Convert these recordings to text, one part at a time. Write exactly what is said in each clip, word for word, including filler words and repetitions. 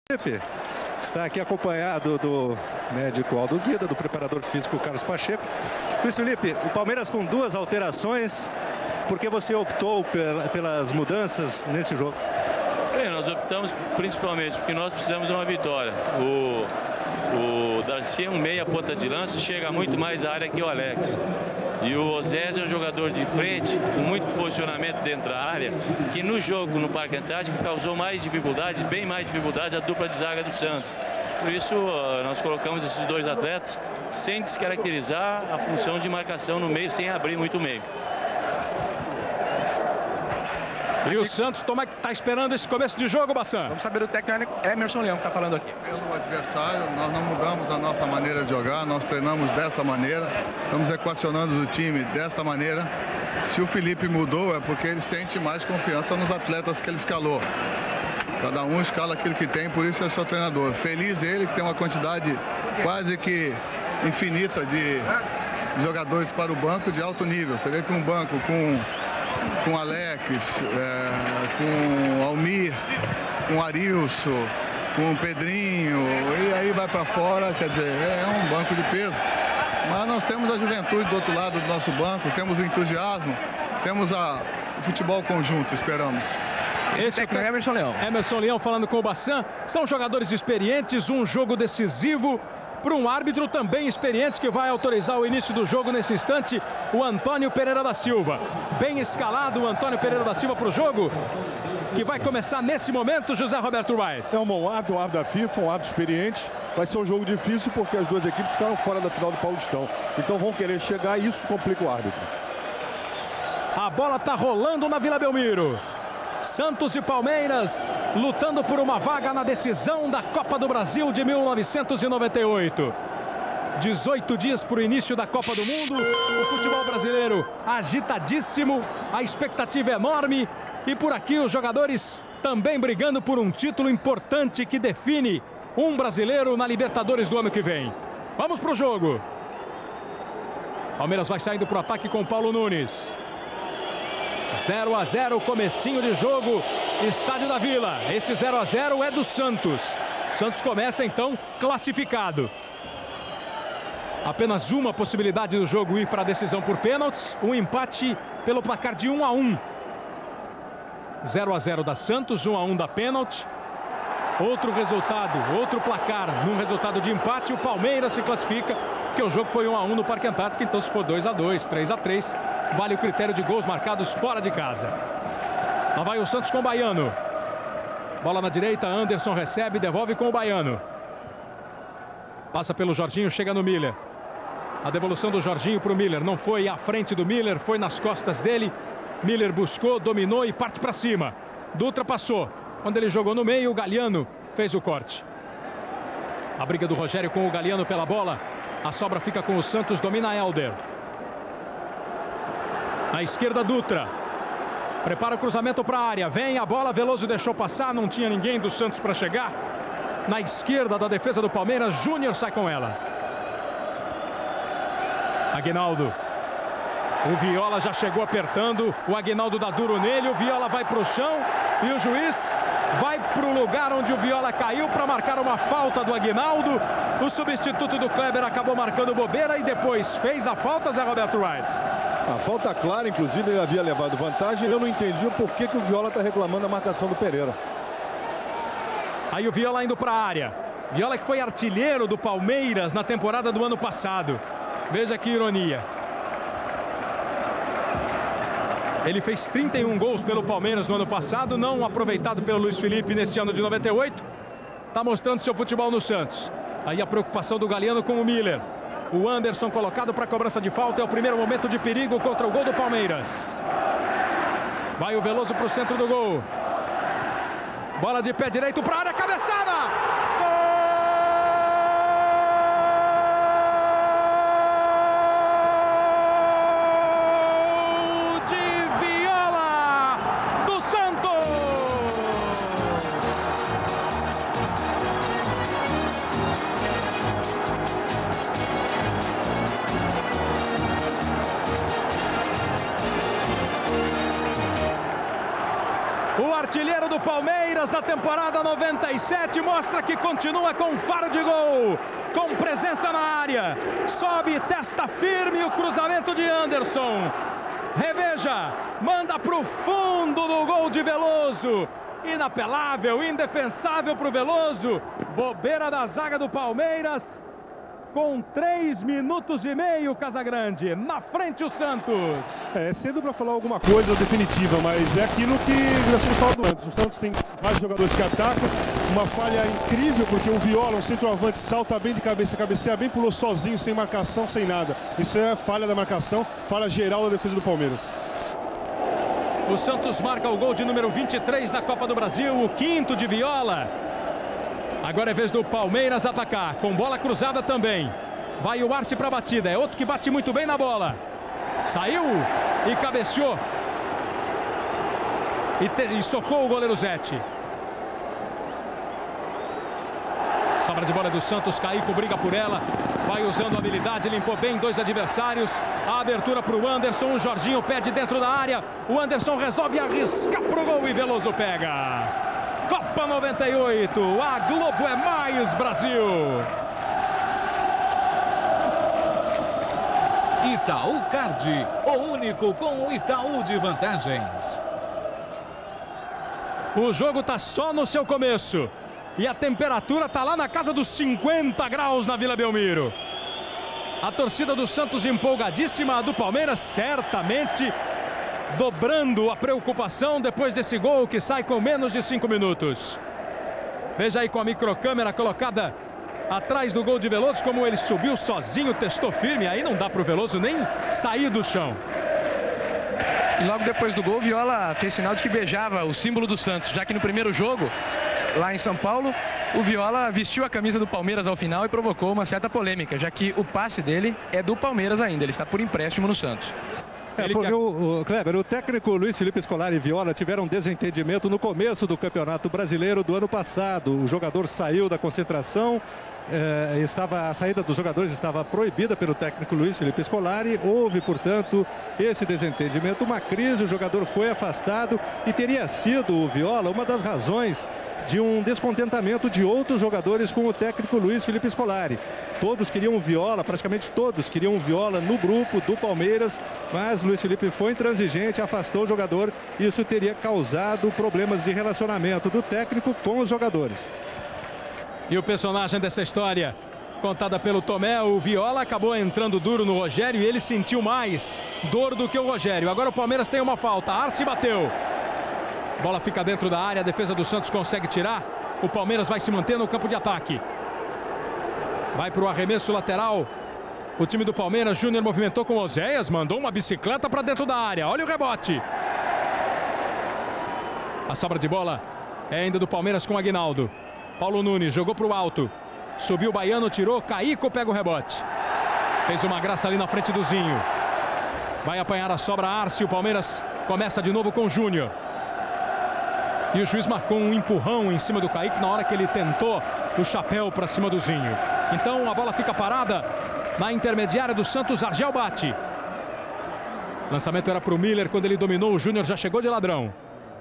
Felipe está aqui acompanhado do médico Aldo Guida, do preparador físico Carlos Pacheco. Luiz Felipe, o Palmeiras com duas alterações, por que você optou pelas mudanças nesse jogo? Bem, nós optamos principalmente porque nós precisamos de uma vitória. O, o Darcy é um meia ponta de lança, chega muito mais à área que o Alex. E o Osés é um jogador de frente, com muito posicionamento dentro da área, que no jogo no Parque Antártico causou mais dificuldade, bem mais dificuldade a dupla de zaga do Santos. Por isso, nós colocamos esses dois atletas sem descaracterizar a função de marcação no meio, sem abrir muito o meio. E o Santos está esperando esse começo de jogo, Bassan? Vamos saber o técnico Emerson Leão que está falando aqui. Pelo adversário, nós não mudamos a nossa maneira de jogar, nós treinamos dessa maneira, estamos equacionando o time desta maneira. Se o Felipe mudou é porque ele sente mais confiança nos atletas que ele escalou. Cada um escala aquilo que tem, por isso é seu treinador. Feliz ele que tem uma quantidade quase que infinita de jogadores para o banco de alto nível. Você vê que um banco com... com Alex, é, com Almir, com Arilson, com Pedrinho, e aí vai para fora, quer dizer, é um banco de peso. Mas nós temos a juventude do outro lado do nosso banco, temos o entusiasmo, temos a, o futebol conjunto, esperamos. Esse é o Emerson Leão. Emerson Leão falando com o Bassan. São jogadores experientes, um jogo decisivo para um árbitro também experiente que vai autorizar o início do jogo nesse instante, o Antônio Pereira da Silva. Bem escalado o Antônio Pereira da Silva para o jogo, que vai começar nesse momento, José Roberto Wright. É um bom árbitro, um árbitro da FIFA, um árbitro experiente. Vai ser um jogo difícil porque as duas equipes ficaram fora da final do Paulistão. Então vão querer chegar e isso complica o árbitro. A bola está rolando na Vila Belmiro. Santos e Palmeiras lutando por uma vaga na decisão da Copa do Brasil de mil novecentos e noventa e oito. dezoito dias para o início da Copa do Mundo. O futebol brasileiro agitadíssimo, a expectativa é enorme. E por aqui os jogadores também brigando por um título importante que define um brasileiro na Libertadores do ano que vem. Vamos para o jogo. Palmeiras vai saindo para o ataque com Paulo Nunes. zero a zero, comecinho de jogo, Estádio da Vila. Esse zero a zero é do Santos. Santos começa então classificado. Apenas uma possibilidade do jogo ir para a decisão por pênaltis. Um empate pelo placar de um a um. zero a zero da Santos, um a um da pênalti. Outro resultado, outro placar num resultado de empate, o Palmeiras se classifica, porque o jogo foi um a um no Parque Antártico, então se for dois a dois, três a três, vale o critério de gols marcados fora de casa. Lá vai o Santos com o Baiano. Bola na direita, Anderson recebe, devolve com o Baiano. Passa pelo Jorginho, chega no Miller. A devolução do Jorginho para o Miller, não foi à frente do Miller, foi nas costas dele. Miller buscou, dominou e parte para cima. Dutra passou. Quando ele jogou no meio, o Galhardo fez o corte. A briga do Rogério com o Galhardo pela bola. A sobra fica com o Santos, domina Helder. Na esquerda, Dutra. Prepara o cruzamento para a área. Vem a bola, Veloso deixou passar, não tinha ninguém do Santos para chegar. Na esquerda da defesa do Palmeiras, Júnior sai com ela. Aguinaldo. O Viola já chegou apertando, o Aguinaldo dá duro nele, o Viola vai para o chão e o juiz vai para o lugar onde o Viola caiu para marcar uma falta do Aguinaldo. O substituto do Kleber acabou marcando bobeira e depois fez a falta, Zé Roberto Wright. A falta clara, inclusive ele havia levado vantagem, eu não entendi o porquê que o Viola está reclamando a marcação do Pereira. Aí o Viola indo para a área. Viola que foi artilheiro do Palmeiras na temporada do ano passado. Veja que ironia. Ele fez trinta e um gols pelo Palmeiras no ano passado, não aproveitado pelo Luiz Felipe neste ano de noventa e oito. Está mostrando seu futebol no Santos. Aí a preocupação do Galhardo com o Miller. O Anderson colocado para a cobrança de falta. É o primeiro momento de perigo contra o gol do Palmeiras. Vai o Veloso para o centro do gol. Bola de pé direito para a área, cabeçada! O artilheiro do do Palmeiras na temporada noventa e sete mostra que continua com faro de gol, com presença na área. Sobe, testa firme o cruzamento de Anderson. Reveja, manda para o fundo do gol de Veloso. Inapelável, indefensável para o Veloso. Bobeira da zaga do Palmeiras. Com três minutos e meio, Casagrande. Na frente o Santos. É, é cedo para falar alguma coisa definitiva, mas é aquilo que nós temos falado antes. O Santos tem vários jogadores que atacam. Uma falha incrível, porque o Viola, um centroavante, salta bem de cabeça, cabeceia bem, pulou sozinho, sem marcação, sem nada. Isso é falha da marcação, falha geral da defesa do Palmeiras. O Santos marca o gol de número vinte e três da Copa do Brasil, o quinto de Viola. Agora é vez do Palmeiras atacar, com bola cruzada também. Vai o Arce para a batida, é outro que bate muito bem na bola. Saiu e cabeceou. E, te, e socou o goleiro Zete. Sobra de bola do Santos, Caico briga por ela. Vai usando a habilidade, limpou bem dois adversários. A abertura para o Anderson, o Jorginho pede dentro da área. O Anderson resolve arriscar para o gol e Veloso pega. Copa noventa e oito, a Globo é mais Brasil. Itaú Card, o único com o Itaú de vantagens. O jogo tá só no seu começo. E a temperatura tá lá na casa dos cinquenta graus na Vila Belmiro. A torcida do Santos empolgadíssima, a do Palmeiras certamente dobrando a preocupação depois desse gol que sai com menos de cinco minutos. Veja aí com a microcâmera colocada atrás do gol de Veloso, como ele subiu sozinho, testou firme. Aí não dá para o Veloso nem sair do chão. E logo depois do gol, Viola fez sinal de que beijava o símbolo do Santos, já que no primeiro jogo, lá em São Paulo, o Viola vestiu a camisa do Palmeiras ao final e provocou uma certa polêmica, já que o passe dele é do Palmeiras ainda, ele está por empréstimo no Santos. É, porque o, o Kleber, o técnico Luiz Felipe Scolari e Viola tiveram um desentendimento no começo do Campeonato Brasileiro do ano passado. O jogador saiu da concentração, eh, estava, a saída dos jogadores estava proibida pelo técnico Luiz Felipe Scolari. Houve, portanto, esse desentendimento, uma crise, o jogador foi afastado e teria sido o Viola uma das razões de um descontentamento de outros jogadores com o técnico Luiz Felipe Scolari. Todos queriam o Viola, praticamente todos queriam o Viola no grupo do Palmeiras, mas Luiz Felipe foi intransigente, afastou o jogador. Isso teria causado problemas de relacionamento do técnico com os jogadores. E o personagem dessa história, contada pelo Tomé, o Viola, acabou entrando duro no Rogério e ele sentiu mais dor do que o Rogério. Agora o Palmeiras tem uma falta, Arce bateu. Bola fica dentro da área, a defesa do Santos consegue tirar. O Palmeiras vai se manter no campo de ataque. Vai para o arremesso lateral. O time do Palmeiras, Júnior movimentou com o Oséias, mandou uma bicicleta para dentro da área. Olha o rebote. A sobra de bola é ainda do Palmeiras com o Aguinaldo. Paulo Nunes jogou para o alto. Subiu o Baiano, tirou, Caico pega o rebote. Fez uma graça ali na frente do Zinho. Vai apanhar a sobra Arce. O Palmeiras começa de novo com o Júnior. E o juiz marcou um empurrão em cima do Caico na hora que ele tentou o chapéu para cima do Zinho. Então a bola fica parada na intermediária do Santos. Argel bate. Lançamento era para o Miller. Quando ele dominou, o Júnior já chegou de ladrão.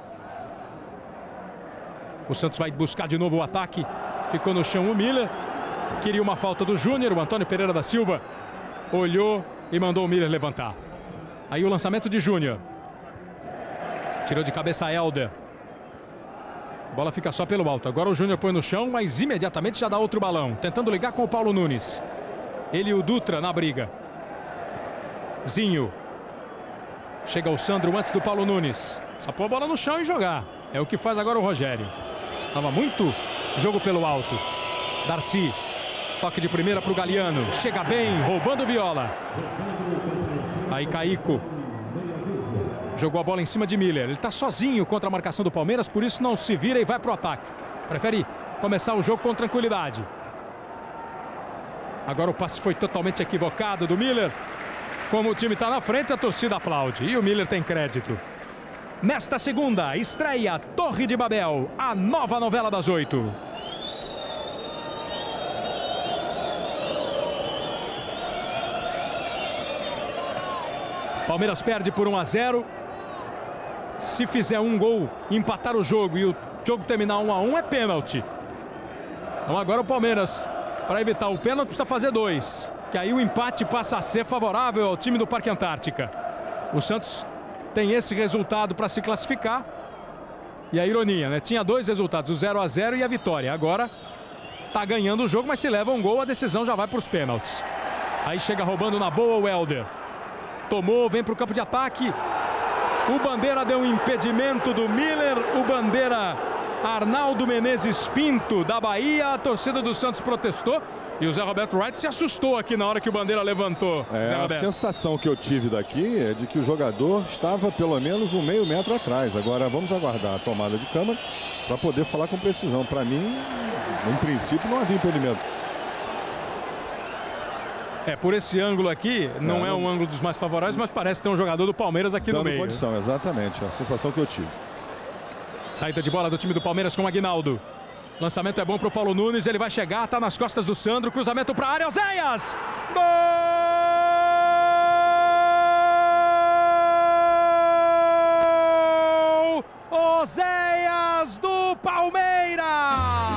O Santos vai buscar de novo o ataque. Ficou no chão o Miller. Queria uma falta do Júnior. O Antônio Pereira da Silva olhou e mandou o Miller levantar. Aí o lançamento de Júnior. Tirou de cabeça a Helder. A bola fica só pelo alto. Agora o Júnior põe no chão, mas imediatamente já dá outro balão. Tentando ligar com o Paulo Nunes. Ele e o Dutra na briga. Zinho. Chega o Sandro antes do Paulo Nunes. Só pôr a bola no chão e jogar. É o que faz agora o Rogério. Tava muito jogo pelo alto. Darcy. Toque de primeira para o Galiano. Chega bem, roubando o Viola. Aí Caico. Jogou a bola em cima de Miller. Ele está sozinho contra a marcação do Palmeiras, por isso não se vira e vai para o ataque. Prefere começar o jogo com tranquilidade. Agora o passe foi totalmente equivocado do Miller. Como o time está na frente, a torcida aplaude. E o Miller tem crédito. Nesta segunda, estreia Torre de Babel, a nova novela das oito. Palmeiras perde por um a zero. Se fizer um gol, empatar o jogo e o jogo terminar um a um, é pênalti. Então agora o Palmeiras, para evitar o pênalti, precisa fazer dois. Que aí o empate passa a ser favorável ao time do Parque Antártica. O Santos tem esse resultado para se classificar. E a ironia, né? Tinha dois resultados, o zero a zero e a vitória. Agora tá ganhando o jogo, mas se leva um gol, a decisão já vai para os pênaltis. Aí chega roubando na boa o Welder. Tomou, vem para o campo de ataque. O Bandeira deu um impedimento do Miller. O Bandeira Arnaldo Menezes Pinto, da Bahia. A torcida do Santos protestou. E o Zé Roberto Wright se assustou aqui na hora que o Bandeira levantou. É, Zé a Roberto. sensação que eu tive daqui é de que o jogador estava pelo menos um meio metro atrás. Agora vamos aguardar a tomada de câmera para poder falar com precisão. Para mim, em princípio, não havia impedimento. É, por esse ângulo aqui, não, não é um ângulo dos mais favoráveis, mas parece ter um jogador do Palmeiras aqui no meio. Dando condição, exatamente. A sensação que eu tive. Saída de bola do time do Palmeiras com o Aguinaldo. Lançamento é bom para o Paulo Nunes, ele vai chegar, tá nas costas do Sandro, cruzamento para a área, Oséias! Gol! Oséias do Palmeiras!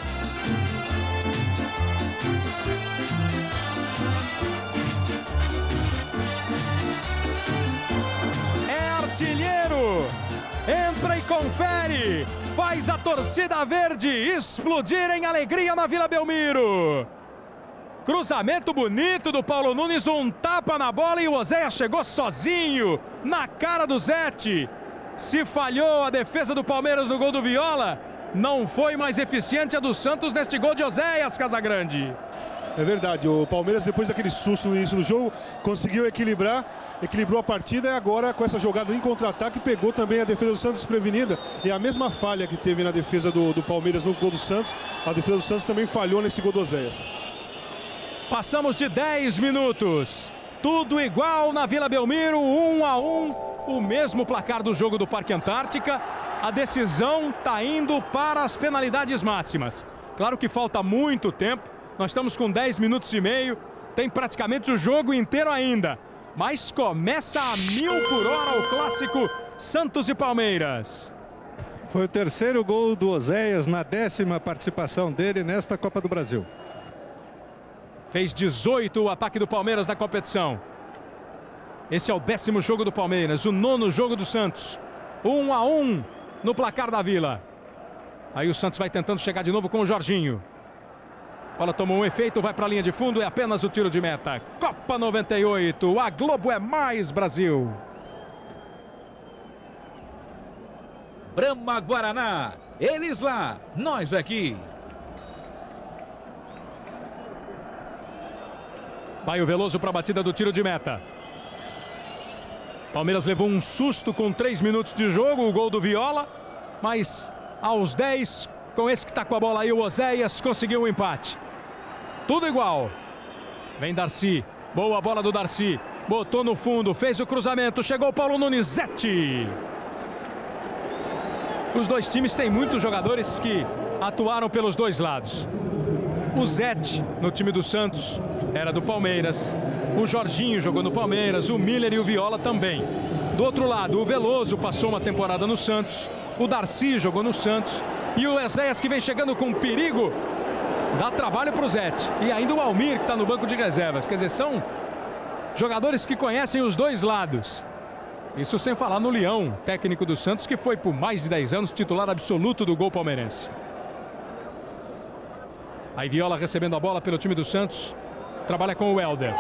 É artilheiro! Entra e confere! Faz a torcida verde explodir em alegria na Vila Belmiro. Cruzamento bonito do Paulo Nunes, um tapa na bola e o Oséias chegou sozinho na cara do Zete. Se falhou a defesa do Palmeiras no gol do Viola, não foi mais eficiente a do Santos neste gol de Oséias, Casagrande. É verdade, o Palmeiras, depois daquele susto no início do jogo, conseguiu equilibrar, equilibrou a partida e agora com essa jogada em contra-ataque pegou também a defesa do Santos desprevenida. E a mesma falha que teve na defesa do, do Palmeiras no gol do Santos, a defesa do Santos também falhou nesse gol do Oséias. Passamos de dez minutos, tudo igual na Vila Belmiro, um a um, o mesmo placar do jogo do Parque Antártica. A decisão está indo para as penalidades máximas. Claro que falta muito tempo. Nós estamos com dez minutos e meio, tem praticamente o jogo inteiro ainda. Mas começa a mil por hora o clássico Santos e Palmeiras. Foi o terceiro gol do Oséias na décima participação dele nesta Copa do Brasil. Fez dezoito o ataque do Palmeiras na competição. Esse é o décimo jogo do Palmeiras, o nono jogo do Santos. Um a um no placar da Vila. Aí o Santos vai tentando chegar de novo com o Jorginho. Bola tomou um efeito, vai para a linha de fundo, é apenas o tiro de meta. Copa noventa e oito, a Globo é mais Brasil. Brahma Guaraná, eles lá, nós aqui. Vai o Veloso para a batida do tiro de meta. Palmeiras levou um susto com três minutos de jogo, o gol do Viola. Mas aos dez, com esse que está com a bola aí, o Oséias conseguiu um empate. Tudo igual. Vem Darcy. Boa bola do Darcy. Botou no fundo, fez o cruzamento. Chegou o Paulo Nunes. Zete. Os dois times têm muitos jogadores que atuaram pelos dois lados. O Zete, no time do Santos, era do Palmeiras. O Jorginho jogou no Palmeiras. O Miller e o Viola também. Do outro lado, o Veloso passou uma temporada no Santos. O Darcy jogou no Santos. E o Oséias, que vem chegando com perigo, dá trabalho para o Zete. E ainda o Almir, que está no banco de reservas. Quer dizer, são jogadores que conhecem os dois lados. Isso sem falar no Leão, técnico do Santos, que foi por mais de dez anos titular absoluto do gol palmeirense. Aí Viola recebendo a bola pelo time do Santos. Trabalha com o Welder.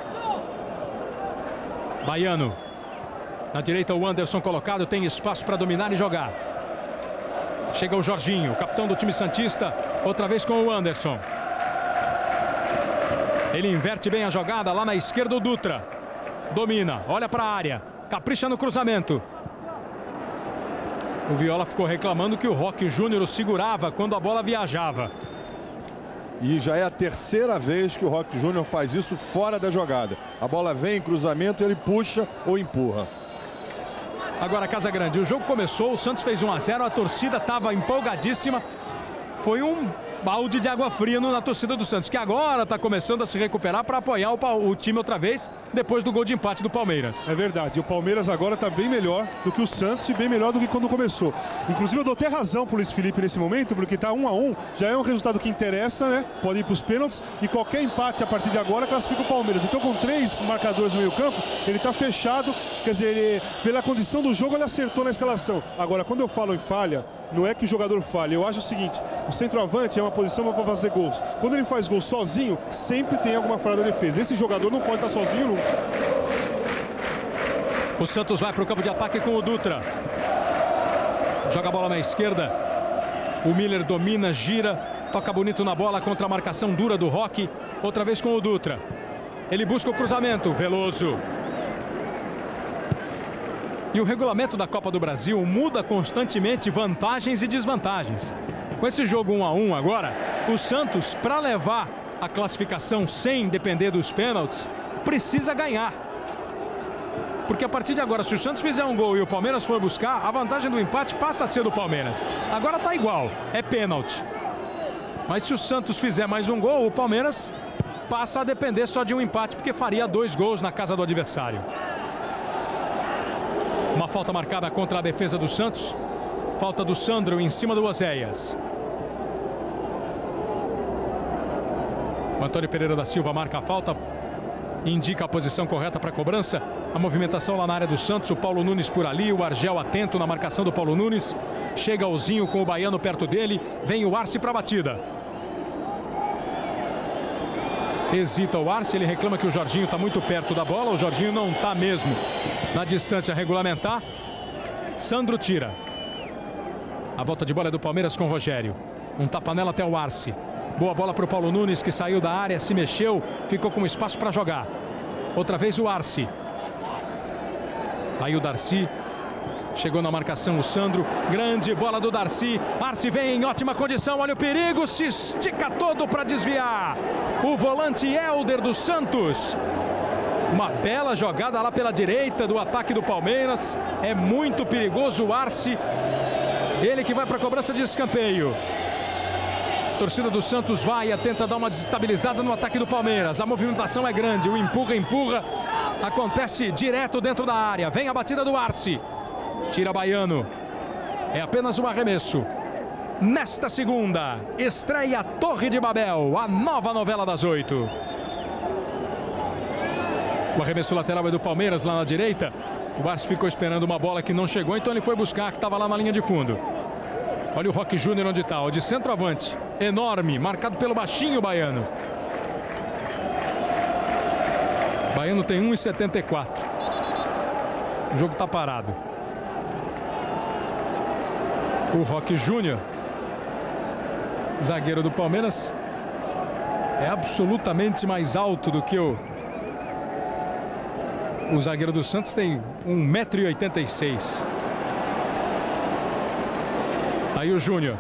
Baiano. Na direita o Anderson colocado, tem espaço para dominar e jogar. Chega o Jorginho, capitão do time santista, outra vez com o Anderson. Ele inverte bem a jogada, lá na esquerda o Dutra. Domina, olha para a área, capricha no cruzamento. O Viola ficou reclamando que o Roque Júnior o segurava quando a bola viajava. E já é a terceira vez que o Roque Júnior faz isso fora da jogada. A bola vem em cruzamento e ele puxa ou empurra. Agora Casagrande, o jogo começou, o Santos fez um a zero, a torcida estava empolgadíssima. Foi um balde de água fria na torcida do Santos, que agora está começando a se recuperar para apoiar o, o time outra vez, depois do gol de empate do Palmeiras. É verdade, o Palmeiras agora está bem melhor do que o Santos e bem melhor do que quando começou. Inclusive eu dou até razão para o Luiz Felipe nesse momento, porque está um a um, já é um resultado que interessa, né? Pode ir para os pênaltis e qualquer empate a partir de agora classifica o Palmeiras. Então com três marcadores no meio campo, ele está fechado, quer dizer, ele, pela condição do jogo ele acertou na escalação. Agora, quando eu falo em falha, não é que o jogador falha, eu acho o seguinte, o centroavante é uma posição para fazer gols. Quando ele faz gol sozinho, sempre tem alguma falha da defesa. Esse jogador não pode estar sozinho nunca. O Santos vai para o campo de ataque com o Dutra. Joga a bola na esquerda. O Miller domina, gira, toca bonito na bola contra a marcação dura do Roque. Outra vez com o Dutra. Ele busca o cruzamento, Veloso. E o regulamento da Copa do Brasil muda constantemente vantagens e desvantagens. Com esse jogo um a um agora, o Santos, para levar a classificação sem depender dos pênaltis, precisa ganhar. Porque a partir de agora, se o Santos fizer um gol e o Palmeiras for buscar, a vantagem do empate passa a ser do Palmeiras. Agora tá igual, é pênalti. Mas se o Santos fizer mais um gol, o Palmeiras passa a depender só de um empate, porque faria dois gols na casa do adversário. Uma falta marcada contra a defesa do Santos. Falta do Sandro em cima do Oséias. O Antônio Pereira da Silva marca a falta. Indica a posição correta para a cobrança. A movimentação lá na área do Santos. O Paulo Nunes por ali. O Argel atento na marcação do Paulo Nunes. Chega o Zinho com o Baiano perto dele. Vem o Arce para a batida. Hesita o Arce, ele reclama que o Jorginho está muito perto da bola. O Jorginho não está mesmo na distância regulamentar. Sandro tira. A volta de bola é do Palmeiras com o Rogério. Um tapa-nela até o Arce. Boa bola para o Paulo Nunes, que saiu da área, se mexeu, ficou com espaço para jogar. Outra vez o Arce. Aí o Darcy. Chegou na marcação o Sandro. Grande bola do Darcy. Arce vem em ótima condição. Olha o perigo. Se estica todo para desviar. O volante Helder do Santos. Uma bela jogada lá pela direita do ataque do Palmeiras. É muito perigoso o Arce. Ele que vai para a cobrança de escanteio. A torcida do Santos vai e tenta dar uma desestabilizada no ataque do Palmeiras. A movimentação é grande. O empurra, empurra. Acontece direto dentro da área. Vem a batida do Arce. Tira Baiano. É apenas um arremesso. Nesta segunda, estreia Torre de Babel, a nova novela das oito. O arremesso lateral é do Palmeiras lá na direita. O Arce ficou esperando uma bola que não chegou, então ele foi buscar, que estava lá na linha de fundo. Olha o Roque Júnior onde está, de centroavante. Enorme, marcado pelo baixinho Baiano. Baiano tem um e setenta e quatro. O jogo está parado. O Roque Júnior, zagueiro do Palmeiras, é absolutamente mais alto do que o o zagueiro do Santos. Tem um metro e oitenta e seis. Aí o Júnior.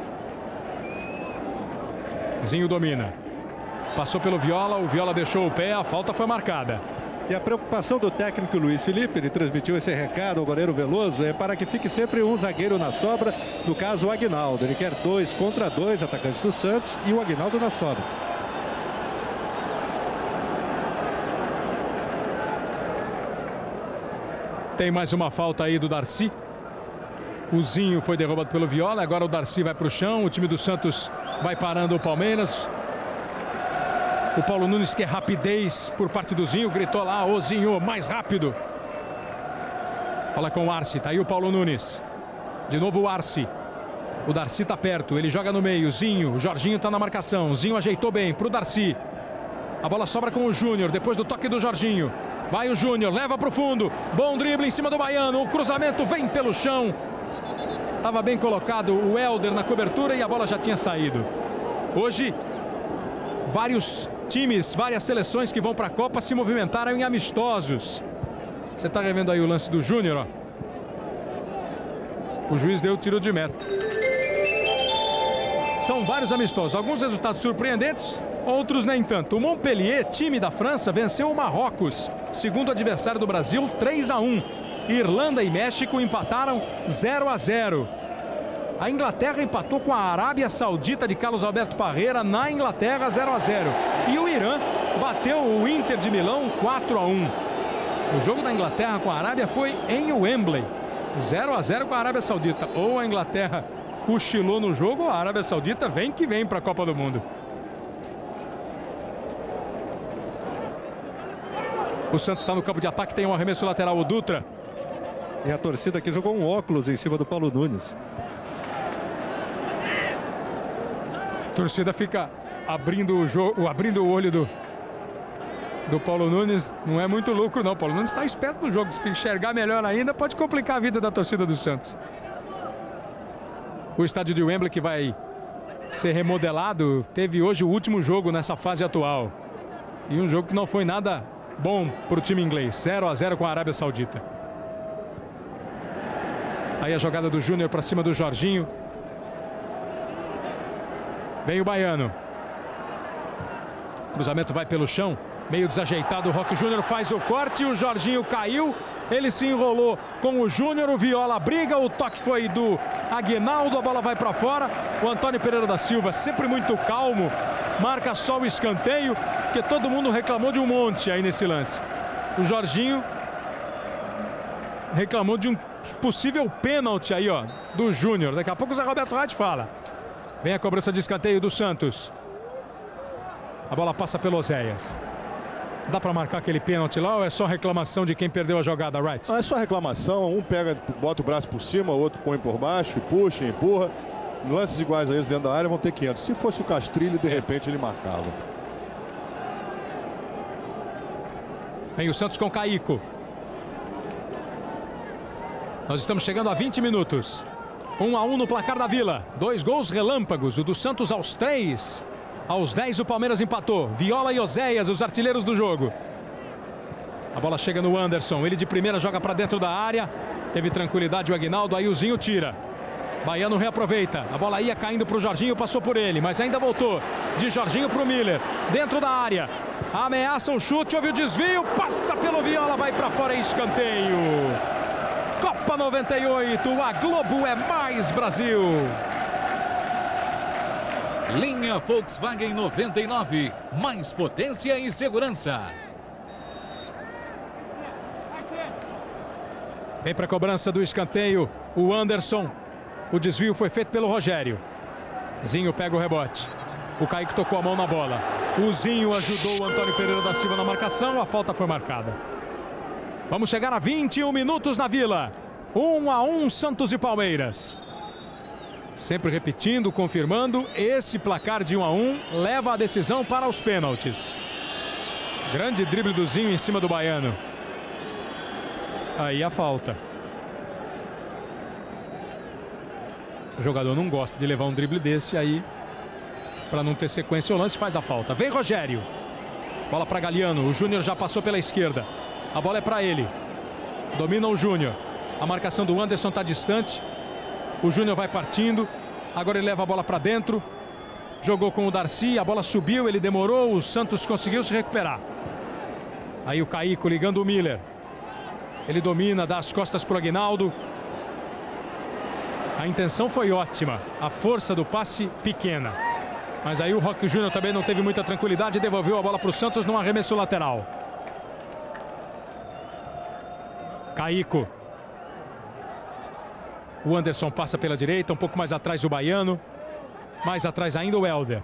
Zinho domina. Passou pelo Viola, o Viola deixou o pé, a falta foi marcada. E a preocupação do técnico Luiz Felipe, ele transmitiu esse recado ao goleiro Veloso, é para que fique sempre um zagueiro na sobra, no caso o Aguinaldo. Ele quer dois contra dois atacantes do Santos e o Aguinaldo na sobra. Tem mais uma falta aí do Darcy. O Zinho foi derrubado pelo Viola, agora o Darcy vai para o chão, o time do Santos vai parando o Palmeiras. O Paulo Nunes quer rapidez por parte do Zinho, gritou lá, ô Zinho, mais rápido. Fala com o Arce, tá aí o Paulo Nunes. De novo o Arce. O Darcy tá perto, ele joga no meio, Zinho, o Jorginho tá na marcação. Zinho ajeitou bem pro Darcy. A bola sobra com o Júnior, depois do toque do Jorginho. Vai o Júnior, leva pro fundo. Bom drible em cima do Baiano, o cruzamento vem pelo chão. Tava bem colocado o Helder na cobertura e a bola já tinha saído. Hoje, vários times, várias seleções que vão para a Copa se movimentaram em amistosos. Você está revendo aí o lance do Júnior, ó. O juiz deu o tiro de meta. São vários amistosos, alguns resultados surpreendentes, outros nem tanto. O Montpellier, time da França, venceu o Marrocos, segundo adversário do Brasil, três a um. Irlanda e México empataram zero a zero. A Inglaterra empatou com a Arábia Saudita de Carlos Alberto Parreira na Inglaterra, zero a zero. E o Irã bateu o Inter de Milão quatro a um. O jogo da Inglaterra com a Arábia foi em Wembley, zero a zero com a Arábia Saudita. Ou a Inglaterra cochilou no jogo, ou a Arábia Saudita vem que vem para a Copa do Mundo. O Santos está no campo de ataque, tem um arremesso lateral, o Dutra. E a torcida aqui jogou um óculos em cima do Paulo Nunes. A torcida fica abrindo o, jogo, abrindo o olho do, do Paulo Nunes. Não é muito lucro não, Paulo Nunes está esperto no jogo. Se enxergar melhor ainda, pode complicar a vida da torcida do Santos. O estádio de Wembley, que vai ser remodelado, teve hoje o último jogo nessa fase atual. E um jogo que não foi nada bom para o time inglês, zero a zero com a Arábia Saudita. Aí a jogada do Júnior para cima do Jorginho. Vem o Baiano. Cruzamento vai pelo chão, meio desajeitado. O Roque Júnior faz o corte, o Jorginho caiu. Ele se enrolou com o Júnior, o Viola briga, o toque foi do Aguinaldo, a bola vai para fora. O Antônio Pereira da Silva, sempre muito calmo, marca só o escanteio, porque todo mundo reclamou de um monte aí nesse lance. O Jorginho reclamou de um possível pênalti aí, ó, do Júnior. Daqui a pouco o Zé Roberto Rade fala. Vem a cobrança de escanteio do Santos. A bola passa pelo Oséias. Dá para marcar aquele pênalti lá ou é só reclamação de quem perdeu a jogada, Wright? Não, é só reclamação. Um pega, bota o braço por cima, o outro põe por baixo, e puxa, e empurra. Lances iguais a eles dentro da área vão ter quinhentos. Se fosse o Castrilho, de repente ele marcava. Vem o Santos com Caico. Nós estamos chegando a vinte minutos. um a um no placar da Vila. Dois gols relâmpagos. O do Santos aos três. Aos dez o Palmeiras empatou. Viola e Oséias, os artilheiros do jogo. A bola chega no Anderson. Ele de primeira joga para dentro da área. Teve tranquilidade o Aguinaldo. Aí o Zinho tira. Baiano reaproveita. A bola ia caindo para o Jorginho. Passou por ele, mas ainda voltou. De Jorginho para o Miller. Dentro da área. Ameaça o chute. Houve o desvio. Passa pelo Viola. Vai para fora em escanteio. Copa noventa e oito. A Globo é mais Brasil. Linha Volkswagen noventa e nove. Mais potência e segurança. Vem para a cobrança do escanteio o Anderson. O desvio foi feito pelo Rogério. Zinho pega o rebote. O Caico tocou a mão na bola. O Zinho ajudou o Antônio Pereira da Silva na marcação. A falta foi marcada. Vamos chegar a vinte e um minutos na Vila. um a um Santos e Palmeiras. Sempre repetindo, confirmando, esse placar de um a um leva a decisão para os pênaltis. Grande drible do Zinho em cima do Baiano. Aí a falta. O jogador não gosta de levar um drible desse, aí para não ter sequência o lance faz a falta. Vem Rogério. Bola para Galiano, o Júnior já passou pela esquerda. A bola é para ele. Domina o Júnior. A marcação do Anderson está distante. O Júnior vai partindo. Agora ele leva a bola para dentro. Jogou com o Darcy. A bola subiu, ele demorou. O Santos conseguiu se recuperar. Aí o Caico ligando o Miller. Ele domina, dá as costas para o Aguinaldo. A intenção foi ótima. A força do passe pequena. Mas aí o Roque Júnior também não teve muita tranquilidade e devolveu a bola para o Santos num arremesso lateral. Caico. O Anderson passa pela direita, um pouco mais atrás o Baiano. Mais atrás ainda o Helder.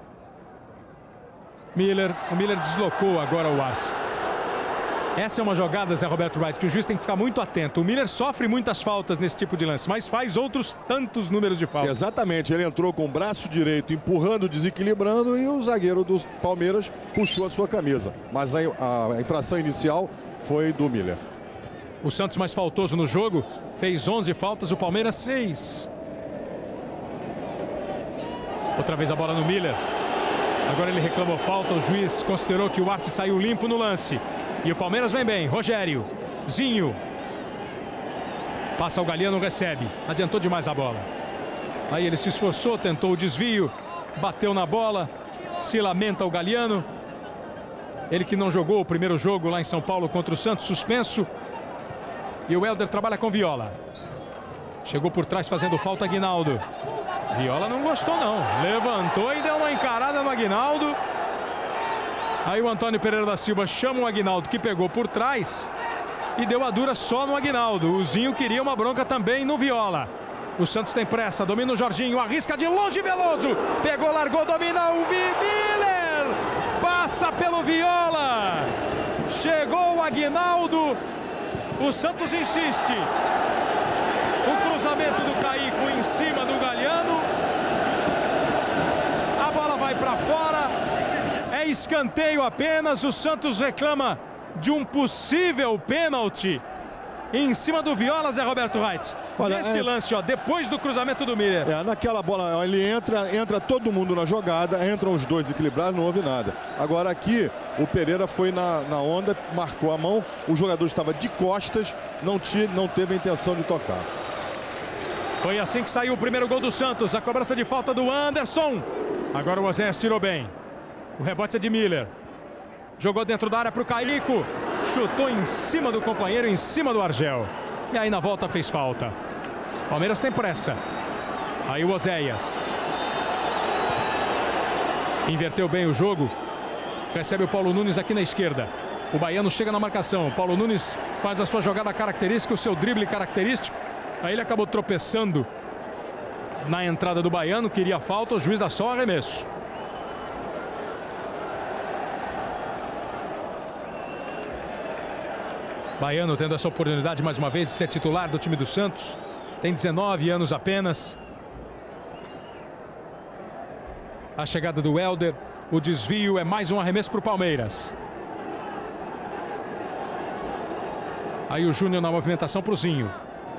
Miller. O Miller deslocou agora o Arce. Essa é uma jogada, Zé Roberto Wright, que o juiz tem que ficar muito atento. O Miller sofre muitas faltas nesse tipo de lance, mas faz outros tantos números de faltas. Exatamente, ele entrou com o braço direito empurrando, desequilibrando, e o zagueiro do Palmeiras puxou a sua camisa. Mas a, a infração inicial foi do Miller. O Santos mais faltoso no jogo, fez onze faltas, o Palmeiras seis. Outra vez a bola no Miller. Agora ele reclamou falta, o juiz considerou que o Arce saiu limpo no lance. E o Palmeiras vem bem, Rogério, Zinho. Passa o Galiano, recebe, adiantou demais a bola. Aí ele se esforçou, tentou o desvio, bateu na bola, se lamenta o Galiano. Ele que não jogou o primeiro jogo lá em São Paulo contra o Santos, suspenso. E o Helder trabalha com Viola. Chegou por trás fazendo falta Aguinaldo. Viola não gostou não. Levantou e deu uma encarada no Aguinaldo. Aí o Antônio Pereira da Silva chama o Aguinaldo, que pegou por trás e deu a dura só no Aguinaldo. O Zinho queria uma bronca também no Viola. O Santos tem pressa, domina o Jorginho, arrisca de longe Veloso. Pegou, largou, domina o Miller. Passa pelo Viola. Chegou o Aguinaldo. O Santos insiste. O cruzamento do Caico em cima do Galhardo. A bola vai para fora. É escanteio apenas. O Santos reclama de um possível pênalti em cima do Viola, Zé Roberto Reit. Olha, Nesse é... lance, ó, depois do cruzamento do Miller. É, naquela bola, ele entra, entra todo mundo na jogada, entram os dois equilibrados, não houve nada. Agora aqui, o Pereira foi na, na onda, marcou a mão, o jogador estava de costas, não, tinha, não teve a intenção de tocar. Foi assim que saiu o primeiro gol do Santos, a cobrança de falta do Anderson. Agora o Oséias tirou bem. O rebote é de Miller. Jogou dentro da área para o Caico. Chutou em cima do companheiro, em cima do Argel. E aí na volta fez falta. Palmeiras tem pressa. Aí o Oséias. Inverteu bem o jogo. Recebe o Paulo Nunes aqui na esquerda. O baiano chega na marcação. O Paulo Nunes faz a sua jogada característica, o seu drible característico. Aí ele acabou tropeçando na entrada do baiano. Queria falta, o juiz dá só o arremesso. Baiano tendo essa oportunidade mais uma vez de ser titular do time do Santos. Tem dezenove anos apenas. A chegada do Helder. O desvio é mais um arremesso para o Palmeiras. Aí o Júnior na movimentação para o Zinho.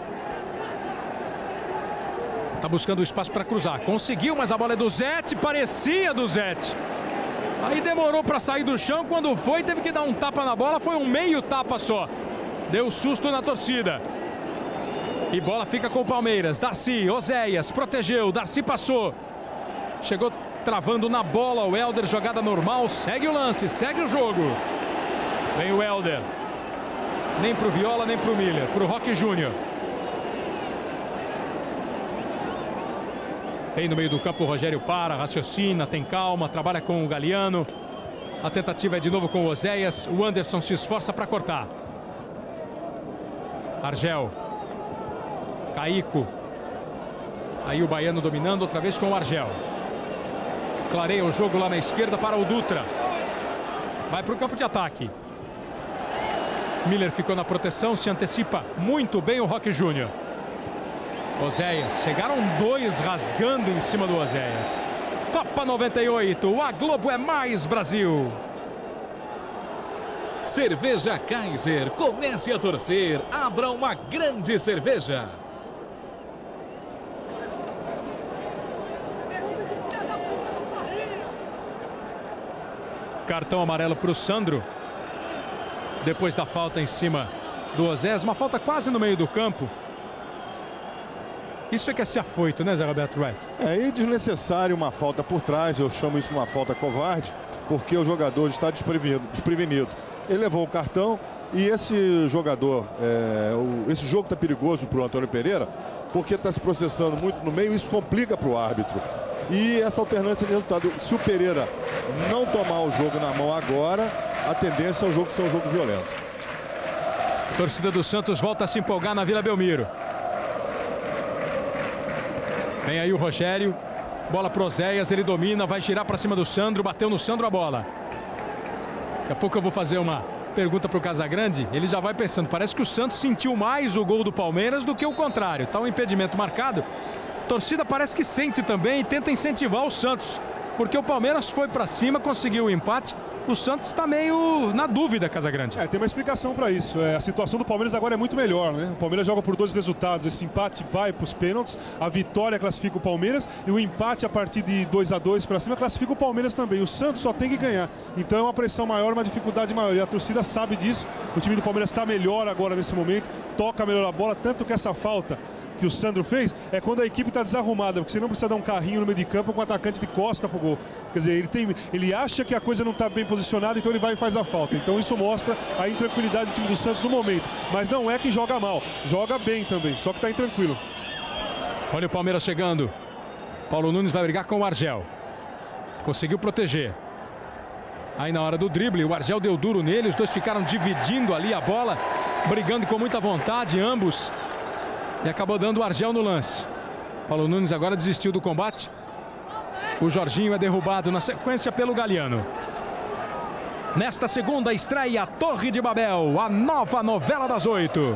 Tá buscando o espaço para cruzar. Conseguiu, mas a bola é do Zete. Parecia do Zete. Aí demorou para sair do chão. Quando foi, teve que dar um tapa na bola. Foi um meio tapa só. Deu susto na torcida. E bola fica com o Palmeiras. Darcy, Oséias, protegeu. Darcy passou. Chegou travando na bola o Helder. Jogada normal. Segue o lance, segue o jogo. Vem o Helder. Nem pro Viola, nem pro Miller. Pro Roque Júnior. Vem no meio do campo o Rogério para, raciocina, tem calma, trabalha com o Galhardo. A tentativa é de novo com o Oséias. O Anderson se esforça para cortar. Argel. Caico. Aí o baiano dominando outra vez com o Argel. Clareia o jogo lá na esquerda para o Dutra. Vai para o campo de ataque. Miller ficou na proteção, se antecipa muito bem o Roque Júnior. Oséias. Chegaram dois rasgando em cima do Oséias. Copa noventa e oito. A Globo é mais Brasil. Cerveja Kaiser, comece a torcer, abra uma grande cerveja. Cartão amarelo para o Sandro. Depois da falta em cima do Oséias, uma falta quase no meio do campo. Isso é que é ser afoito, né, Zé Roberto Reit? É, e desnecessário uma falta por trás, eu chamo isso uma falta covarde, porque o jogador está desprevenido. desprevenido. Ele levou o cartão e esse jogador, é, o, esse jogo está perigoso para o Antônio Pereira, porque está se processando muito no meio, isso complica para o árbitro. E essa alternância de resultado, se o Pereira não tomar o jogo na mão agora, a tendência é o jogo ser um jogo violento. A torcida do Santos volta a se empolgar na Vila Belmiro. Vem aí o Rogério. Bola pro Oséias, ele domina, vai girar para cima do Sandro. Bateu no Sandro a bola. Daqui a pouco eu vou fazer uma pergunta para o Casagrande. Ele já vai pensando, parece que o Santos sentiu mais o gol do Palmeiras do que o contrário. Tá um impedimento marcado. A torcida parece que sente também e tenta incentivar o Santos. Porque o Palmeiras foi para cima, conseguiu o empate. O Santos está meio na dúvida, Casagrande. É, tem uma explicação para isso. É, a situação do Palmeiras agora é muito melhor, né? O Palmeiras joga por dois resultados. Esse empate vai para os pênaltis. A vitória classifica o Palmeiras. E o empate a partir de dois a dois para cima classifica o Palmeiras também. O Santos só tem que ganhar. Então é uma pressão maior, uma dificuldade maior. E a torcida sabe disso. O time do Palmeiras está melhor agora nesse momento. Toca melhor a bola. Tanto que essa falta que o Sandro fez é quando a equipe está desarrumada, porque você não precisa dar um carrinho no meio de campo com o atacante de costa pro gol. Quer dizer, ele, tem, ele acha que a coisa não está bem posicionada, então ele vai e faz a falta. Então isso mostra a intranquilidade do time do Santos no momento. Mas não é que joga mal, joga bem também, só que está intranquilo. Olha o Palmeiras chegando. Paulo Nunes vai brigar com o Argel. Conseguiu proteger. Aí na hora do drible, o Argel deu duro nele. Os dois ficaram dividindo ali a bola, brigando com muita vontade, ambos. E acabou dando o Argel no lance. Paulo Nunes agora desistiu do combate. O Jorginho é derrubado na sequência pelo Galiano. Nesta segunda estreia, Torre de Babel, a nova novela das oito.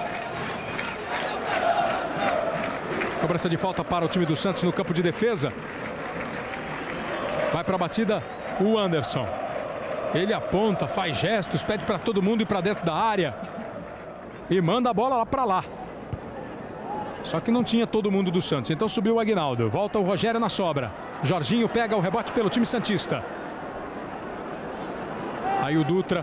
Cobrança de falta para o time do Santos no campo de defesa. Vai para a batida o Anderson. Ele aponta, faz gestos, pede para todo mundo ir para dentro da área. E manda a bola lá para lá. Só que não tinha todo mundo do Santos. Então subiu o Aguinaldo. Volta o Rogério na sobra. Jorginho pega o rebote pelo time santista. Aí o Dutra.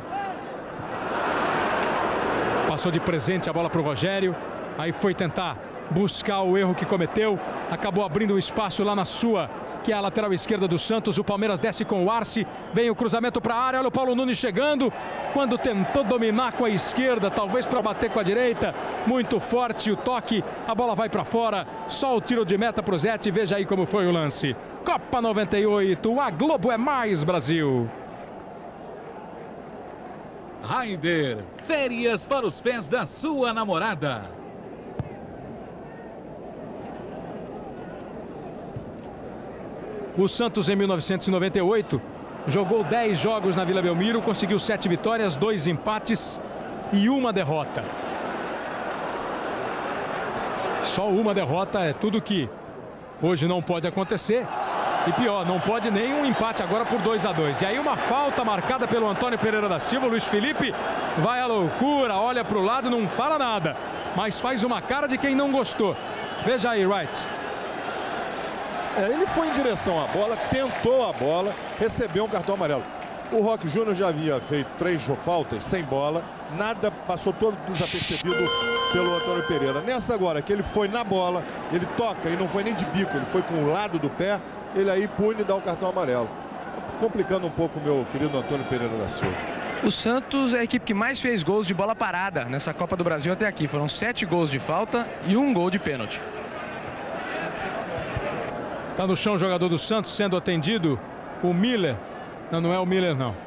Passou de presente a bola para o Rogério. Aí foi tentar buscar o erro que cometeu. Acabou abrindo o espaço lá na sua, que é a lateral esquerda do Santos. O Palmeiras desce com o Arce. Vem o cruzamento para a área. Olha o Paulo Nunes chegando. Quando tentou dominar com a esquerda, talvez para bater com a direita. Muito forte o toque. A bola vai para fora. Só o tiro de meta para o Zete. Veja aí como foi o lance. Copa noventa e oito. A Globo é mais Brasil. Raider, férias para os pés da sua namorada. O Santos, em mil novecentos e noventa e oito, jogou dez jogos na Vila Belmiro, conseguiu sete vitórias, dois empates e uma derrota. Só uma derrota é tudo que hoje não pode acontecer. E pior, não pode nem um empate agora por dois a dois. E aí uma falta marcada pelo Antônio Pereira da Silva. O Luiz Felipe vai à loucura, olha para o lado, não fala nada. Mas faz uma cara de quem não gostou. Veja aí, Wright. É, ele foi em direção à bola, tentou a bola, recebeu um cartão amarelo. O Roque Júnior já havia feito três faltas sem bola, nada, passou todo desapercebido pelo Antônio Pereira. Nessa agora, que ele foi na bola, ele toca e não foi nem de bico, ele foi com o lado do pé, ele aí pune e dá o cartão amarelo. Complicando um pouco o meu querido Antônio Pereira da Silva. O Santos é a equipe que mais fez gols de bola parada nessa Copa do Brasil até aqui. Foram sete gols de falta e um gol de pênalti. Tá no chão o jogador do Santos sendo atendido. O Miller. Não, não é o Miller, não.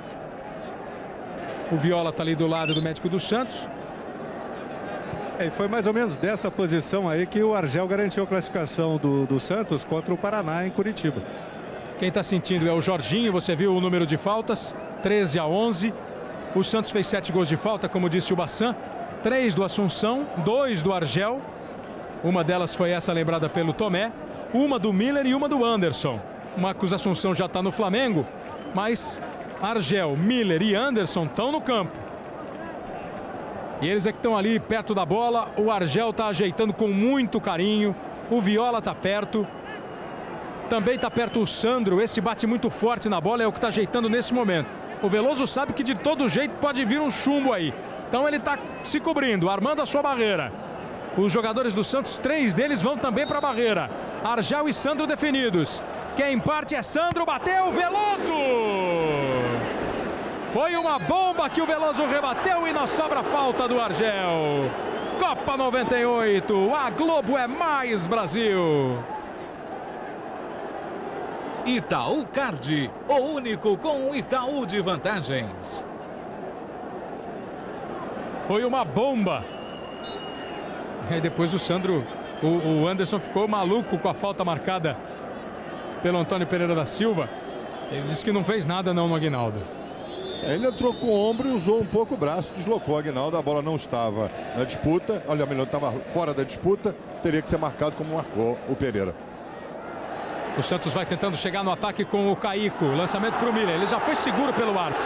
O Viola tá ali do lado do médico do Santos. É, e foi mais ou menos dessa posição aí que o Argel garantiu a classificação do, do Santos contra o Paraná em Curitiba. Quem está sentindo é o Jorginho. Você viu o número de faltas, treze a onze. O Santos fez sete gols de falta, como disse o Bassan. três do Assunção, dois do Argel. Uma delas foi essa lembrada pelo Tomé. Uma do Miller e uma do Anderson. Marcos Assunção já está no Flamengo, mas Argel, Miller e Anderson estão no campo. E eles é que estão ali perto da bola. O Argel está ajeitando com muito carinho. O Viola está perto. Também está perto o Sandro. Esse bate muito forte na bola, é o que está ajeitando nesse momento. O Veloso sabe que de todo jeito pode vir um chumbo aí. Então ele está se cobrindo, armando a sua barreira. Os jogadores do Santos, três deles vão também para a barreira. Argel e Sandro definidos. Quem parte é Sandro, bateu, Veloso! Foi uma bomba que o Veloso rebateu e não sobra falta do Argel. Copa noventa e oito, a Globo é mais Brasil. Itaú Card, o único com o Itaú de vantagens. Foi uma bomba. E aí depois o Sandro, o, o Anderson ficou maluco com a falta marcada pelo Antônio Pereira da Silva. Ele disse que não fez nada não no Aguinaldo. É, ele entrou com o ombro e usou um pouco o braço, deslocou o Aguinaldo. A bola não estava na disputa, olha, melhor, estava fora da disputa, teria que ser marcado como marcou o Pereira. O Santos vai tentando chegar no ataque com o Caico. Lançamento para o Miller, ele já foi seguro pelo Arce.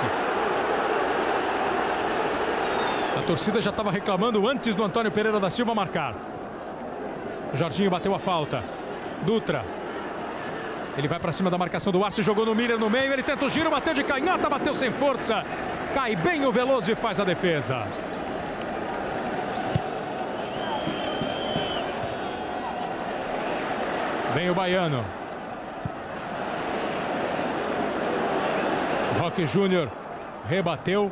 A torcida já estava reclamando antes do Antônio Pereira da Silva marcar. O Jorginho bateu a falta. Dutra. Ele vai para cima da marcação do Arce, jogou no Miller no meio, ele tenta o giro, bateu de canhota, bateu sem força. Cai bem o Veloso e faz a defesa. Vem o Baiano. Roque Júnior rebateu.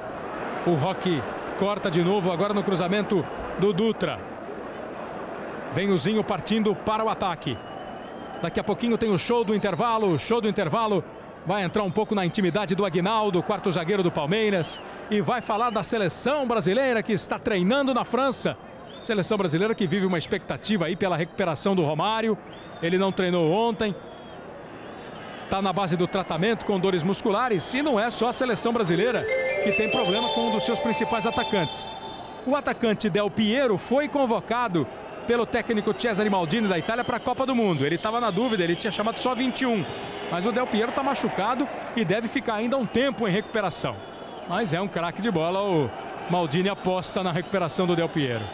O Roque corta de novo, agora no cruzamento do Dutra. Vem o Zinho partindo para o ataque. Daqui a pouquinho tem o show do intervalo. Show do intervalo. Vai entrar um pouco na intimidade do Aguinaldo, quarto zagueiro do Palmeiras. E vai falar da seleção brasileira que está treinando na França. Seleção brasileira que vive uma expectativa aí pela recuperação do Romário. Ele não treinou ontem. Está na base do tratamento com dores musculares. E não é só a seleção brasileira que tem problema com um dos seus principais atacantes. O atacante Del Piero foi convocado pelo técnico Cesare Maldini da Itália para a Copa do Mundo. Ele estava na dúvida, ele tinha chamado só vinte e um. Mas o Del Piero está machucado e deve ficar ainda um tempo em recuperação. Mas é um craque de bola, o Maldini aposta na recuperação do Del Piero.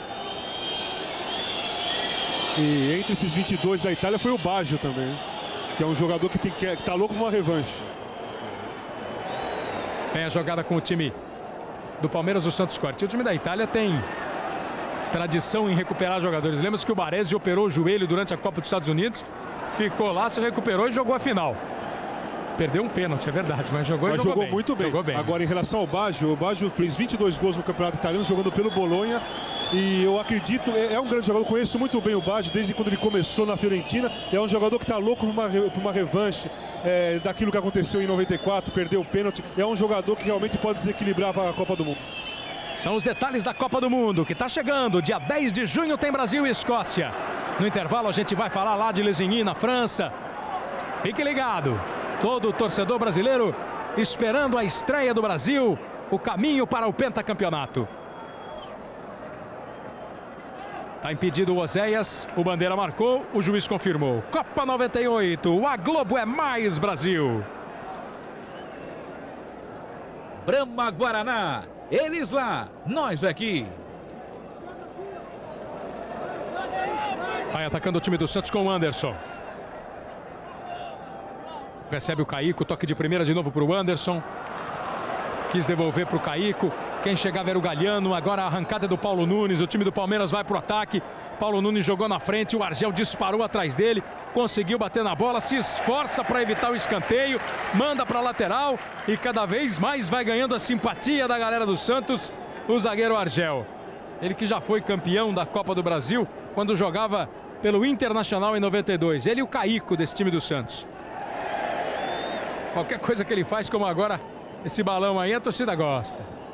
E entre esses vinte e dois da Itália foi o Baggio também, que é um jogador que tem que está louco por uma revanche. Vem a jogada com o time do Palmeiras, o Santos Corte. O time da Itália tem tradição em recuperar jogadores. Lembra-se que o Baresi operou o joelho durante a Copa dos Estados Unidos, ficou lá, se recuperou e jogou a final. Perdeu um pênalti, é verdade, mas jogou mas e jogou, jogou bem. muito bem. Jogou bem. Agora, em relação ao Baggio, o Baggio fez vinte e dois gols no Campeonato Italiano, jogando pelo Bolonha. E eu acredito, é, é um grande jogador, conheço muito bem o Baggio desde quando ele começou na Fiorentina. É um jogador que está louco por uma, por uma revanche é, daquilo que aconteceu em noventa e quatro, perdeu o pênalti. É um jogador que realmente pode desequilibrar para a Copa do Mundo. São os detalhes da Copa do Mundo, que está chegando. Dia dez de junho tem Brasil e Escócia. No intervalo a gente vai falar lá de Lesigny, na França. Fique ligado. Todo torcedor brasileiro esperando a estreia do Brasil, o caminho para o pentacampeonato. Está impedido o Oséias, o Bandeira marcou, o juiz confirmou. Copa noventa e oito, a Globo é mais Brasil. Brahma Guaraná, eles lá, nós aqui. Vai atacando o time do Santos com o Anderson. Recebe o Caico, toque de primeira de novo para o Anderson. Quis devolver para o Caico. Quem chegava era o Galhardo. Agora a arrancada é do Paulo Nunes. O time do Palmeiras vai para o ataque. Paulo Nunes jogou na frente. O Argel disparou atrás dele. Conseguiu bater na bola. Se esforça para evitar o escanteio. Manda para a lateral. E cada vez mais vai ganhando a simpatia da galera do Santos. O zagueiro Argel. Ele que já foi campeão da Copa do Brasil quando jogava pelo Internacional em noventa e dois. Ele e o Caico desse time do Santos. Qualquer coisa que ele faz, como agora esse balão aí, a torcida gosta.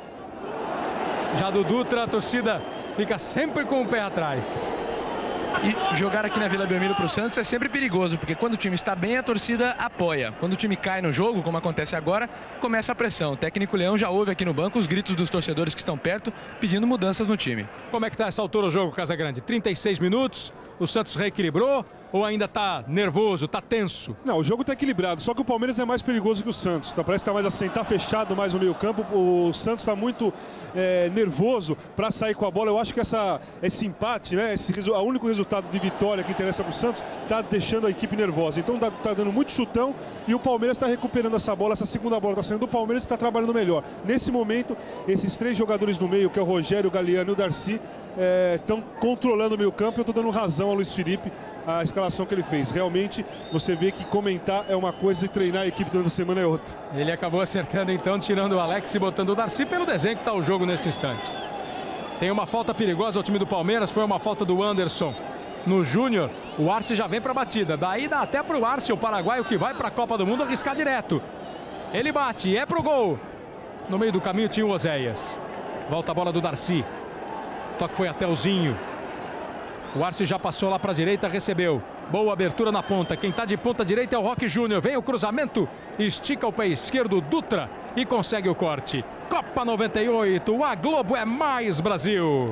Já do Dutra, a torcida fica sempre com o pé atrás. E jogar aqui na Vila Belmiro para o Santos é sempre perigoso, porque quando o time está bem, a torcida apoia. Quando o time cai no jogo, como acontece agora, começa a pressão. O técnico Leão já ouve aqui no banco os gritos dos torcedores que estão perto, pedindo mudanças no time. Como é que está essa altura o jogo, Casagrande? trinta e seis minutos, o Santos reequilibrou ou ainda está nervoso, está tenso? Não, o jogo está equilibrado, só que o Palmeiras é mais perigoso que o Santos. Tá, parece que está mais assim, tá fechado mais no meio campo. O Santos está muito é, nervoso para sair com a bola. Eu acho que essa, esse empate, né, esse o único resultado de vitória que interessa para o Santos, está deixando a equipe nervosa. Então está tá dando muito chutão e o Palmeiras está recuperando essa bola, essa segunda bola está saindo do Palmeiras e está trabalhando melhor. Nesse momento, esses três jogadores no meio, que é o Rogério, o Galhardo e o Darcy, estão é, controlando o meio campo. Eu estou dando razão ao Luiz Felipe, a escalação que ele fez. Realmente, você vê que comentar é uma coisa e treinar a equipe durante a semana é outra. Ele acabou acertando então, tirando o Alex e botando o Darcy pelo desenho que está o jogo nesse instante. Tem uma falta perigosa ao time do Palmeiras, foi uma falta do Anderson no Júnior. O Arce já vem para a batida, daí dá até para o Arce, o paraguaio que vai para a Copa do Mundo, arriscar direto. Ele bate, é pro gol. No meio do caminho tinha o Oséias. Volta a bola do Darcy. Toque foi até o Zinho. O Arce já passou lá para a direita, recebeu. Boa abertura na ponta. Quem está de ponta direita é o Roque Júnior. Vem o cruzamento, estica o pé esquerdo, Dutra, e consegue o corte. Copa noventa e oito, a Globo é mais Brasil.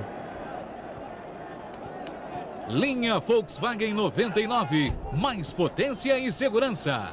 Linha Volkswagen noventa e nove, mais potência e segurança.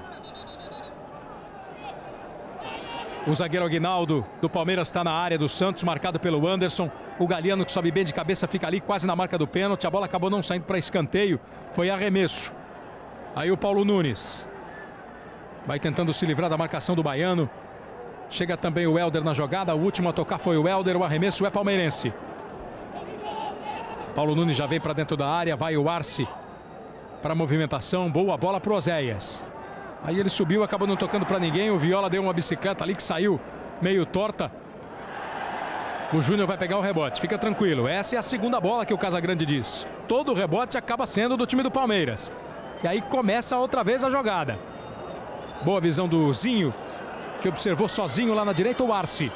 O zagueiro Aguinaldo do Palmeiras está na área do Santos, marcado pelo Anderson. O Galhardo, que sobe bem de cabeça, fica ali quase na marca do pênalti. A bola acabou não saindo para escanteio, foi arremesso. Aí o Paulo Nunes vai tentando se livrar da marcação do baiano. Chega também o Helder na jogada. O último a tocar foi o Helder. O arremesso é palmeirense. Paulo Nunes já vem para dentro da área. Vai o Arce para a movimentação. Boa bola para o Oséias. Aí ele subiu, acabou não tocando para ninguém. O Viola deu uma bicicleta ali que saiu meio torta. O Júnior vai pegar o rebote, fica tranquilo. Essa é a segunda bola que o Casagrande diz. Todo o rebote acaba sendo do time do Palmeiras. E aí começa outra vez a jogada. Boa visão do Zinho, que observou sozinho lá na direita o Arce.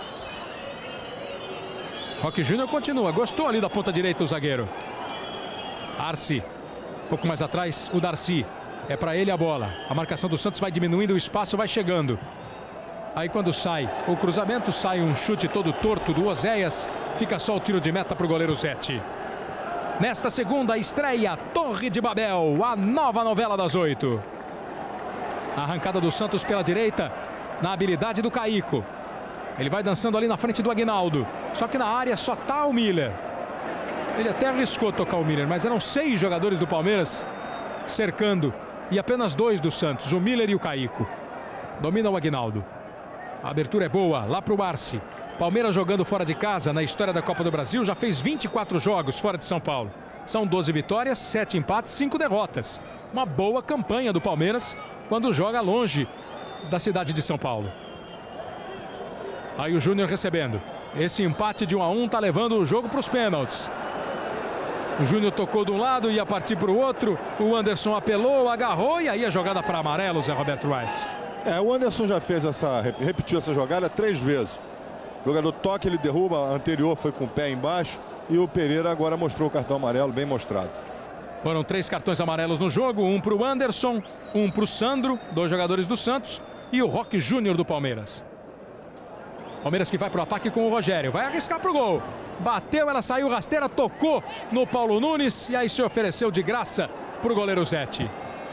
Roque Júnior continua, gostou ali da ponta direita o zagueiro. Arce, um pouco mais atrás, o Darcy. É para ele a bola. A marcação do Santos vai diminuindo, o espaço vai chegando. Aí quando sai o cruzamento, sai um chute todo torto do Oséias. Fica só o tiro de meta para o goleiro Zete. Nesta segunda estreia, Torre de Babel, a nova novela das oito. A arrancada do Santos pela direita, na habilidade do Caico. Ele vai dançando ali na frente do Aguinaldo. Só que na área só tá o Miller. Ele até arriscou tocar o Miller, mas eram seis jogadores do Palmeiras cercando. E apenas dois do Santos, o Miller e o Caico. Domina o Aguinaldo. A abertura é boa, lá para o Arce. Palmeiras jogando fora de casa na história da Copa do Brasil, já fez vinte e quatro jogos fora de São Paulo. São doze vitórias, sete empates, cinco derrotas. Uma boa campanha do Palmeiras quando joga longe da cidade de São Paulo. Aí o Júnior recebendo. Esse empate de um a um está levando o jogo para os pênaltis. O Júnior tocou de um lado, ia partir para o outro. O Anderson apelou, agarrou e aí a jogada para amarelo, Zé Roberto Wright. É, o Anderson já fez essa, repetiu essa jogada três vezes. O jogador toca, ele derruba, a anterior foi com o pé embaixo e o Pereira agora mostrou o cartão amarelo, bem mostrado. Foram três cartões amarelos no jogo, um para o Anderson, um para o Sandro, dois jogadores do Santos, e o Roque Júnior do Palmeiras. Palmeiras que vai para o ataque com o Rogério, vai arriscar para o gol. Bateu, ela saiu rasteira, tocou no Paulo Nunes e aí se ofereceu de graça para o goleiro Zete.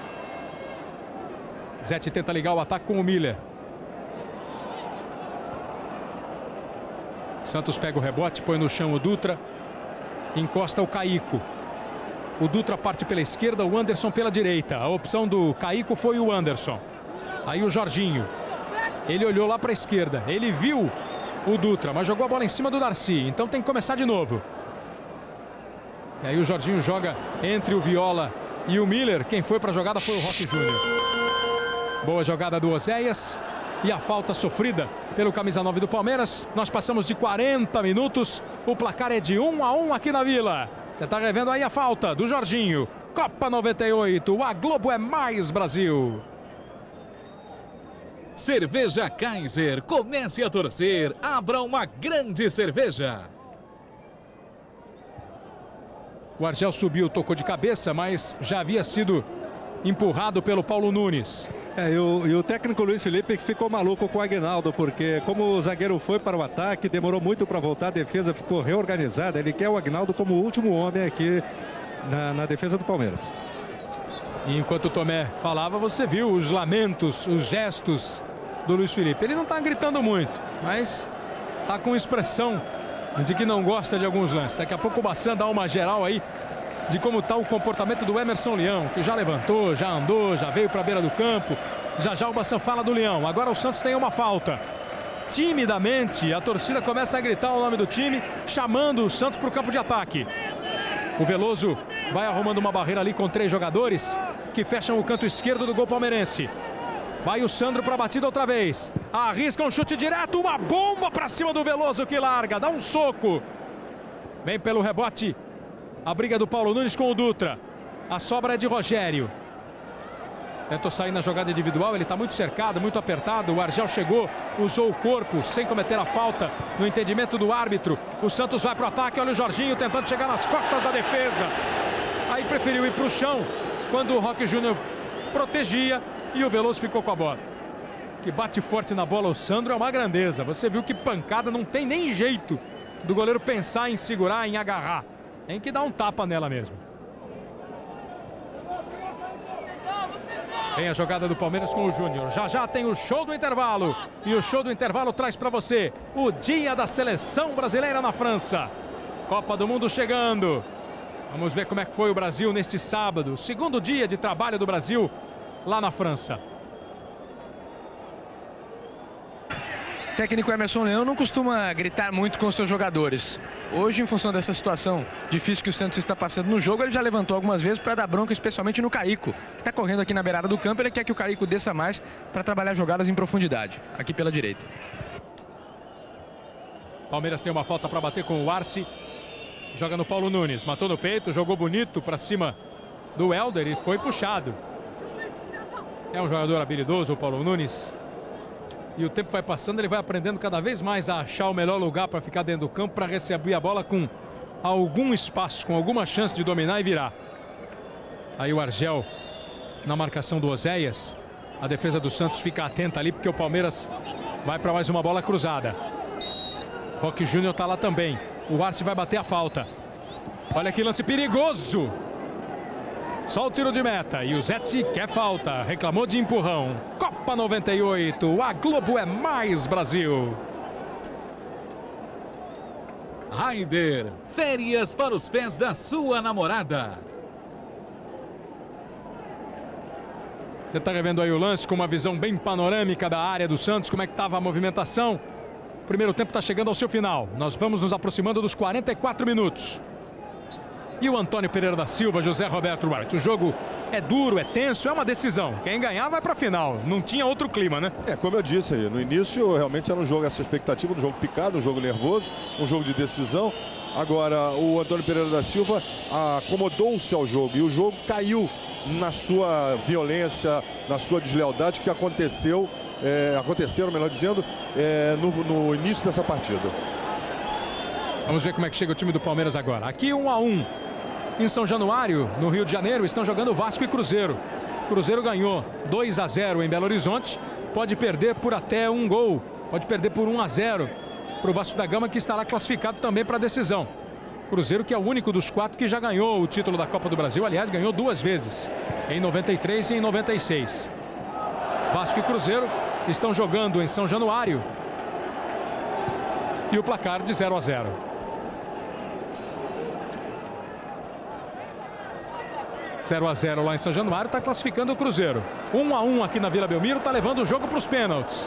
Zete tenta ligar o ataque com o Miller. Santos pega o rebote, põe no chão o Dutra. Encosta o Caico. O Dutra parte pela esquerda, o Anderson pela direita. A opção do Caico foi o Anderson. Aí o Jorginho. Ele olhou lá para a esquerda. Ele viu o Dutra, mas jogou a bola em cima do Darcy. Então tem que começar de novo. E aí o Jorginho joga entre o Viola e o Miller. Quem foi para a jogada foi o Roque Júnior. Boa jogada do Oséias. E a falta sofrida pelo camisa nove do Palmeiras. Nós passamos de quarenta minutos. O placar é de um a um aqui na Vila. Você está revendo aí a falta do Jorginho. Copa noventa e oito. A Globo é mais Brasil. Cerveja Kaiser. Comece a torcer. Abra uma grande cerveja. O Argel subiu, tocou de cabeça, mas já havia sido empurrado pelo Paulo Nunes. É, e, o, e o técnico Luiz Felipe ficou maluco com o Aguinaldo, porque como o zagueiro foi para o ataque, demorou muito para voltar, a defesa ficou reorganizada. Ele quer o Aguinaldo como o último homem aqui na, na defesa do Palmeiras. E enquanto o Tomé falava, você viu os lamentos, os gestos do Luiz Felipe. Ele não está gritando muito, mas está com expressão de que não gosta de alguns lances. Daqui a pouco o Bassan dá uma geral aí de como está o comportamento do Emerson Leão, que já levantou, já andou, já veio para a beira do campo. Já já o Bassan fala do Leão. Agora o Santos tem uma falta. Timidamente, a torcida começa a gritar o nome do time, chamando o Santos para o campo de ataque. O Veloso vai arrumando uma barreira ali com três jogadores que fecham o canto esquerdo do gol palmeirense. Vai o Sandro para a batida outra vez. Arrisca um chute direto, uma bomba para cima do Veloso que larga, dá um soco. Vem pelo rebote a briga do Paulo Nunes com o Dutra. A sobra é de Rogério. Tentou sair na jogada individual, ele está muito cercado, muito apertado. O Argel chegou, usou o corpo sem cometer a falta no entendimento do árbitro. O Santos vai para o ataque, olha o Jorginho tentando chegar nas costas da defesa. Aí preferiu ir para o chão quando o Roque Júnior protegia e o Veloso ficou com a bola. Que bate forte na bola o Sandro é uma grandeza. Você viu que pancada, não tem nem jeito do goleiro pensar em segurar, em agarrar. Tem que dar um tapa nela mesmo. Tem a jogada do Palmeiras com o Júnior. Já já tem o show do intervalo. E o show do intervalo traz para você o dia da seleção brasileira na França. Copa do Mundo chegando. Vamos ver como é que foi o Brasil neste sábado. Segundo dia de trabalho do Brasil lá na França. O técnico Emerson Leão não costuma gritar muito com os seus jogadores. Hoje, em função dessa situação difícil que o Santos está passando no jogo, ele já levantou algumas vezes para dar bronca, especialmente no Caico, que está correndo aqui na beirada do campo. Ele quer que o Caico desça mais para trabalhar jogadas em profundidade, aqui pela direita. Palmeiras tem uma falta para bater com o Arce. Joga no Paulo Nunes, matou no peito, jogou bonito para cima do Helder e foi puxado. É um jogador habilidoso, o Paulo Nunes. E o tempo vai passando, ele vai aprendendo cada vez mais a achar o melhor lugar para ficar dentro do campo, para receber a bola com algum espaço, com alguma chance de dominar e virar. Aí o Argel na marcação do Oséias. A defesa do Santos fica atenta ali, porque o Palmeiras vai para mais uma bola cruzada. Roque Júnior está lá também. O Arce vai bater a falta. Olha que lance perigoso. Só o tiro de meta. E o Zetzi quer falta. Reclamou de empurrão. Copa noventa e oito. A Globo é mais Brasil. Raider. Férias para os pés da sua namorada. Você está revendo aí o lance com uma visão bem panorâmica da área do Santos. Como é que estava a movimentação? O primeiro tempo está chegando ao seu final. Nós vamos nos aproximando dos quarenta e quatro minutos. E o Antônio Pereira da Silva, José Roberto Wright. O jogo é duro, é tenso, é uma decisão. Quem ganhar vai para a final. Não tinha outro clima, né? É, como eu disse aí, no início realmente era um jogo, essa expectativa, um jogo picado, um jogo nervoso, um jogo de decisão. Agora o Antônio Pereira da Silva acomodou-se ao jogo e o jogo caiu na sua violência, na sua deslealdade que aconteceu, é, aconteceram, melhor dizendo, é, no, no início dessa partida. Vamos ver como é que chega o time do Palmeiras agora. Aqui um a um. Em São Januário, no Rio de Janeiro, estão jogando Vasco e Cruzeiro. Cruzeiro ganhou dois a zero em Belo Horizonte. Pode perder por até um gol. Pode perder por um a zero para o Vasco da Gama, que estará classificado também para a decisão. Cruzeiro, que é o único dos quatro que já ganhou o título da Copa do Brasil. Aliás, ganhou duas vezes, em noventa e três e em noventa e seis. Vasco e Cruzeiro estão jogando em São Januário. E o placar de zero a zero. zero a zero lá em São Januário, está classificando o Cruzeiro. um a um aqui na Vila Belmiro, está levando o jogo para os pênaltis.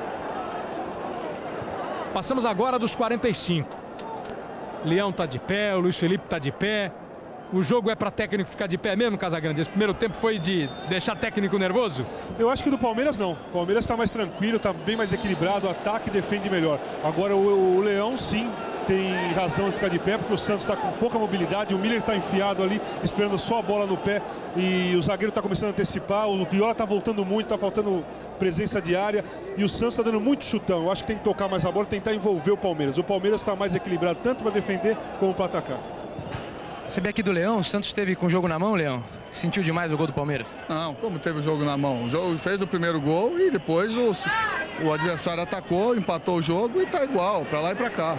Passamos agora dos quarenta e cinco. Leão está de pé, o Luiz Felipe está de pé. O jogo é para técnico ficar de pé mesmo, Casagrande? Esse primeiro tempo foi de deixar técnico nervoso? Eu acho que do Palmeiras não. O Palmeiras está mais tranquilo, está bem mais equilibrado, ataque e defende melhor. Agora o, o Leão sim tem razão de ficar de pé, porque o Santos está com pouca mobilidade, o Miller está enfiado ali, esperando só a bola no pé, e o zagueiro está começando a antecipar, o Viola está voltando muito, está faltando presença de área, e o Santos está dando muito chutão. Eu acho que tem que tocar mais a bola, tentar envolver o Palmeiras. O Palmeiras está mais equilibrado, tanto para defender como para atacar. Você vê aqui do Leão, o Santos teve com o jogo na mão, Leão? Sentiu demais o gol do Palmeiras? Não, como teve o jogo na mão? O jogo fez o primeiro gol e depois o, o adversário atacou, empatou o jogo e está igual, para lá e para cá.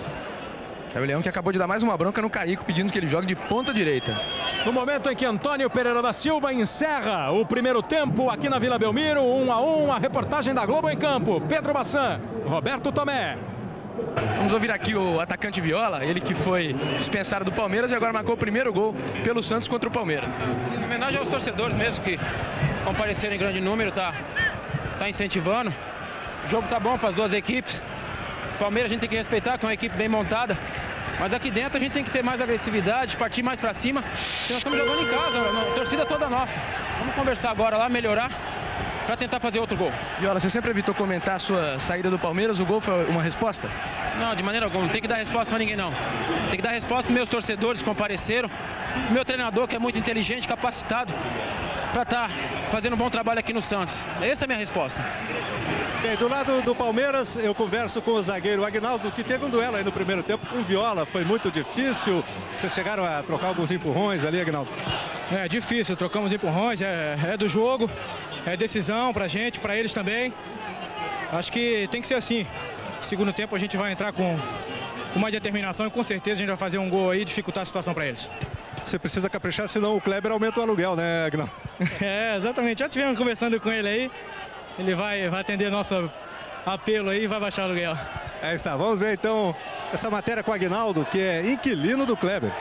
É o Leão que acabou de dar mais uma bronca no Caico, pedindo que ele jogue de ponta direita. No momento em que Antônio Pereira da Silva encerra o primeiro tempo aqui na Vila Belmiro, um a um, a reportagem da Globo em campo. Pedro Bassan, Roberto Tomé. Vamos ouvir aqui o atacante Viola, ele que foi dispensado do Palmeiras e agora marcou o primeiro gol pelo Santos contra o Palmeiras. Em homenagem aos torcedores mesmo que compareceram em grande número, tá, tá incentivando. O jogo tá bom para as duas equipes. Palmeiras a gente tem que respeitar, que é uma equipe bem montada. Mas aqui dentro a gente tem que ter mais agressividade, partir mais para cima. Porque nós estamos jogando em casa, a torcida toda nossa. Vamos conversar agora lá, melhorar, para tentar fazer outro gol. Viola, você sempre evitou comentar a sua saída do Palmeiras, o gol foi uma resposta? Não, de maneira alguma, não tem que dar resposta para ninguém não. Tem que dar resposta para meus torcedores que compareceram, meu treinador que é muito inteligente, capacitado, para estar tá fazendo um bom trabalho aqui no Santos. Essa é a minha resposta. Bem, do lado do Palmeiras, eu converso com o zagueiro Aguinaldo, que teve um duelo aí no primeiro tempo com o Viola, foi muito difícil. Vocês chegaram a trocar alguns empurrões ali, Aguinaldo? É difícil, trocamos empurrões, é, é do jogo, é decisão pra gente, pra eles também. Acho que tem que ser assim. Segundo tempo a gente vai entrar com, com mais determinação e com certeza a gente vai fazer um gol aí e dificultar a situação pra eles. Você precisa caprichar, senão o Kleber aumenta o aluguel, né, Aguinaldo? É, exatamente. Já estivemos conversando com ele aí. Ele vai, vai atender nosso apelo aí e vai baixar o aluguel. É, está. Vamos ver então essa matéria com o Aguinaldo, que é inquilino do Kleber.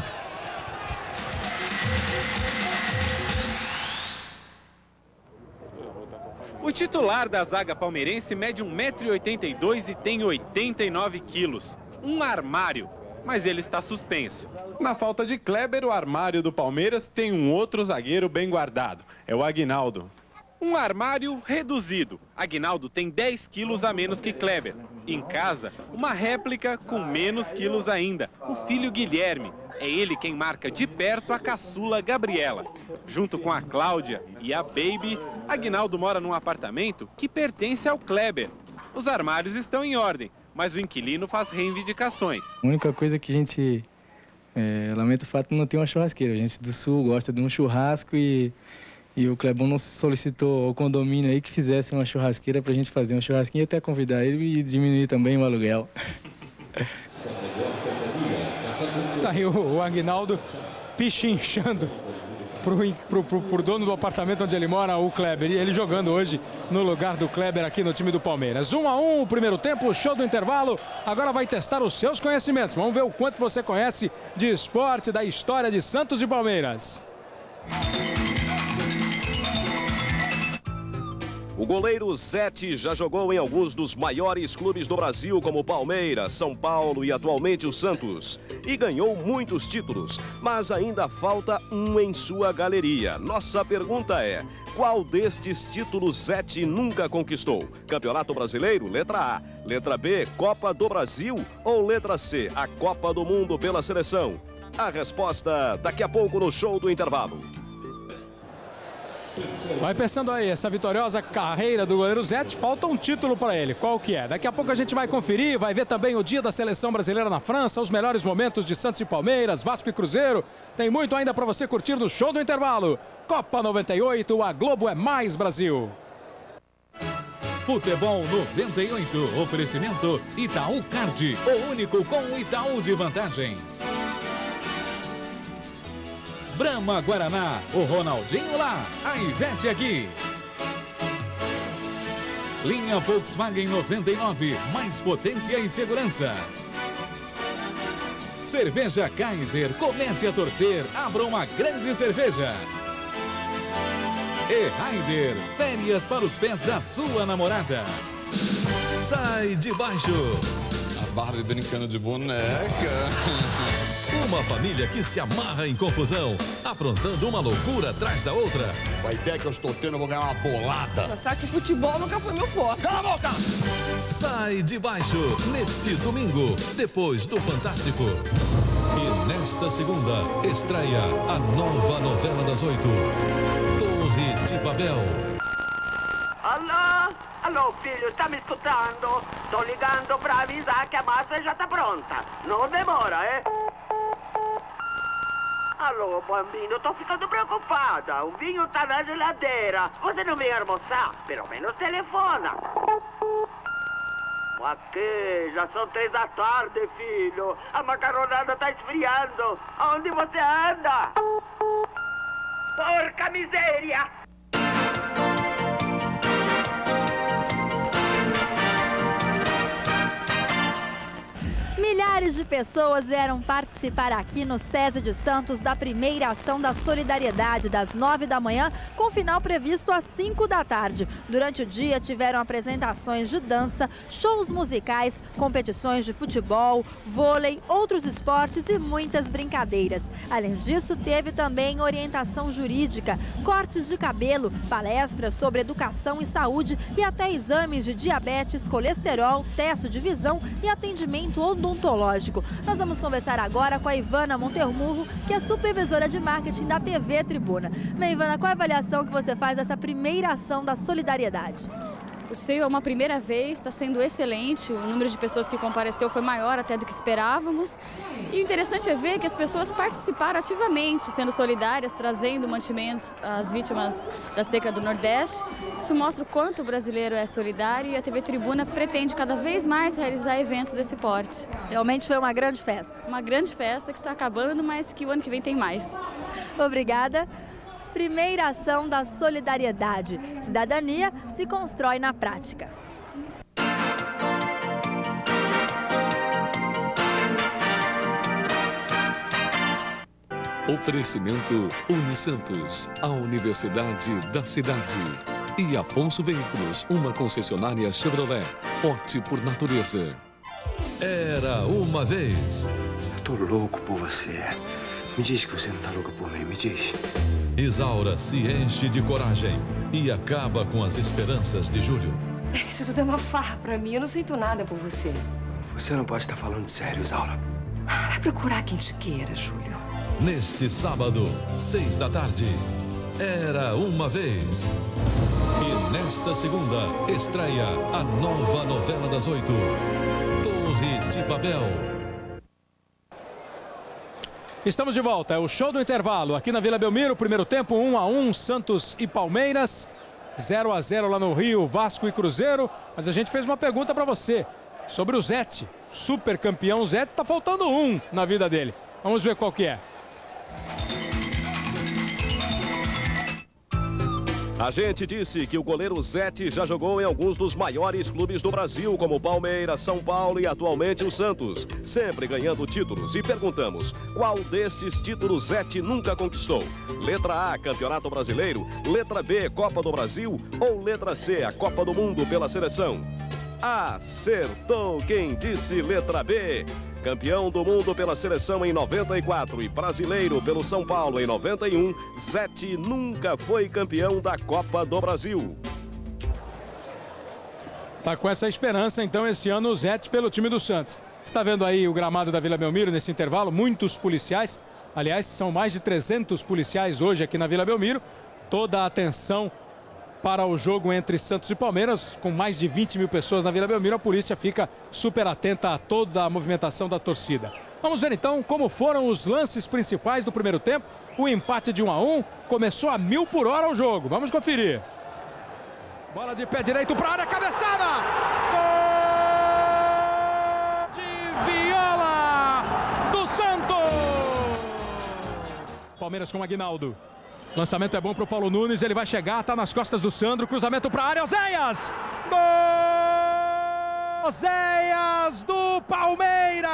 O titular da zaga palmeirense mede um metro e oitenta e dois e tem oitenta e nove quilos. Um armário. Mas ele está suspenso. Na falta de Kleber, o armário do Palmeiras tem um outro zagueiro bem guardado. É o Aguinaldo. Um armário reduzido. Aguinaldo tem dez quilos a menos que Kleber. Em casa, uma réplica com menos quilos ainda. O filho Guilherme. É ele quem marca de perto a caçula Gabriela. Junto com a Cláudia e a Baby, Aguinaldo mora num apartamento que pertence ao Kleber. Os armários estão em ordem, mas o inquilino faz reivindicações. A única coisa que a gente é, lamenta o fato de não ter uma churrasqueira. A gente do Sul gosta de um churrasco e, e o Clebão não solicitou ao condomínio aí que fizesse uma churrasqueira para a gente fazer um churrasquinho e até convidar ele e diminuir também o aluguel. Tá aí o, o Aguinaldo pichinchando pro, pro, pro, pro dono do apartamento onde ele mora, o Kleber. E ele jogando hoje no lugar do Kleber aqui no time do Palmeiras. um a um, o primeiro tempo, show do intervalo. Agora vai testar os seus conhecimentos. Vamos ver o quanto você conhece de esporte, da história de Santos e Palmeiras. O goleiro Zete já jogou em alguns dos maiores clubes do Brasil, como Palmeiras, São Paulo e atualmente o Santos. E ganhou muitos títulos, mas ainda falta um em sua galeria. Nossa pergunta é, qual destes títulos Zete nunca conquistou? Campeonato Brasileiro, letra A. Letra B, Copa do Brasil. Ou letra C, a Copa do Mundo pela seleção? A resposta daqui a pouco no show do intervalo. Vai pensando aí, essa vitoriosa carreira do goleiro Zete, falta um título para ele. Qual que é? Daqui a pouco a gente vai conferir, vai ver também o dia da seleção brasileira na França, os melhores momentos de Santos e Palmeiras, Vasco e Cruzeiro. Tem muito ainda para você curtir no show do intervalo. Copa noventa e oito, a Globo é mais Brasil. Futebol noventa e oito, oferecimento Itaú Card, o único com o Itaú de vantagens. Brahma Guaraná, o Ronaldinho lá, a Ivete aqui. Linha Volkswagen noventa e nove, mais potência e segurança. Cerveja Kaiser, comece a torcer, abra uma grande cerveja. E Raider, férias para os pés da sua namorada. Sai de baixo. A Barbie brincando de boneca. Uma família que se amarra em confusão, aprontando uma loucura atrás da outra. Com a ideia que eu estou tendo, eu vou ganhar uma bolada. Você sabe que futebol nunca foi meu forte. Cala a boca! Sai de baixo, neste domingo, depois do Fantástico. E nesta segunda, estreia a nova novela das oito, Torre de Babel. Alô? Alô, filho, tá me escutando? Tô ligando pra avisar que a massa já tá pronta. Não demora, é? Alô, bambino, tô ficando preocupada. O vinho tá na geladeira. Você não vem almoçar? Pelo menos telefona. Aqui, já são três da tarde, filho. A macarronada tá esfriando. Aonde você anda? Porca miséria! Milhares de pessoas vieram participar aqui no SESI de Santos da primeira ação da solidariedade das nove da manhã, com final previsto às cinco da tarde. Durante o dia tiveram apresentações de dança, shows musicais, competições de futebol, vôlei, outros esportes e muitas brincadeiras. Além disso, teve também orientação jurídica, cortes de cabelo, palestras sobre educação e saúde e até exames de diabetes, colesterol, teste de visão e atendimento odontológico. Nós vamos conversar agora com a Ivana Montermurro, que é supervisora de marketing da T V Tribuna. Bem, Ivana, qual a avaliação que você faz dessa primeira ação da solidariedade? Por ser uma primeira vez, está sendo excelente. O número de pessoas que compareceu foi maior até do que esperávamos. E o interessante é ver que as pessoas participaram ativamente, sendo solidárias, trazendo mantimentos às vítimas da seca do Nordeste. Isso mostra o quanto o brasileiro é solidário e a T V Tribuna pretende cada vez mais realizar eventos desse porte. Realmente foi uma grande festa. Uma grande festa que está acabando, mas que o ano que vem tem mais. Obrigada. Primeira ação da solidariedade. Cidadania se constrói na prática. Oferecimento Unisantos, a Universidade da Cidade. E Afonso Veículos, uma concessionária Chevrolet, forte por natureza. Era uma vez. Eu tô louco por você. Me diz que você não tá louca por mim, me diz. Isaura se enche de coragem e acaba com as esperanças de Júlio. Isso tudo é uma farra pra mim. Eu não sinto nada por você. Você não pode estar falando sério, Isaura. Vai procurar quem te queira, Júlio. Neste sábado, seis da tarde, Era Uma Vez. E nesta segunda, estreia a nova novela das oito, Torre de Babel. Estamos de volta, é o show do intervalo aqui na Vila Belmiro, primeiro tempo um a um, Santos e Palmeiras, zero a zero lá no Rio, Vasco e Cruzeiro. Mas a gente fez uma pergunta para você sobre o Zete, super campeão Zete, tá faltando um na vida dele. Vamos ver qual que é. A gente disse que o goleiro Zete já jogou em alguns dos maiores clubes do Brasil, como Palmeiras, São Paulo e atualmente o Santos, sempre ganhando títulos. E perguntamos, qual destes títulos Zete nunca conquistou? Letra A, Campeonato Brasileiro. Letra B, Copa do Brasil. Ou letra C, a Copa do Mundo pela seleção? Acertou quem disse letra B. Campeão do mundo pela seleção em noventa e quatro e brasileiro pelo São Paulo em noventa e um, Zete nunca foi campeão da Copa do Brasil. Tá com essa esperança, então, esse ano o Zete pelo time do Santos. Está vendo aí o gramado da Vila Belmiro nesse intervalo? Muitos policiais. Aliás, são mais de trezentos policiais hoje aqui na Vila Belmiro. Toda a atenção para o jogo entre Santos e Palmeiras, com mais de vinte mil pessoas na Vila Belmiro, a polícia fica super atenta a toda a movimentação da torcida. Vamos ver então como foram os lances principais do primeiro tempo. O empate de um a um, começou a mil por hora o jogo. Vamos conferir. Bola de pé direito para a área, cabeçada! Gol de Viola do Santos! Palmeiras com o Aguinaldo. Lançamento é bom para o Paulo Nunes, ele vai chegar, está nas costas do Sandro, cruzamento para a área, Oséias! Gol! Oséias do Palmeiras!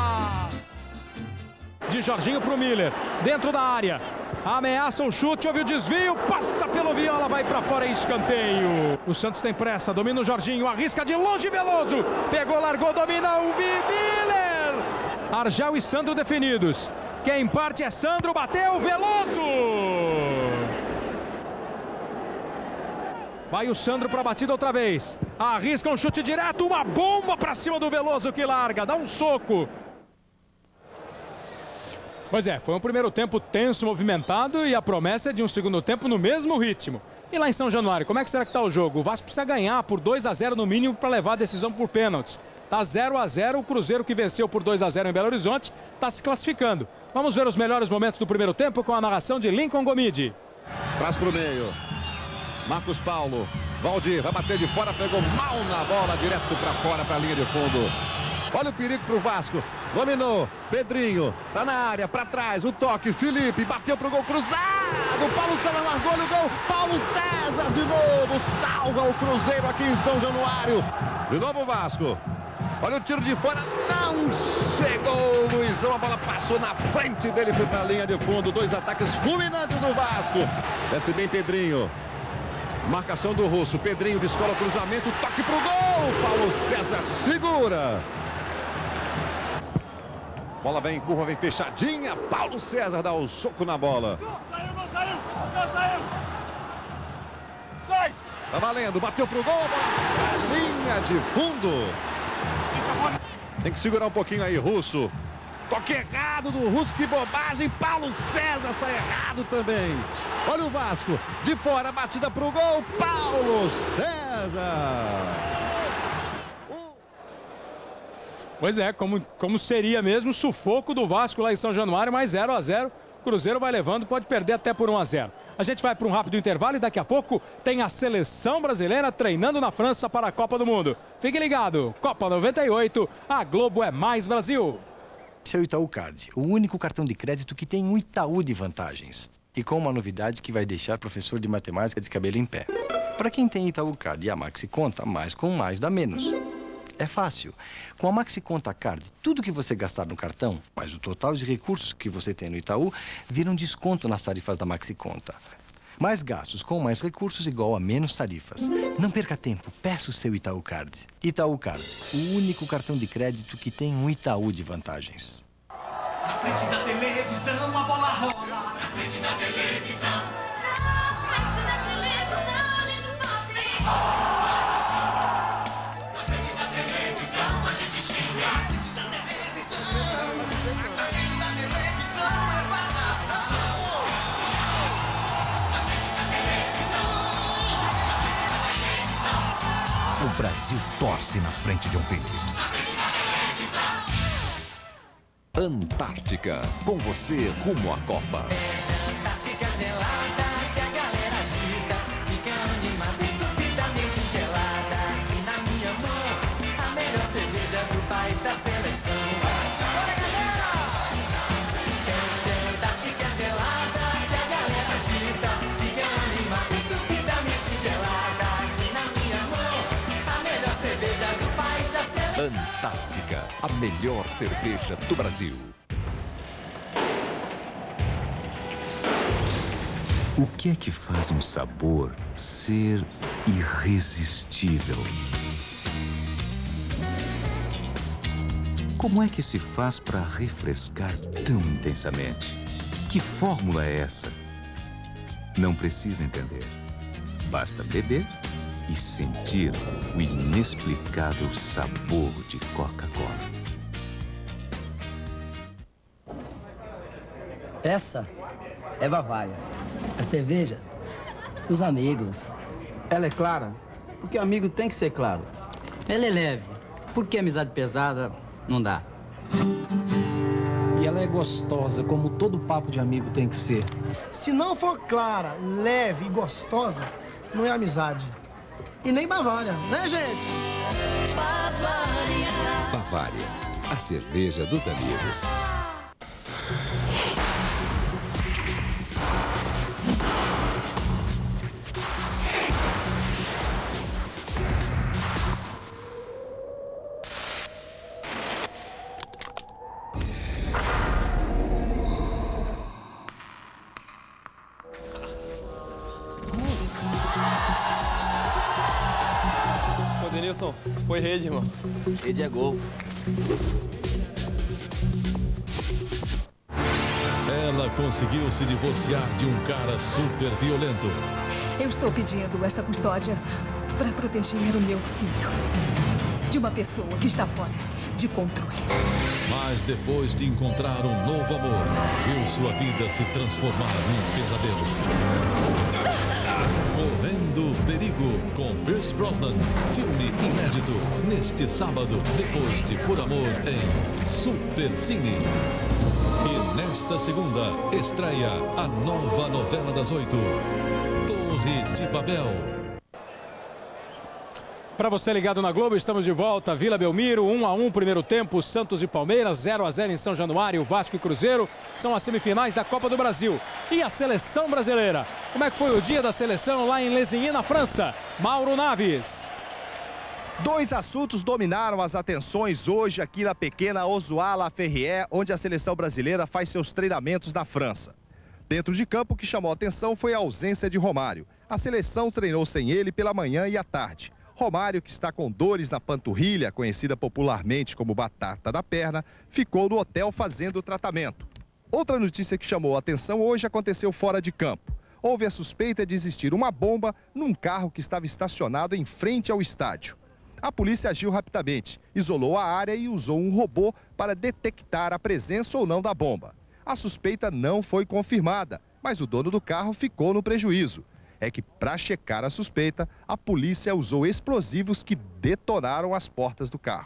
De Jorginho para o Miller, dentro da área, ameaça o chute, houve o desvio, passa pelo Viola, vai para fora em escanteio. O Santos tem pressa, domina o Jorginho, arrisca de longe, Veloso, pegou, largou, domina o Miller! Argel e Sandro definidos. Quem parte é Sandro, bateu, Veloso! Vai o Sandro para a batida outra vez. Arrisca um chute direto, uma bomba para cima do Veloso que larga, dá um soco. Pois é, foi um primeiro tempo tenso, movimentado e a promessa é de um segundo tempo no mesmo ritmo. E lá em São Januário, como é que será que está o jogo? O Vasco precisa ganhar por dois a zero no mínimo para levar a decisão por pênaltis. Está zero a zero, o Cruzeiro que venceu por dois a zero em Belo Horizonte está se classificando. Vamos ver os melhores momentos do primeiro tempo com a narração de Lincoln Gomide. Traz para o meio. Marcos Paulo. Valdir vai bater de fora, pegou mal na bola, direto para fora, para a linha de fundo. Olha o perigo para o Vasco. Dominou. Pedrinho. Tá na área, para trás. O toque. Felipe bateu pro gol cruzado. Paulo César largou o gol. Paulo César de novo. Salva o Cruzeiro aqui em São Januário. De novo o Vasco. Olha o tiro de fora, não chegou o Luizão, a bola passou na frente dele, foi para a linha de fundo, dois ataques fulminantes do Vasco. Desce bem Pedrinho, marcação do Russo, Pedrinho descola o cruzamento, toque pro gol, Paulo César segura. Bola vem em curva, vem fechadinha, Paulo César dá o soco na bola. Saiu, não saiu, não saiu. Sai! Tá valendo, bateu pro gol, a bola na linha de fundo. Tem que segurar um pouquinho aí, Russo. Toque errado do Russo, que bobagem. Paulo César sai errado também. Olha o Vasco, de fora, batida pro gol. Paulo César. Pois é, como, como seria mesmo o sufoco do Vasco lá em São Januário, mas zero a zero. Cruzeiro vai levando, pode perder até por um a zero. A gente vai para um rápido intervalo e daqui a pouco tem a seleção brasileira treinando na França para a Copa do Mundo. Fique ligado, Copa noventa e oito, a Globo é mais Brasil. Esse é o Itaú Card, o único cartão de crédito que tem um Itaú de vantagens. E com uma novidade que vai deixar professor de matemática de cabelo em pé. Para quem tem Itaú Card e a Maxi Conta, mais com mais dá menos. É fácil. Com a Maxi Conta Card, tudo que você gastar no cartão, mais o total de recursos que você tem no Itaú, vira um desconto nas tarifas da Maxi Conta. Mais gastos com mais recursos igual a menos tarifas. Não perca tempo, peça o seu Itaú Card. Itaú Card, o único cartão de crédito que tem um Itaú de vantagens. Na frente da televisão a bola rola. Na frente da televisão. Na frente da televisão a gente sofre. Na frente da televisão a gente xinga. Na frente da televisão. Na frente da televisão é pagação. Na frente da televisão. Na frente da televisão. O Brasil torce na frente de um Philips. Na frente da televisão. Antártica, com você rumo à Copa. Antártica gelada, que a galera agita, fica animada, estupidamente gelada. E na minha mão, a melhor cerveja do país da seleção. Bora, galera! Antártica gelada, que a galera agita, fica animada, estupidamente gelada. E na minha mão, a melhor cerveja do país da seleção. Antártica, a melhor cerveja do Brasil. O que é que faz um sabor ser irresistível? Como é que se faz para refrescar tão intensamente? Que fórmula é essa? Não precisa entender. Basta beber e sentir o inexplicável sabor de Coca-Cola. Essa é Bavária, a cerveja dos amigos. Ela é clara, porque amigo tem que ser claro. Ela é leve, porque amizade pesada não dá. E ela é gostosa, como todo papo de amigo tem que ser. Se não for clara, leve e gostosa, não é amizade. E nem Bavária, né, gente? Bavária. Bavária, a cerveja dos amigos. Denilson, foi rede, irmão. Rede é gol. Ela conseguiu se divorciar de um cara super violento. Eu estou pedindo esta custódia para proteger o meu filho de uma pessoa que está fora de controle. Mas depois de encontrar um novo amor, viu sua vida se transformar num pesadelo. Correndo Perigo, com Pierce Brosnan. Filme inédito, neste sábado, depois de Por Amor, em Super Cine. E nesta segunda, estreia a nova novela das oito, Torre de Babel. Para você ligado na Globo, estamos de volta. Vila Belmiro, um a um, primeiro tempo. Santos e Palmeiras, zero a zero em São Januário. Vasco e Cruzeiro são as semifinais da Copa do Brasil. E a seleção brasileira? Como é que foi o dia da seleção lá em Lesigny, na França? Mauro Naves. Dois assuntos dominaram as atenções hoje aqui na pequena Ozoala-Ferrier, onde a seleção brasileira faz seus treinamentos na França. Dentro de campo, o que chamou a atenção foi a ausência de Romário. A seleção treinou sem ele pela manhã e à tarde. Romário, que está com dores na panturrilha, conhecida popularmente como batata da perna, ficou no hotel fazendo o tratamento. Outra notícia que chamou a atenção hoje aconteceu fora de campo. Houve a suspeita de existir uma bomba num carro que estava estacionado em frente ao estádio. A polícia agiu rapidamente, isolou a área e usou um robô para detectar a presença ou não da bomba. A suspeita não foi confirmada, mas o dono do carro ficou no prejuízo. É que, para checar a suspeita, a polícia usou explosivos que detonaram as portas do carro.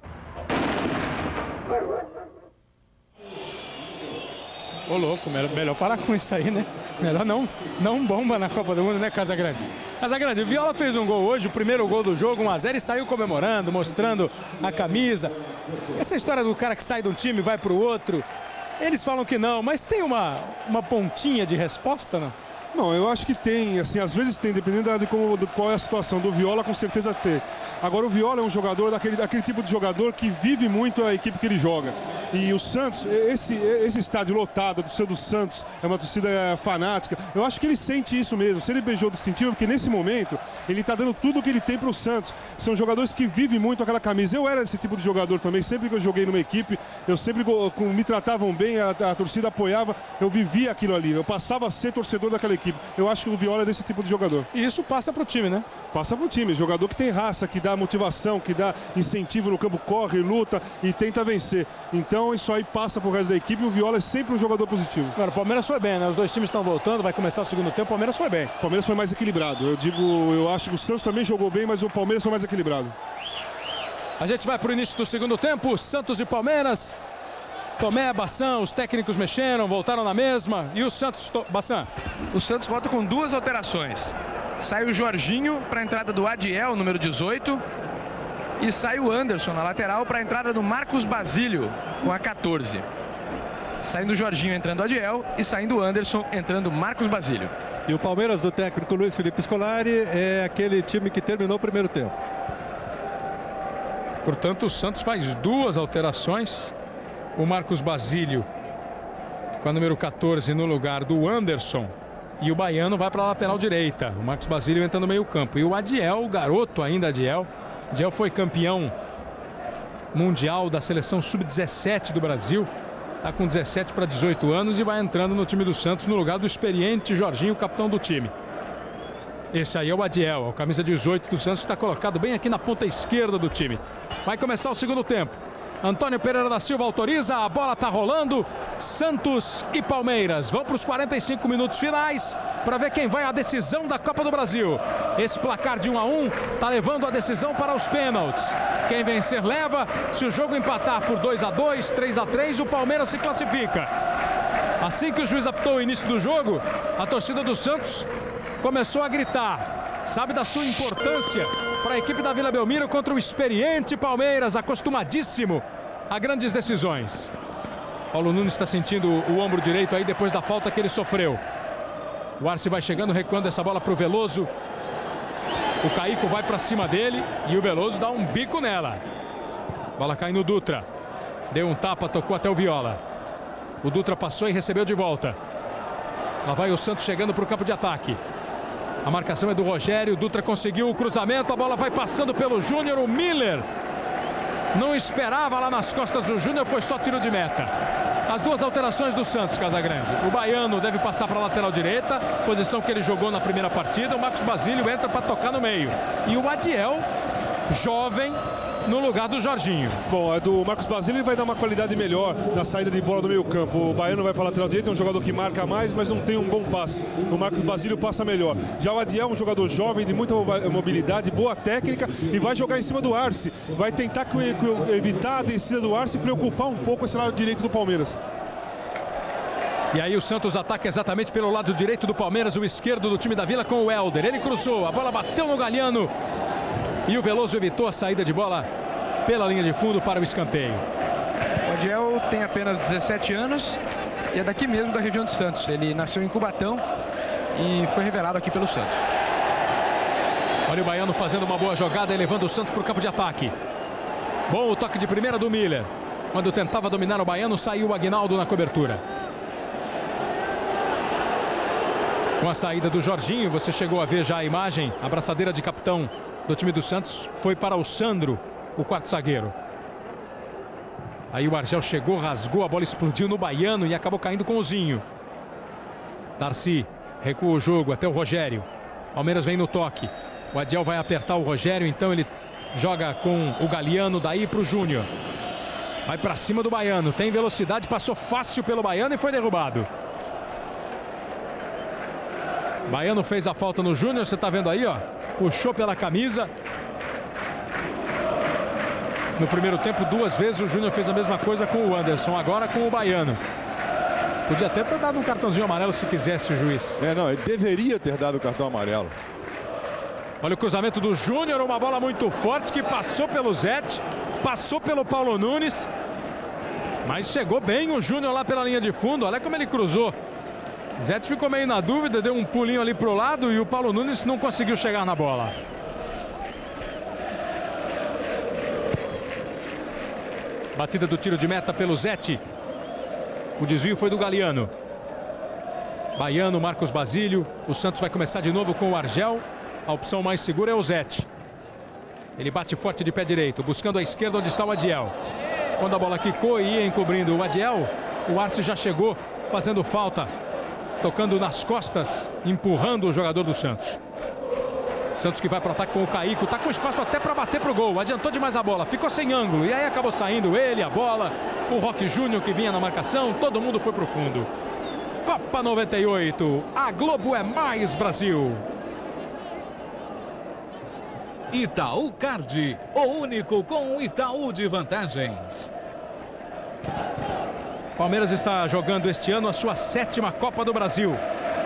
Ô, louco, melhor parar com isso aí, né? Melhor não, não bomba na Copa do Mundo, né, Casagrande? Casagrande, o Viola fez um gol hoje, o primeiro gol do jogo, um a zero, e saiu comemorando, mostrando a camisa. Essa história do cara que sai de um time e vai para o outro, eles falam que não, mas tem uma, uma pontinha de resposta, não? Não, eu acho que tem, assim, às vezes tem, dependendo de como, de qual é a situação. Do Viola, com certeza tem. Agora, o Viola é um jogador, daquele, daquele tipo de jogador que vive muito a equipe que ele joga. E o Santos, esse, esse estádio lotado, a torcida do Santos, é uma torcida fanática. Eu acho que ele sente isso mesmo. Se ele beijou do sentido, porque nesse momento, ele está dando tudo o que ele tem para o Santos. São jogadores que vivem muito aquela camisa. Eu era esse tipo de jogador também. Sempre que eu joguei numa equipe, eu sempre me tratavam bem, a, a torcida apoiava. Eu vivia aquilo ali. Eu passava a ser torcedor daquela equipe. Eu acho que o Viola é desse tipo de jogador. E isso passa para o time, né? Passa para o time. Jogador que tem raça, que dá motivação, que dá incentivo no campo, corre, luta e tenta vencer. Então isso aí passa para o resto da equipe e o Viola é sempre um jogador positivo. Agora, o Palmeiras foi bem, né? Os dois times estão voltando, vai começar o segundo tempo, o Palmeiras foi bem. O Palmeiras foi mais equilibrado. Eu digo, eu acho que o Santos também jogou bem, mas o Palmeiras foi mais equilibrado. A gente vai para o início do segundo tempo, Santos e Palmeiras. Tomé, Bassan, os técnicos mexeram, voltaram na mesma. E o Santos, Bassan? O Santos volta com duas alterações. Sai o Jorginho para a entrada do Adiel, número dezoito. E sai o Anderson na lateral para a entrada do Marcos Basílio, com a quatorze. Saindo o Jorginho, entrando o Adiel. E saindo o Anderson, entrando o Marcos Basílio. E o Palmeiras do técnico Luiz Felipe Scolari é aquele time que terminou o primeiro tempo. Portanto, o Santos faz duas alterações. O Marcos Basílio com a número quatorze no lugar do Anderson. E o Baiano vai para a lateral direita. O Marcos Basílio entra no meio campo. E o Adiel, o garoto ainda Adiel. Adiel foi campeão mundial da seleção sub dezessete do Brasil. Está com dezessete para dezoito anos e vai entrando no time do Santos no lugar do experiente Jorginho, capitão do time. Esse aí é o Adiel, o camisa dezoito do Santos, está colocado bem aqui na ponta esquerda do time. Vai começar o segundo tempo. Antônio Pereira da Silva autoriza, a bola está rolando. Santos e Palmeiras vão para os quarenta e cinco minutos finais para ver quem vai à decisão da Copa do Brasil. Esse placar de um a um está levando a decisão para os pênaltis. Quem vencer leva. Se o jogo empatar por dois a dois, três a três, o Palmeiras se classifica. Assim que o juiz apitou o início do jogo, a torcida do Santos começou a gritar. Sabe da sua importância para a equipe da Vila Belmiro contra o experiente Palmeiras, acostumadíssimo a grandes decisões. Paulo Nunes está sentindo o ombro direito aí depois da falta que ele sofreu. O Arce vai chegando, recuando essa bola para o Veloso. O Caico vai para cima dele e o Veloso dá um bico nela. Bola cai no Dutra. Deu um tapa, tocou até o Viola. O Dutra passou e recebeu de volta. Lá vai o Santos chegando para o campo de ataque. A marcação é do Rogério, o Dutra conseguiu o cruzamento, a bola vai passando pelo Júnior, o Miller não esperava lá nas costas do Júnior, foi só tiro de meta. As duas alterações do Santos, Casagrande. O Baiano deve passar para a lateral direita, posição que ele jogou na primeira partida. O Marcos Basílio entra para tocar no meio. E o Adiel, jovem, no lugar do Jorginho. Bom, a do Marcos Basílio vai dar uma qualidade melhor na saída de bola do meio campo. O Baiano vai para a lateral direita, é um jogador que marca mais, mas não tem um bom passe. O Marcos Basílio passa melhor. Já o Adiel é um jogador jovem, de muita mobilidade, boa técnica e vai jogar em cima do Arce. Vai tentar evitar a descida do Arce e preocupar um pouco esse lado direito do Palmeiras. E aí o Santos ataca exatamente pelo lado direito do Palmeiras, o esquerdo do time da Vila com o Helder. Ele cruzou, a bola bateu no Galhardo. E o Veloso evitou a saída de bola pela linha de fundo para o escanteio. O Adiel tem apenas dezessete anos e é daqui mesmo, da região de Santos. Ele nasceu em Cubatão e foi revelado aqui pelo Santos. Olha o Baiano fazendo uma boa jogada, elevando o Santos para o campo de ataque. Bom o toque de primeira do Miller. Quando tentava dominar o Baiano, saiu o Aguinaldo na cobertura. Com a saída do Jorginho, você chegou a ver já a imagem, a braçadeira de capitão do time do Santos foi para o Sandro, o quarto zagueiro. Aí o Argel chegou, rasgou, a bola explodiu no Baiano e acabou caindo com o Zinho. Darcy recua o jogo até o Rogério. Palmeiras vem no toque. O Adiel vai apertar o Rogério, então ele joga com o Galhardo, daí para o Júnior. Vai para cima do Baiano, tem velocidade, passou fácil pelo Baiano e foi derrubado. Baiano fez a falta no Júnior, você está vendo aí, ó. Puxou pela camisa. No primeiro tempo, duas vezes o Júnior fez a mesma coisa com o Anderson, agora com o Baiano. Podia até ter dado um cartãozinho amarelo se quisesse o juiz. É, não, ele deveria ter dado o cartão amarelo. Olha o cruzamento do Júnior, uma bola muito forte que passou pelo Zete, passou pelo Paulo Nunes. Mas chegou bem o Júnior lá pela linha de fundo, olha como ele cruzou. Zete ficou meio na dúvida, deu um pulinho ali pro lado e o Paulo Nunes não conseguiu chegar na bola. Batida do tiro de meta pelo Zete. O desvio foi do Galiano. Baiano, Marcos Basílio. O Santos vai começar de novo com o Argel. A opção mais segura é o Zete. Ele bate forte de pé direito, buscando a esquerda onde está o Adiel. Quando a bola quicou e ia encobrindo o Adiel, o Arce já chegou fazendo falta, tocando nas costas, empurrando o jogador do Santos. Santos que vai para o ataque com o Caico, tá com espaço até para bater pro gol, adiantou demais a bola, ficou sem ângulo e aí acabou saindo ele, a bola, o Roque Júnior que vinha na marcação, todo mundo foi pro fundo. Copa noventa e oito, a Globo é mais Brasil. Itaú Card, o único com Itaú de vantagens. Palmeiras está jogando este ano a sua sétima Copa do Brasil.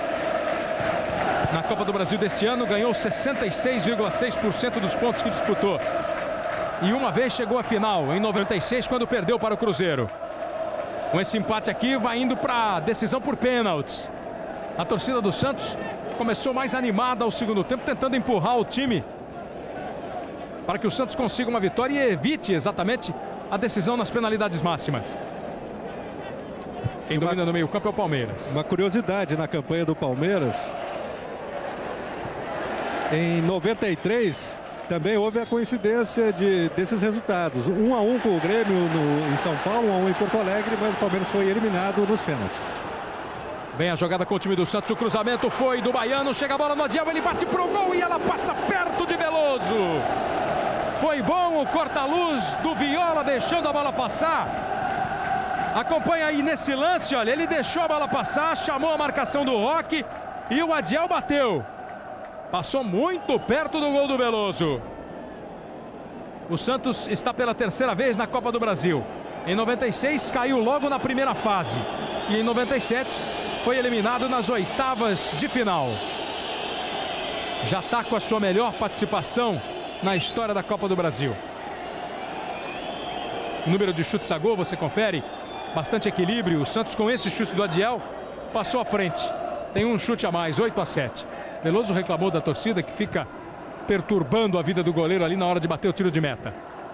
Na Copa do Brasil deste ano ganhou sessenta e seis vírgula seis por cento dos pontos que disputou. E uma vez chegou à final, em noventa e seis, quando perdeu para o Cruzeiro. Com esse empate aqui vai indo para a decisão por pênaltis. A torcida do Santos começou mais animada ao segundo tempo, tentando empurrar o time para que o Santos consiga uma vitória e evite exatamente a decisão nas penalidades máximas. Quem domina no meio-campo é o Palmeiras. Uma curiosidade na campanha do Palmeiras. Em noventa e três também houve a coincidência de, desses resultados. um a um com o Grêmio no, em São Paulo, um a um em Porto Alegre, mas o Palmeiras foi eliminado nos pênaltis. Vem a jogada com o time do Santos, o cruzamento foi do Baiano, chega a bola no Adiel, ele bate pro gol e ela passa perto de Veloso. Foi bom o corta-luz do Viola, deixando a bola passar. Acompanha aí nesse lance, olha, ele deixou a bola passar, chamou a marcação do Roque e o Adiel bateu. Passou muito perto do gol do Veloso. O Santos está pela terceira vez na Copa do Brasil. Em noventa e seis caiu logo na primeira fase. E em noventa e sete foi eliminado nas oitavas de final. Já está com a sua melhor participação na história da Copa do Brasil. O número de chutes a gol, você confere. Bastante equilíbrio. O Santos, com esse chute do Adiel, passou à frente. Tem um chute a mais, oito a sete. Veloso reclamou da torcida que fica perturbando a vida do goleiro ali na hora de bater o tiro de meta.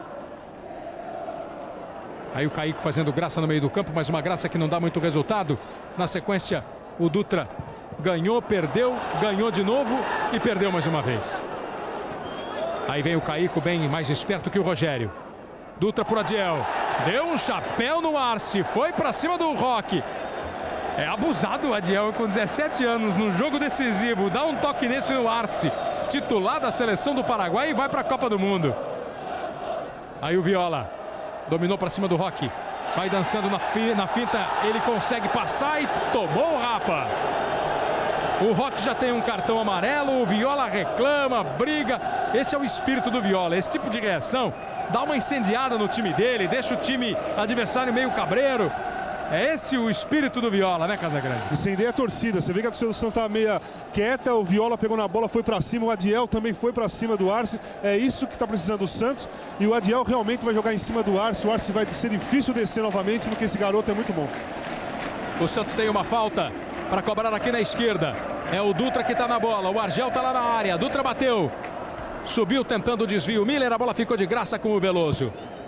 Aí o Caico fazendo graça no meio do campo, mas uma graça que não dá muito resultado. Na sequência, o Dutra ganhou, perdeu, ganhou de novo e perdeu mais uma vez. Aí vem o Caico bem mais esperto que o Rogério. Dutra por Adiel. Deu um chapéu no Arce, foi para cima do Roque. É abusado o Adiel com dezessete anos no jogo decisivo. Dá um toque nesse no Arce, titular da seleção do Paraguai e vai para a Copa do Mundo. Aí o Viola dominou para cima do Roque. Vai dançando na, fi, na finta, ele consegue passar e tomou o Rapa. O Roque já tem um cartão amarelo, o Viola reclama, briga. Esse é o espírito do Viola. Esse tipo de reação dá uma incendiada no time dele, deixa o time adversário meio cabreiro. É esse o espírito do Viola, né, Casagrande? Incendeia a torcida. Você vê que a torcida do Santos tá meio quieta, o Viola pegou na bola, foi para cima, o Adiel também foi para cima do Arce. É isso que está precisando o Santos. E o Adiel realmente vai jogar em cima do Arce. O Arce vai ser difícil descer novamente, porque esse garoto é muito bom. O Santos tem uma falta para cobrar aqui na esquerda. É o Dutra que está na bola. O Argel está lá na área. Dutra bateu. Subiu tentando o desvio. Miller, a bola ficou de graça com o Veloso.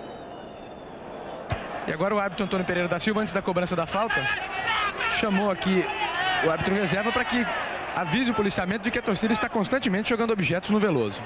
E agora o árbitro Antônio Pereira da Silva, antes da cobrança da falta, chamou aqui o árbitro reserva para que avise o policiamento de que a torcida está constantemente jogando objetos no Veloso.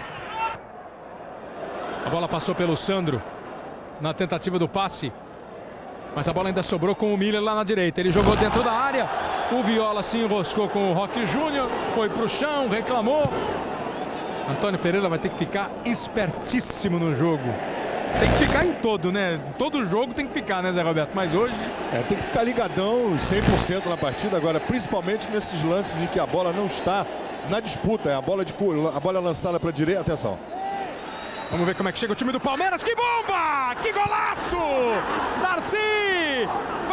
A bola passou pelo Sandro na tentativa do passe, mas a bola ainda sobrou com o Miller lá na direita. Ele jogou dentro da área, o Viola se enroscou com o Roque Júnior, foi para o chão, reclamou. Antônio Pereira vai ter que ficar espertíssimo no jogo. Tem que ficar em todo, né? Todo jogo tem que ficar, né, Zé Roberto? Mas hoje... É, tem que ficar ligadão cem por cento na partida. Agora, principalmente nesses lances em que a bola não está na disputa. É a bola, de, a bola lançada para a direita. Atenção. Vamos ver como é que chega o time do Palmeiras. Que bomba! Que golaço! Darcy!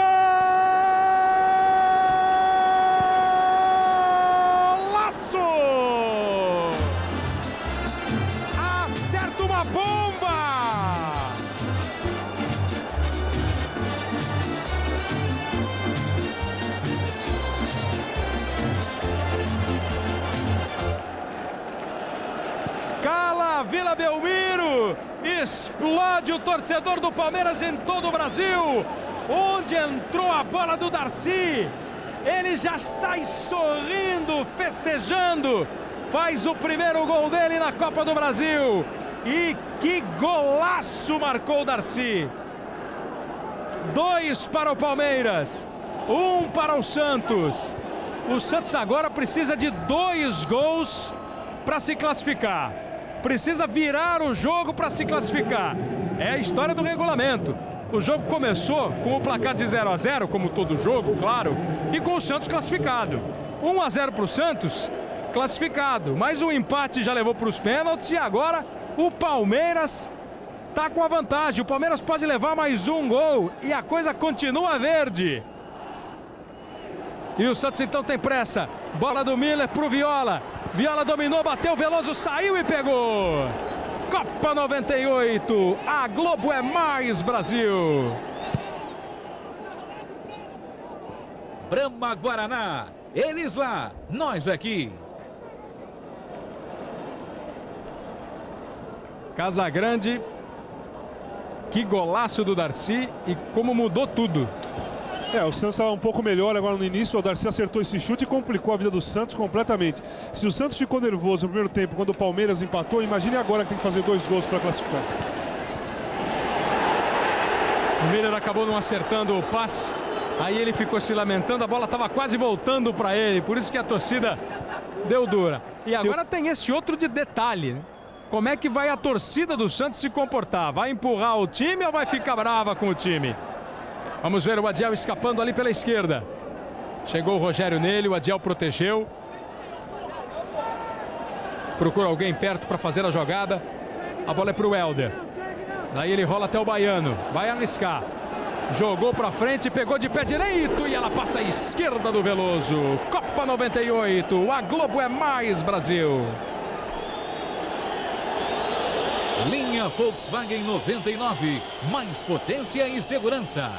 Golaço! Acerta uma bomba! Explode o torcedor do Palmeiras em todo o Brasil. Onde entrou a bola do Darcy, ele já sai sorrindo, festejando. Faz o primeiro gol dele na Copa do Brasil. E que golaço marcou o Darcy. Dois para o Palmeiras, um para o Santos. O Santos agora precisa de dois gols para se classificar. Precisa virar o jogo para se classificar. É a história do regulamento. O jogo começou com o placar de zero a zero, como todo jogo, claro, e com o Santos classificado. um a zero para o Santos, classificado. Mas o empate já levou para os pênaltis e agora o Palmeiras está com a vantagem. O Palmeiras pode levar mais um gol e a coisa continua verde. E o Santos então tem pressa. Bola do Miller para o Viola. Viola dominou, bateu, Veloso saiu e pegou. Copa noventa e oito, a Globo é mais Brasil. Brahma Guaraná, eles lá, nós aqui. Casagrande, que golaço do Darcy e como mudou tudo. É, o Santos estava um pouco melhor agora no início, o Darcy acertou esse chute e complicou a vida do Santos completamente. Se o Santos ficou nervoso no primeiro tempo, quando o Palmeiras empatou, imagine agora que tem que fazer dois gols para classificar. O Miller acabou não acertando o passe, aí ele ficou se lamentando, a bola estava quase voltando para ele, por isso que a torcida deu dura. E agora tem esse outro de detalhe, né? Como é que vai a torcida do Santos se comportar? Vai empurrar o time ou vai ficar brava com o time? Vamos ver o Adiel escapando ali pela esquerda. Chegou o Rogério nele, o Adiel protegeu. Procura alguém perto para fazer a jogada. A bola é para o Helder. Daí ele rola até o Baiano. Vai arriscar. Jogou para frente, pegou de pé direito e ela passa à esquerda do Veloso. Copa noventa e oito, a Globo é mais Brasil. Linha Volkswagen noventa e nove, mais potência e segurança.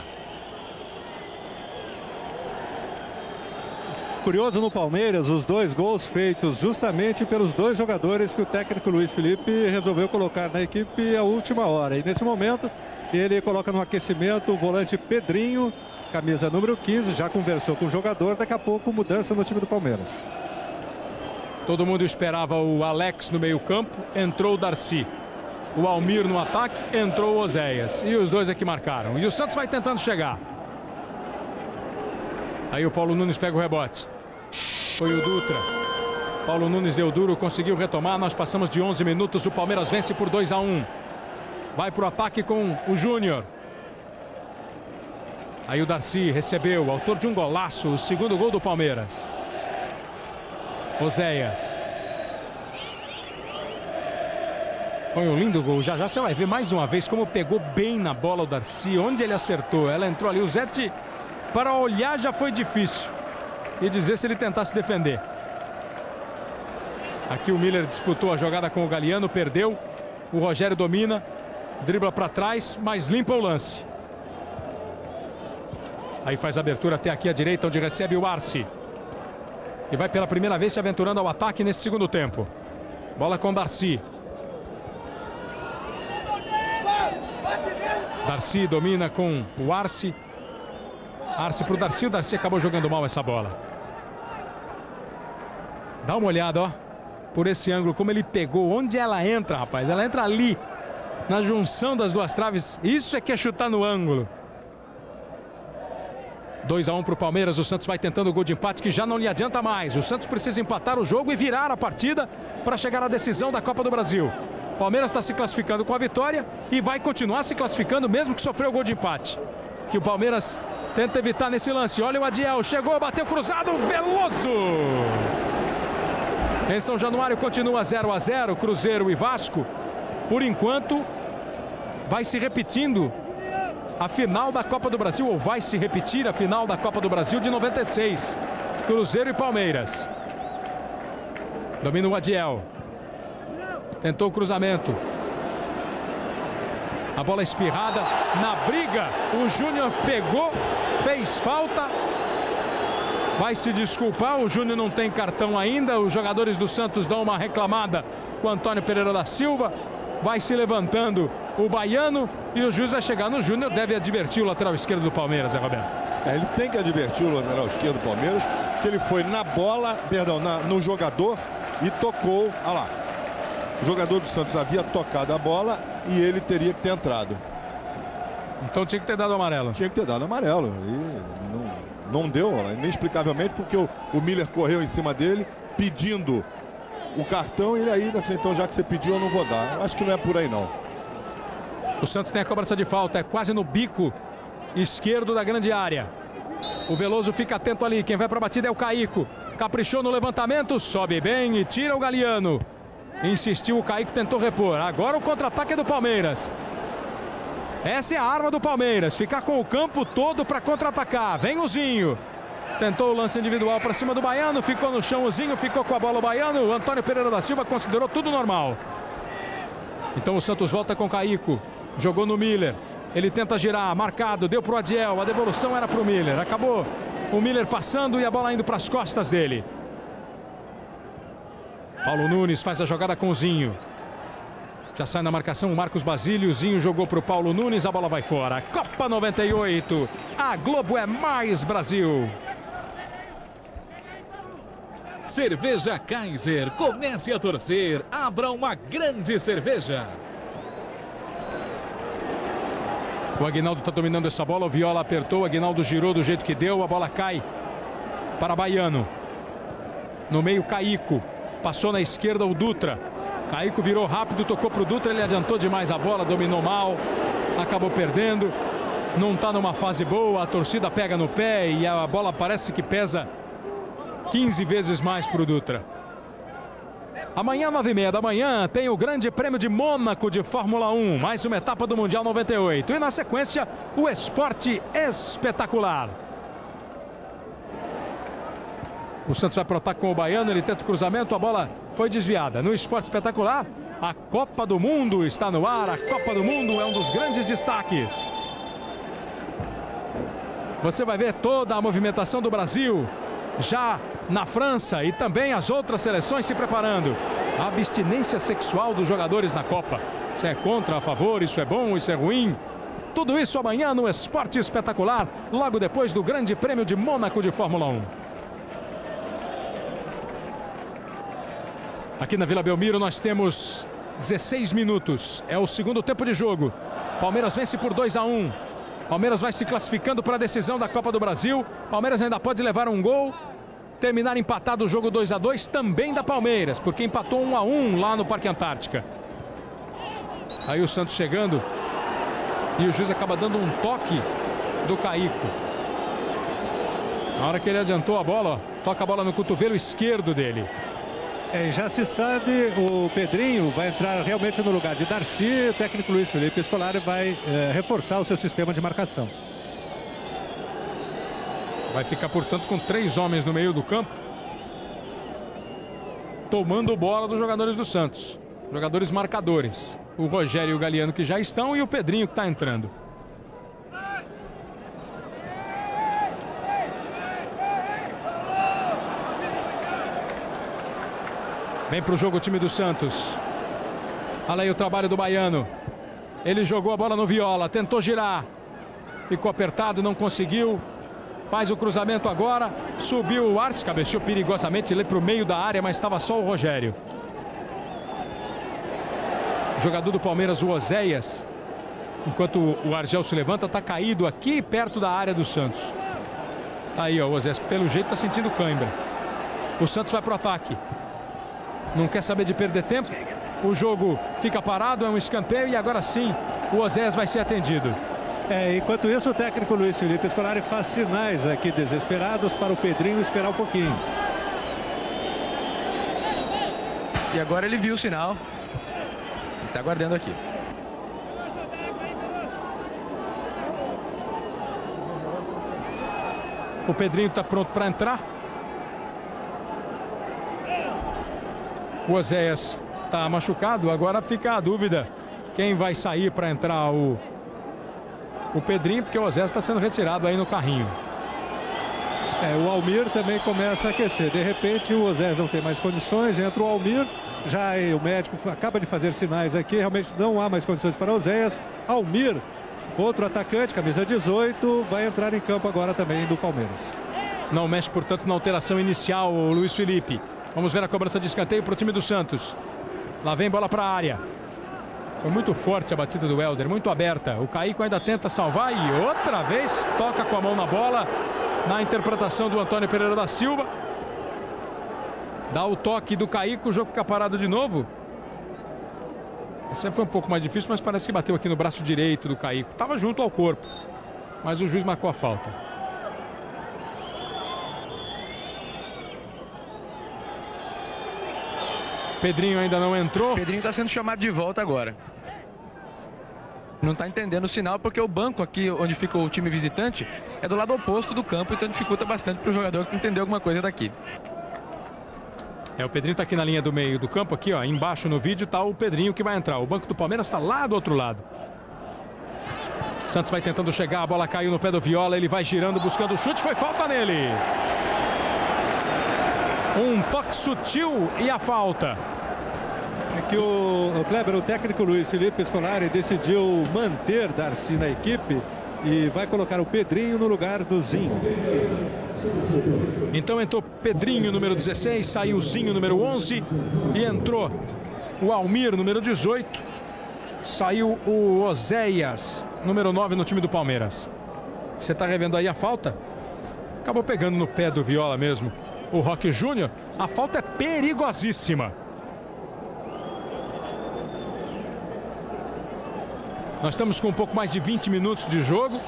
Curioso no Palmeiras, os dois gols feitos justamente pelos dois jogadores que o técnico Luiz Felipe resolveu colocar na equipe à última hora. E nesse momento ele coloca no aquecimento o volante Pedrinho, camisa número quinze, já conversou com o jogador, daqui a pouco mudança no time do Palmeiras. Todo mundo esperava o Alex no meio campo, entrou o Darcy. O Almir no ataque, entrou o Oséias. E os dois aqui marcaram. E o Santos vai tentando chegar. Aí o Paulo Nunes pega o rebote. Foi o Dutra. Paulo Nunes deu duro, conseguiu retomar. Nós passamos de onze minutos. O Palmeiras vence por dois a um. Vai para o ataque com o Júnior. Aí o Darcy recebeu, autor de um golaço, o segundo gol do Palmeiras. Oséias. Foi um lindo gol. Já já você vai ver mais uma vez como pegou bem na bola o Darcy. Onde ele acertou. Ela entrou ali. O Zete, para olhar, já foi difícil. E dizer se ele tentasse defender. Aqui o Miller disputou a jogada com o Galeano. Perdeu. O Rogério domina. Dribla para trás, mas limpa o lance. Aí faz a abertura até aqui à direita, onde recebe o Arce. E vai pela primeira vez se aventurando ao ataque nesse segundo tempo. Bola com o Darcy. Darcy domina com o Arce. Arce para o Darcy. O Darcy acabou jogando mal essa bola. Dá uma olhada, ó. Por esse ângulo, como ele pegou. Onde ela entra, rapaz? Ela entra ali. Na junção das duas traves. Isso é que é chutar no ângulo. dois a um para o Palmeiras. O Santos vai tentando o gol de empate, que já não lhe adianta mais. O Santos precisa empatar o jogo e virar a partida para chegar à decisão da Copa do Brasil. Palmeiras está se classificando com a vitória e vai continuar se classificando mesmo que sofreu o gol de empate. Que o Palmeiras tenta evitar nesse lance. Olha o Adiel, chegou, bateu cruzado, Veloso! Em São Januário continua zero a zero, Cruzeiro e Vasco. Por enquanto, vai se repetindo a final da Copa do Brasil, ou vai se repetir a final da Copa do Brasil de noventa e seis. Cruzeiro e Palmeiras. Domina o Adiel. Tentou o cruzamento. A bola espirrada na briga. O Júnior pegou, fez falta. Vai se desculpar. O Júnior não tem cartão ainda. Os jogadores do Santos dão uma reclamada com o Antônio Pereira da Silva. Vai se levantando o Baiano e o juiz vai chegar no Júnior, deve advertir o lateral esquerdo do Palmeiras, é, Roberto? É, ele tem que advertir o lateral esquerdo do Palmeiras, que ele foi na bola, perdão, na, no jogador e tocou, olha lá, o jogador do Santos havia tocado a bola e ele teria que ter entrado. Então tinha que ter dado amarelo. Tinha que ter dado amarelo. E não, não deu, inexplicavelmente, porque o, o Miller correu em cima dele, pedindo o cartão, e ele aí, assim, então já que você pediu, eu não vou dar. Eu acho que não é por aí, não. O Santos tem a cobrança de falta, é quase no bico esquerdo da grande área. O Veloso fica atento ali, quem vai para a batida é o Caico. Caprichou no levantamento, sobe bem e tira o Galiano. Insistiu o Caico, tentou repor. Agora o contra-ataque é do Palmeiras. Essa é a arma do Palmeiras, ficar com o campo todo para contra-atacar. Vem o Zinho. Tentou o lance individual para cima do Baiano, ficou no chão o Zinho, ficou com a bola o Baiano. O Antônio Pereira da Silva considerou tudo normal. Então o Santos volta com o Caico. Jogou no Miller. Ele tenta girar, marcado, deu para o Adiel. A devolução era para o Miller. Acabou o Miller passando e a bola indo para as costas dele. Paulo Nunes faz a jogada com o Zinho. Já sai na marcação o Marcos Basílio. O Zinho jogou para o Paulo Nunes, a bola vai fora. Copa noventa e oito. A Globo é mais Brasil. Cerveja Kaiser. Comece a torcer. Abra uma grande cerveja. O Aguinaldo está dominando essa bola. O Viola apertou. O Aguinaldo girou do jeito que deu. A bola cai para Baiano. No meio, Caico. Passou na esquerda o Dutra. Caico virou rápido, tocou para o Dutra. Ele adiantou demais a bola, dominou mal. Acabou perdendo. Não está numa fase boa. A torcida pega no pé e a bola parece que pesa quinze vezes mais para o Dutra. Amanhã, nove e meia da manhã, tem o Grande Prêmio de Mônaco de Fórmula um. Mais uma etapa do Mundial noventa e oito. E na sequência, o Esporte Espetacular. O Santos vai para o ataque com o Baiano. Ele tenta o cruzamento, a bola foi desviada. No Esporte Espetacular, a Copa do Mundo está no ar. A Copa do Mundo é um dos grandes destaques. Você vai ver toda a movimentação do Brasil já na França e também as outras seleções se preparando. A abstinência sexual dos jogadores na Copa. Isso é contra, a favor, isso é bom, isso é ruim. Tudo isso amanhã no Esporte Espetacular, logo depois do Grande Prêmio de Mônaco de Fórmula um. Aqui na Vila Belmiro nós temos dezesseis minutos. É o segundo tempo de jogo. Palmeiras vence por dois a um. Palmeiras vai se classificando para a decisão da Copa do Brasil. Palmeiras ainda pode levar um gol. Terminar empatado o jogo dois a dois também da Palmeiras, porque empatou um a um lá no Parque Antártica. Aí o Santos chegando e o juiz acaba dando um toque do Caico. Na hora que ele adiantou a bola, ó, toca a bola no cotovelo esquerdo dele. É, já se sabe, o Pedrinho vai entrar realmente no lugar de Darcy. O técnico Luiz Felipe Scolari vai é, reforçar o seu sistema de marcação. Vai ficar, portanto, com três homens no meio do campo, tomando bola dos jogadores do Santos. Jogadores marcadores. O Rogério e o Galiano que já estão e o Pedrinho que está entrando. Vem para o jogo o time do Santos. Olha aí o trabalho do Baiano. Ele jogou a bola no Viola, tentou girar. Ficou apertado, não conseguiu. Faz o cruzamento agora. Subiu o Arce, cabeceou perigosamente ali para o meio da área, mas estava só o Rogério. O jogador do Palmeiras, o Oséias, enquanto o Argel se levanta, está caído aqui perto da área do Santos. Tá aí, ó, o Oséias, pelo jeito, está sentindo cãibra. O Santos vai para o ataque. Não quer saber de perder tempo. O jogo fica parado, é um escanteio e agora sim o Oséias vai ser atendido. É, enquanto isso, o técnico Luiz Felipe Scolari faz sinais aqui desesperados para o Pedrinho esperar um pouquinho. E agora ele viu o sinal. Está aguardando aqui. O Pedrinho está pronto para entrar. O Oséias está machucado, agora fica a dúvida quem vai sair para entrar o, o Pedrinho, porque o Oséias está sendo retirado aí no carrinho. É, o Almir também começa a aquecer. De repente o Oséias não tem mais condições, entra o Almir Já o médico acaba de fazer sinais aqui, realmente não há mais condições para Oséias. Almir, outro atacante, camisa dezoito, vai entrar em campo agora também do Palmeiras. Não mexe, portanto, na alteração inicial o Luiz Felipe. Vamos ver a cobrança de escanteio para o time do Santos. Lá vem bola para a área. Foi muito forte a batida do Helder, muito aberta. O Caico ainda tenta salvar e outra vez toca com a mão na bola. Na interpretação do Antônio Pereira da Silva. Dá o toque do Caico, o jogo fica parado de novo. Esse foi um pouco mais difícil, mas parece que bateu aqui no braço direito do Caico. Estava junto ao corpo, mas o juiz marcou a falta. Pedrinho ainda não entrou. Pedrinho está sendo chamado de volta agora. Não está entendendo o sinal porque o banco aqui onde fica o time visitante é do lado oposto do campo, então dificulta bastante para o jogador que entender alguma coisa daqui. É, o Pedrinho está aqui na linha do meio do campo, aqui ó, embaixo no vídeo está o Pedrinho que vai entrar. O banco do Palmeiras está lá do outro lado. Santos vai tentando chegar, a bola caiu no pé do Viola, ele vai girando, buscando o chute, foi falta nele. Um toque sutil e a falta. É que o, o Kleber, o técnico Luiz Felipe Scolari decidiu manter Darcy na equipe e vai colocar o Pedrinho no lugar do Zinho. Então entrou Pedrinho, número dezesseis, saiu o Zinho, número onze, e entrou o Almir, número dezoito, saiu o Oséias, número nove no time do Palmeiras. Você está revendo aí a falta? Acabou pegando no pé do Viola mesmo. O Roque Júnior, a falta é perigosíssima. Nós estamos com um pouco mais de vinte minutos de jogo.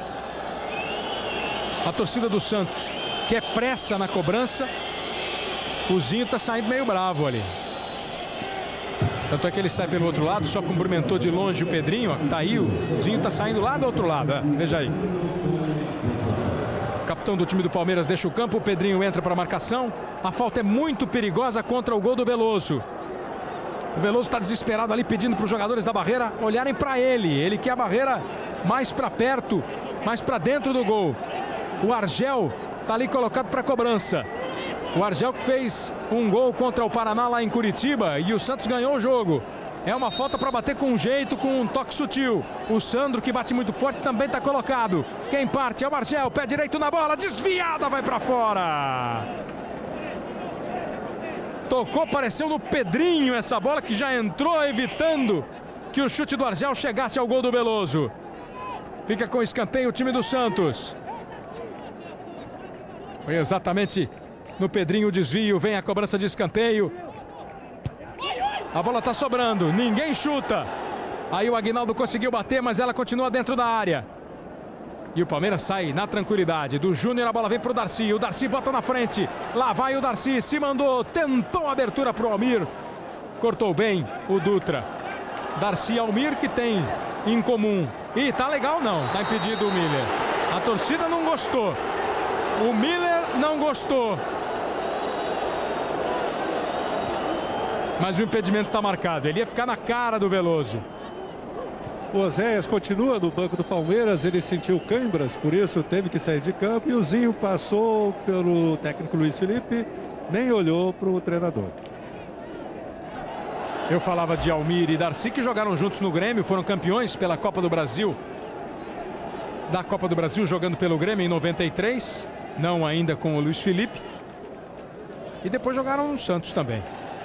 A torcida do Santos quer pressa na cobrança. O Zinho está saindo meio bravo ali. Tanto é que ele sai pelo outro lado, só cumprimentou de longe o Pedrinho. Ó, tá aí, o Zinho está saindo lá do outro lado. É, veja aí. O capitão do time do Palmeiras deixa o campo, o Pedrinho entra para a marcação. A falta é muito perigosa contra o gol do Veloso. O Veloso está desesperado ali, pedindo para os jogadores da barreira olharem para ele. Ele quer a barreira mais para perto, mais para dentro do gol. O Argel está ali colocado para cobrança. O Argel que fez um gol contra o Paraná lá em Curitiba e o Santos ganhou o jogo. É uma falta para bater com jeito, com um toque sutil. O Sandro, que bate muito forte, também está colocado. Quem parte é o Argel, pé direito na bola, desviada, vai para fora. Tocou, pareceu no Pedrinho essa bola que já entrou evitando que o chute do Argel chegasse ao gol do Veloso. Fica com escanteio o time do Santos. Foi exatamente no Pedrinho o desvio, vem a cobrança de escanteio. A bola está sobrando, ninguém chuta. Aí o Aguinaldo conseguiu bater, mas ela continua dentro da área. E o Palmeiras sai na tranquilidade. Do Júnior a bola vem para o Darcy. O Darcy bota na frente. Lá vai o Darcy, se mandou, tentou a abertura para o Almir. Cortou bem o Dutra. Darcy e Almir que tem em comum. E tá legal não, tá impedido o Miller. A torcida não gostou. O Miller não gostou. Mas o impedimento está marcado. Ele ia ficar na cara do Veloso. O Oséias continua no banco do Palmeiras. Ele sentiu câimbras, por isso teve que sair de campo. E o Zinho passou pelo técnico Luiz Felipe, nem olhou para o treinador. Eu falava de Almir e Darcy, que jogaram juntos no Grêmio, foram campeões pela Copa do Brasil. Da Copa do Brasil, jogando pelo Grêmio em noventa e três. Não ainda com o Luiz Felipe. E depois jogaram no Santos também.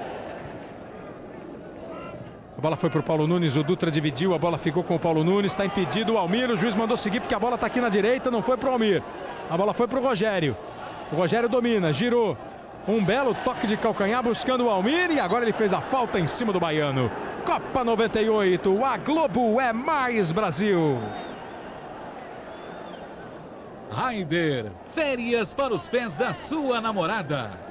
A bola foi para o Paulo Nunes, o Dutra dividiu, a bola ficou com o Paulo Nunes, está impedido o Almir, o juiz mandou seguir porque a bola está aqui na direita, não foi para o Almir. A bola foi para o Rogério. O Rogério domina, girou. Um belo toque de calcanhar buscando o Almir e agora ele fez a falta em cima do baiano. Copa noventa e oito, a Globo é mais Brasil. Raider, férias para os pés da sua namorada.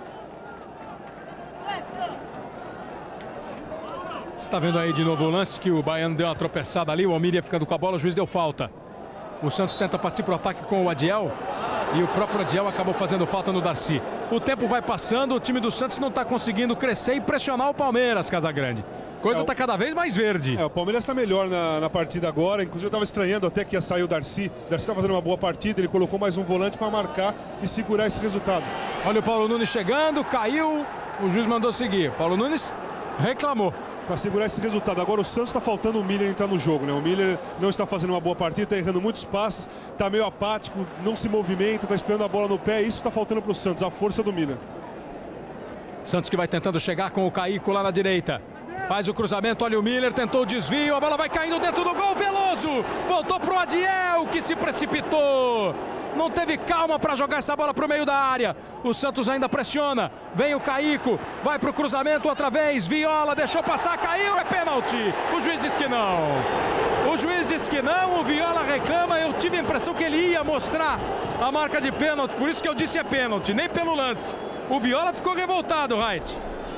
Você está vendo aí de novo o lance que o baiano deu uma tropeçada ali, o Almir ia ficando com a bola, o juiz deu falta. O Santos tenta partir para o ataque com o Adiel e o próprio Adiel acabou fazendo falta no Darcy. O tempo vai passando, o time do Santos não está conseguindo crescer e pressionar o Palmeiras, Casagrande. Coisa está é, cada vez mais verde. É, o Palmeiras está melhor na, na partida agora, inclusive eu estava estranhando até que ia sair o Darcy. O Darcy está fazendo uma boa partida, ele colocou mais um volante para marcar e segurar esse resultado. Olha o Paulo Nunes chegando, caiu, o juiz mandou seguir. Paulo Nunes reclamou. Para segurar esse resultado. Agora o Santos está faltando o Miller entrar no jogo, né? O Miller não está fazendo uma boa partida, está errando muitos passes, está meio apático, não se movimenta, está esperando a bola no pé. Isso está faltando para o Santos, a força do Miller. Santos que vai tentando chegar com o Caico lá na direita. Faz o cruzamento, olha o Miller, tentou o desvio, a bola vai caindo dentro do gol, Veloso! Voltou pro Adiel, que se precipitou. Não teve calma para jogar essa bola para o meio da área. O Santos ainda pressiona. Vem o Caico, vai para o cruzamento outra vez. Viola, deixou passar, caiu, é pênalti. O juiz disse que não. O juiz disse que não, o Viola reclama. Eu tive a impressão que ele ia mostrar a marca de pênalti. Por isso que eu disse é pênalti, nem pelo lance. O Viola ficou revoltado, Wright.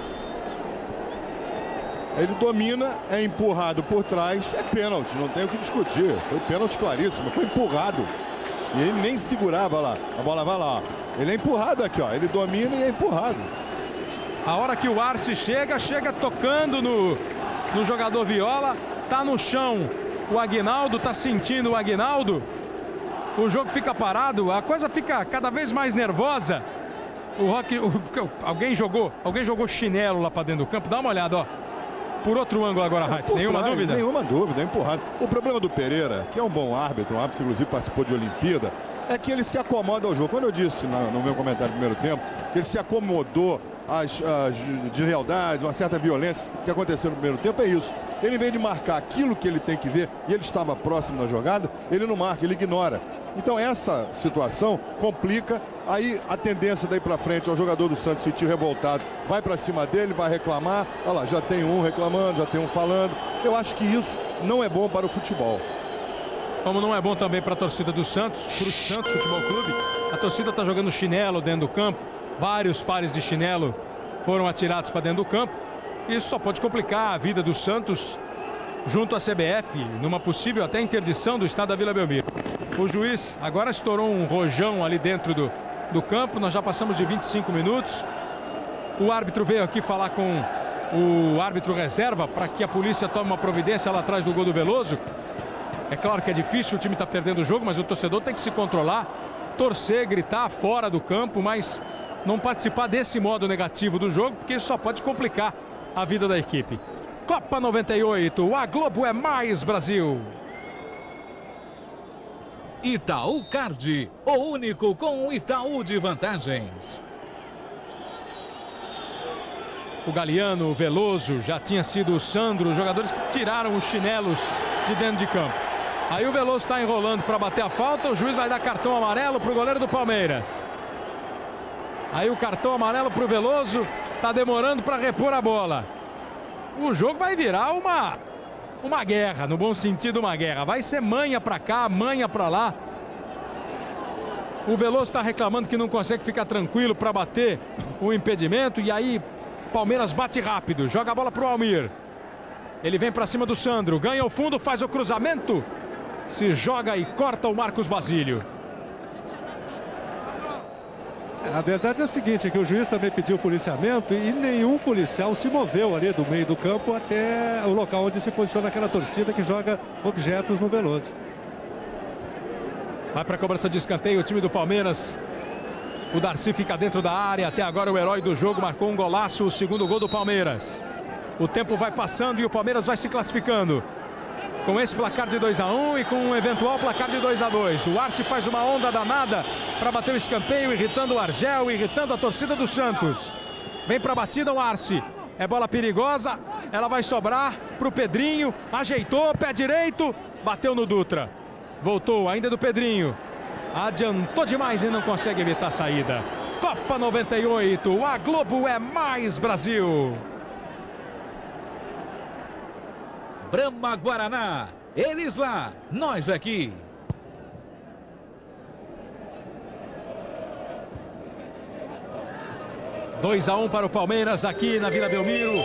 Ele domina, é empurrado por trás, é pênalti, não tem o que discutir. Foi pênalti claríssimo, foi empurrado. E ele nem segurava lá. A bola vai lá, ó. Ele é empurrado aqui, ó. Ele domina e é empurrado. A hora que o Arce chega, chega tocando no, no jogador Viola. Tá no chão o Aguinaldo, tá sentindo o Aguinaldo. O jogo fica parado, a coisa fica cada vez mais nervosa. O Roque, o, alguém jogou, alguém jogou chinelo lá para dentro do campo. Dá uma olhada, ó. Por outro ângulo agora, Wright. É, nenhuma trás, dúvida? Nenhuma dúvida, é empurrado. O problema do Pereira, que é um bom árbitro, um árbitro que inclusive participou de Olimpíada, é que ele se acomoda ao jogo. Quando eu disse no, no meu comentário no primeiro tempo, que ele se acomodou às, às deslealdades, uma certa violência que aconteceu no primeiro tempo, é isso. Ele, em vez de marcar aquilo que ele tem que ver, e ele estava próximo na jogada, ele não marca, ele ignora. Então essa situação complica. Aí a tendência daí para frente é o jogador do Santos se sentir revoltado, vai para cima dele, vai reclamar. Olha lá, já tem um reclamando, já tem um falando. Eu acho que isso não é bom para o futebol. Como não é bom também para a torcida do Santos, para o Santos Futebol Clube. A torcida está jogando chinelo dentro do campo. Vários pares de chinelo foram atirados para dentro do campo. Isso só pode complicar a vida do Santos junto à C B F, numa possível até interdição do estado da Vila Belmiro. O juiz agora estourou um rojão ali dentro do, do campo. Nós já passamos de vinte e cinco minutos. O árbitro veio aqui falar com o árbitro reserva para que a polícia tome uma providência lá atrás do gol do Veloso. É claro que é difícil, o time está perdendo o jogo, mas o torcedor tem que se controlar, torcer, gritar fora do campo, mas não participar desse modo negativo do jogo, porque isso só pode complicar a vida da equipe. Copa noventa e oito, a Globo é mais Brasil. Itaú Card, o único com Itaú de vantagens. O Galeano, o Veloso, já tinha sido o Sandro, os jogadores que tiraram os chinelos de dentro de campo. Aí o Veloso está enrolando para bater a falta, o juiz vai dar cartão amarelo para o goleiro do Palmeiras. Aí o cartão amarelo para o Veloso, está demorando para repor a bola. O jogo vai virar uma, uma guerra, no bom sentido uma guerra. Vai ser manha para cá, manha para lá. O Veloso está reclamando que não consegue ficar tranquilo para bater o impedimento. E aí Palmeiras bate rápido, joga a bola para o Almir. Ele vem para cima do Sandro, ganha o fundo, faz o cruzamento. Se joga e corta o Marcos Basílio. A verdade é a seguinte, que o juiz também pediu policiamento e nenhum policial se moveu ali do meio do campo até o local onde se posiciona aquela torcida que joga objetos no Veloso. Vai para a cobrança de escanteio o time do Palmeiras. O Darcy fica dentro da área. Até agora o herói do jogo marcou um golaço, o segundo gol do Palmeiras. O tempo vai passando e o Palmeiras vai se classificando. Com esse placar de dois a um e com um eventual placar de dois a dois. O Arce faz uma onda danada para bater o escanteio, irritando o Argel, irritando a torcida do Santos. Vem para a batida o Arce. É bola perigosa, ela vai sobrar para o Pedrinho. Ajeitou, pé direito, bateu no Dutra. Voltou, ainda do Pedrinho. Adiantou demais e não consegue evitar a saída. Copa noventa e oito, a Globo é mais Brasil. Brahma Guaraná, eles lá, nós aqui. dois a um para o Palmeiras aqui na Vila Belmiro.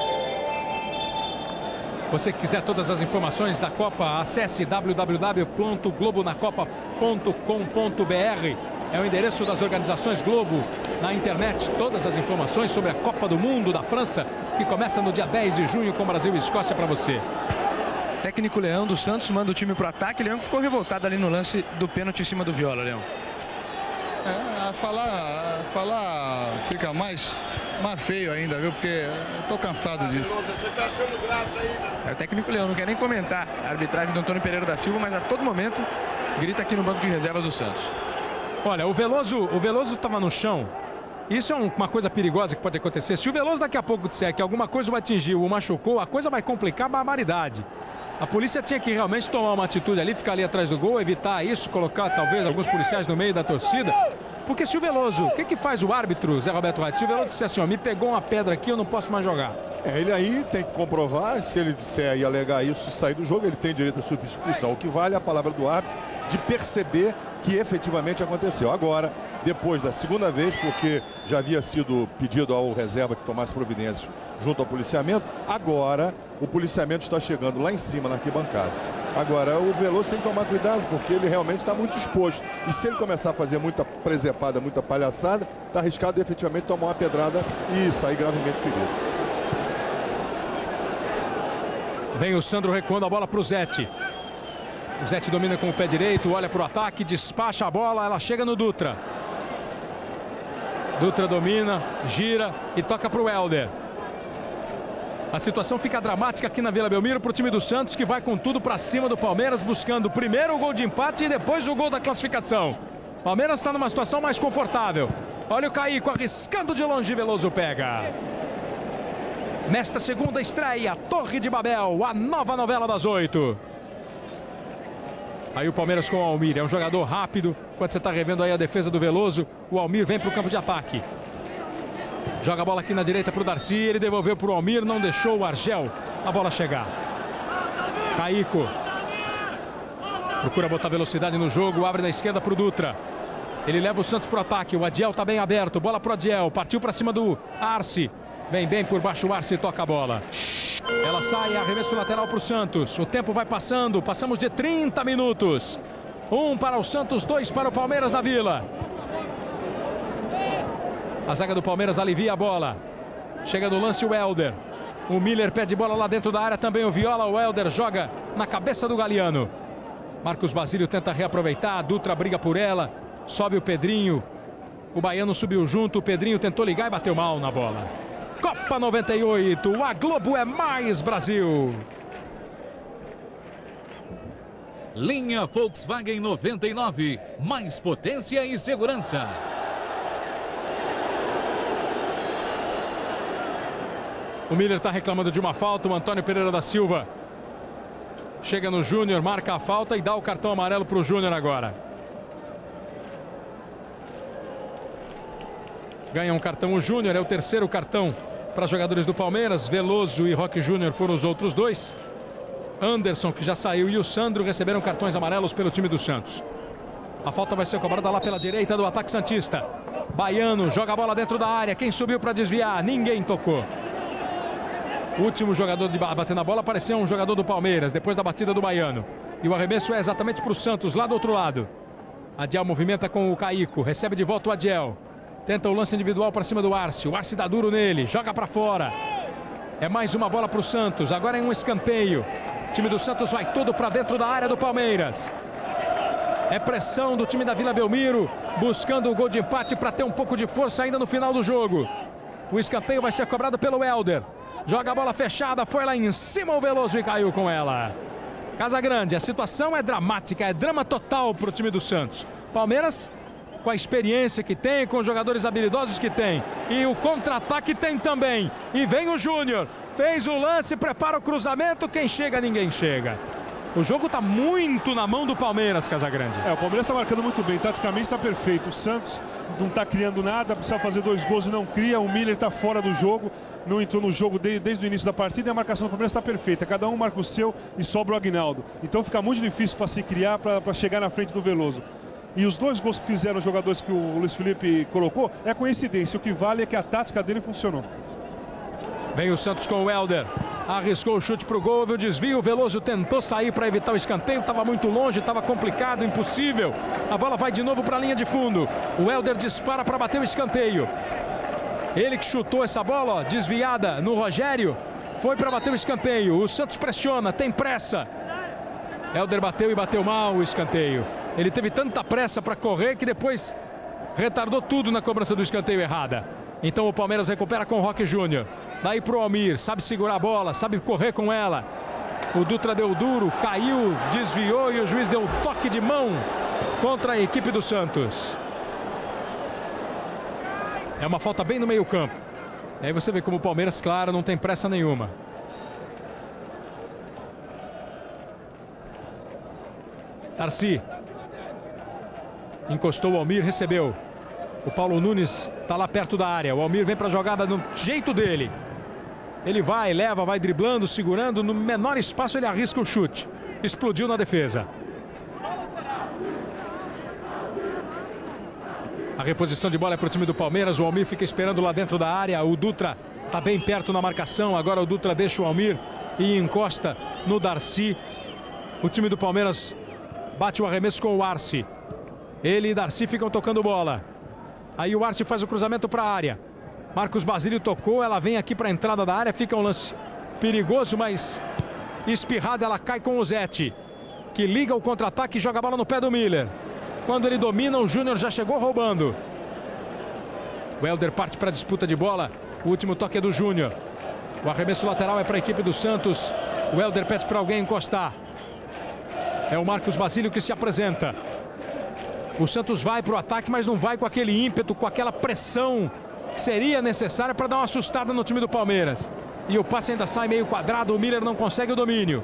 Você que quiser todas as informações da Copa, acesse w w w ponto globo na copa ponto com ponto b r. É o endereço das organizações Globo na internet. Todas as informações sobre a Copa do Mundo da França, que começa no dia dez de junho com Brasil e Escócia para você. Técnico Leão do Santos manda o time para o ataque. Leão ficou revoltado ali no lance do pênalti em cima do Viola, Leão. É, a falar, a falar fica mais mais feio ainda, viu? Porque eu tô cansado disso. Você tá achando graça aí, né? É, o técnico Leão não quer nem comentar a arbitragem do Antônio Pereira da Silva, mas a todo momento grita aqui no banco de reservas do Santos. Olha, o Veloso o Veloso estava no chão. Isso é um, uma coisa perigosa que pode acontecer. Se o Veloso daqui a pouco disser que alguma coisa o atingiu, o machucou, a coisa vai complicar a barbaridade. A polícia tinha que realmente tomar uma atitude ali, ficar ali atrás do gol, evitar isso, colocar talvez alguns policiais no meio da torcida. Porque se o Veloso, o que que faz o árbitro, Zé Roberto Reis? Se o Veloso disser assim, ó, me pegou uma pedra aqui, eu não posso mais jogar. É, ele aí tem que comprovar, se ele disser e alegar isso e sair do jogo, ele tem direito à substituição. O que vale é a palavra do árbitro de perceber que efetivamente aconteceu. Agora, depois da segunda vez, porque já havia sido pedido ao reserva que tomasse providências junto ao policiamento, agora o policiamento está chegando lá em cima na arquibancada. Agora, o Veloso tem que tomar cuidado, porque ele realmente está muito exposto. E se ele começar a fazer muita presepada, muita palhaçada, está arriscado de efetivamente tomar uma pedrada e sair gravemente ferido. Vem o Sandro recuando a bola para o Zete. O Zete domina com o pé direito, olha para o ataque, despacha a bola, ela chega no Dutra. Dutra domina, gira e toca para o Helder. A situação fica dramática aqui na Vila Belmiro para o time do Santos, que vai com tudo para cima do Palmeiras, buscando primeiro o gol de empate e depois o gol da classificação. Palmeiras está numa situação mais confortável. Olha o Caico arriscando de longe, Veloso pega. Nesta segunda estreia, Torre de Babel, a nova novela das oito. Aí o Palmeiras com o Almir, é um jogador rápido. Quando você está revendo aí a defesa do Veloso, o Almir vem para o campo de ataque. Joga a bola aqui na direita para o Darcy, ele devolveu para o Almir, não deixou o Argel a bola chegar. Caico procura botar velocidade no jogo, abre na esquerda para o Dutra. Ele leva o Santos para o ataque, o Adiel está bem aberto, bola para o Adiel, partiu para cima do Arce. Vem bem por baixo o Arce e toca a bola. Ela sai, arremesso lateral para o Santos. O tempo vai passando, passamos de trinta minutos. Um para o Santos, dois para o Palmeiras na Vila. A zaga do Palmeiras alivia a bola. Chega no lance o Helder. O Miller pede bola lá dentro da área, também o Viola. O Helder joga na cabeça do Galeano. Marcos Basílio tenta reaproveitar, a Dutra briga por ela. Sobe o Pedrinho. O baiano subiu junto, o Pedrinho tentou ligar e bateu mal na bola. Copa noventa e oito, a Globo é mais Brasil. Linha Volkswagen noventa e nove, mais potência e segurança. O Miller está reclamando de uma falta, o Antônio Pereira da Silva chega no Júnior, marca a falta e dá o cartão amarelo para o Júnior agora. Ganha um cartão o Júnior, é o terceiro cartão para jogadores do Palmeiras. Veloso e Roque Júnior foram os outros dois. Anderson, que já saiu, e o Sandro receberam cartões amarelos pelo time do Santos. A falta vai ser cobrada lá pela direita do ataque santista. Baiano joga a bola dentro da área. Quem subiu para desviar? Ninguém tocou. O último jogador de bater na bola parecia um jogador do Palmeiras, depois da batida do Baiano. E o arremesso é exatamente para o Santos, lá do outro lado. Adiel movimenta com o Caico, recebe de volta o Adiel. Tenta o lance individual para cima do Arce. O Arce dá duro nele, joga para fora. É mais uma bola para o Santos, agora é um escanteio. O time do Santos vai todo para dentro da área do Palmeiras. É pressão do time da Vila Belmiro, buscando o gol de empate para ter um pouco de força ainda no final do jogo. O escanteio vai ser cobrado pelo Helder. Joga a bola fechada, foi lá em cima o Veloso e caiu com ela. Casagrande, a situação é dramática, é drama total para o time do Santos. Palmeiras, com a experiência que tem, com os jogadores habilidosos que tem. E o contra-ataque tem também. E vem o Júnior, fez o lance, prepara o cruzamento, quem chega, ninguém chega. O jogo está muito na mão do Palmeiras, Casagrande. É, o Palmeiras está marcando muito bem, taticamente está perfeito. O Santos não está criando nada, precisa fazer dois gols e não cria. O Miller está fora do jogo, não entrou no jogo desde, desde o início da partida e a marcação do Palmeiras está perfeita. Cada um marca o seu e sobra o Aguinaldo. Então fica muito difícil para se criar, para chegar na frente do Veloso. E os dois gols que fizeram os jogadores que o Luiz Felipe colocou é coincidência. O que vale é que a tática dele funcionou. Vem o Santos com o Helder. Arriscou o chute para o gol, viu o desvio. O Veloso tentou sair para evitar o escanteio. Estava muito longe, estava complicado, impossível. A bola vai de novo para a linha de fundo. O Helder dispara para bater o escanteio. Ele que chutou essa bola, ó, desviada no Rogério. Foi para bater o escanteio. O Santos pressiona, tem pressa. Helder bateu e bateu mal o escanteio. Ele teve tanta pressa para correr que depois retardou tudo na cobrança do escanteio errada. Então o Palmeiras recupera com o Roque Júnior. Daí pro Almir, sabe segurar a bola, sabe correr com ela. O Dutra deu duro, caiu, desviou e o juiz deu toque de mão contra a equipe do Santos. É uma falta bem no meio campo. E aí você vê como o Palmeiras, claro, não tem pressa nenhuma. Darcy. Encostou o Almir, recebeu. O Paulo Nunes está lá perto da área. O Almir vem para a jogada no jeito dele. Ele vai, leva, vai driblando, segurando. No menor espaço ele arrisca o chute. Explodiu na defesa. A reposição de bola é para o time do Palmeiras. O Almir fica esperando lá dentro da área. O Dutra está bem perto na marcação. Agora o Dutra deixa o Almir e encosta no Darcy. O time do Palmeiras bate o arremesso com o Arce. Ele e Darcy ficam tocando bola. Aí o Arce faz o cruzamento para a área. Marcos Basílio tocou, ela vem aqui para a entrada da área. Fica um lance perigoso, mas espirrada, ela cai com o Zete, que liga o contra-ataque e joga a bola no pé do Miller. Quando ele domina, o Júnior já chegou roubando. O Helder parte para a disputa de bola. O último toque é do Júnior. O arremesso lateral é para a equipe do Santos. O Helder pede para alguém encostar. É o Marcos Basílio que se apresenta. O Santos vai para o ataque, mas não vai com aquele ímpeto, com aquela pressão que seria necessária para dar uma assustada no time do Palmeiras. E o passe ainda sai meio quadrado, o Miller não consegue o domínio.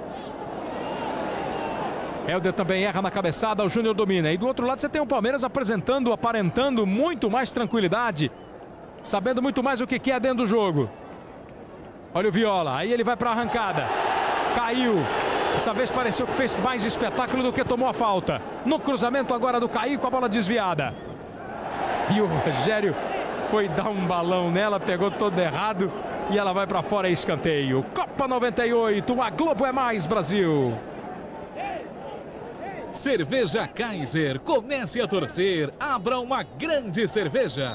Helder também erra na cabeçada, o Júnior domina. E do outro lado você tem o Palmeiras apresentando, aparentando muito mais tranquilidade, sabendo muito mais o que quer dentro do jogo. Olha o Viola, aí ele vai para a arrancada. Caiu. Dessa vez pareceu que fez mais espetáculo do que tomou a falta. No cruzamento agora do Caí com a bola desviada. E o Rogério foi dar um balão nela, pegou todo errado e ela vai para fora, é escanteio. Copa noventa e oito, a Globo é mais Brasil. Cerveja Kaiser, comece a torcer, abra uma grande cerveja.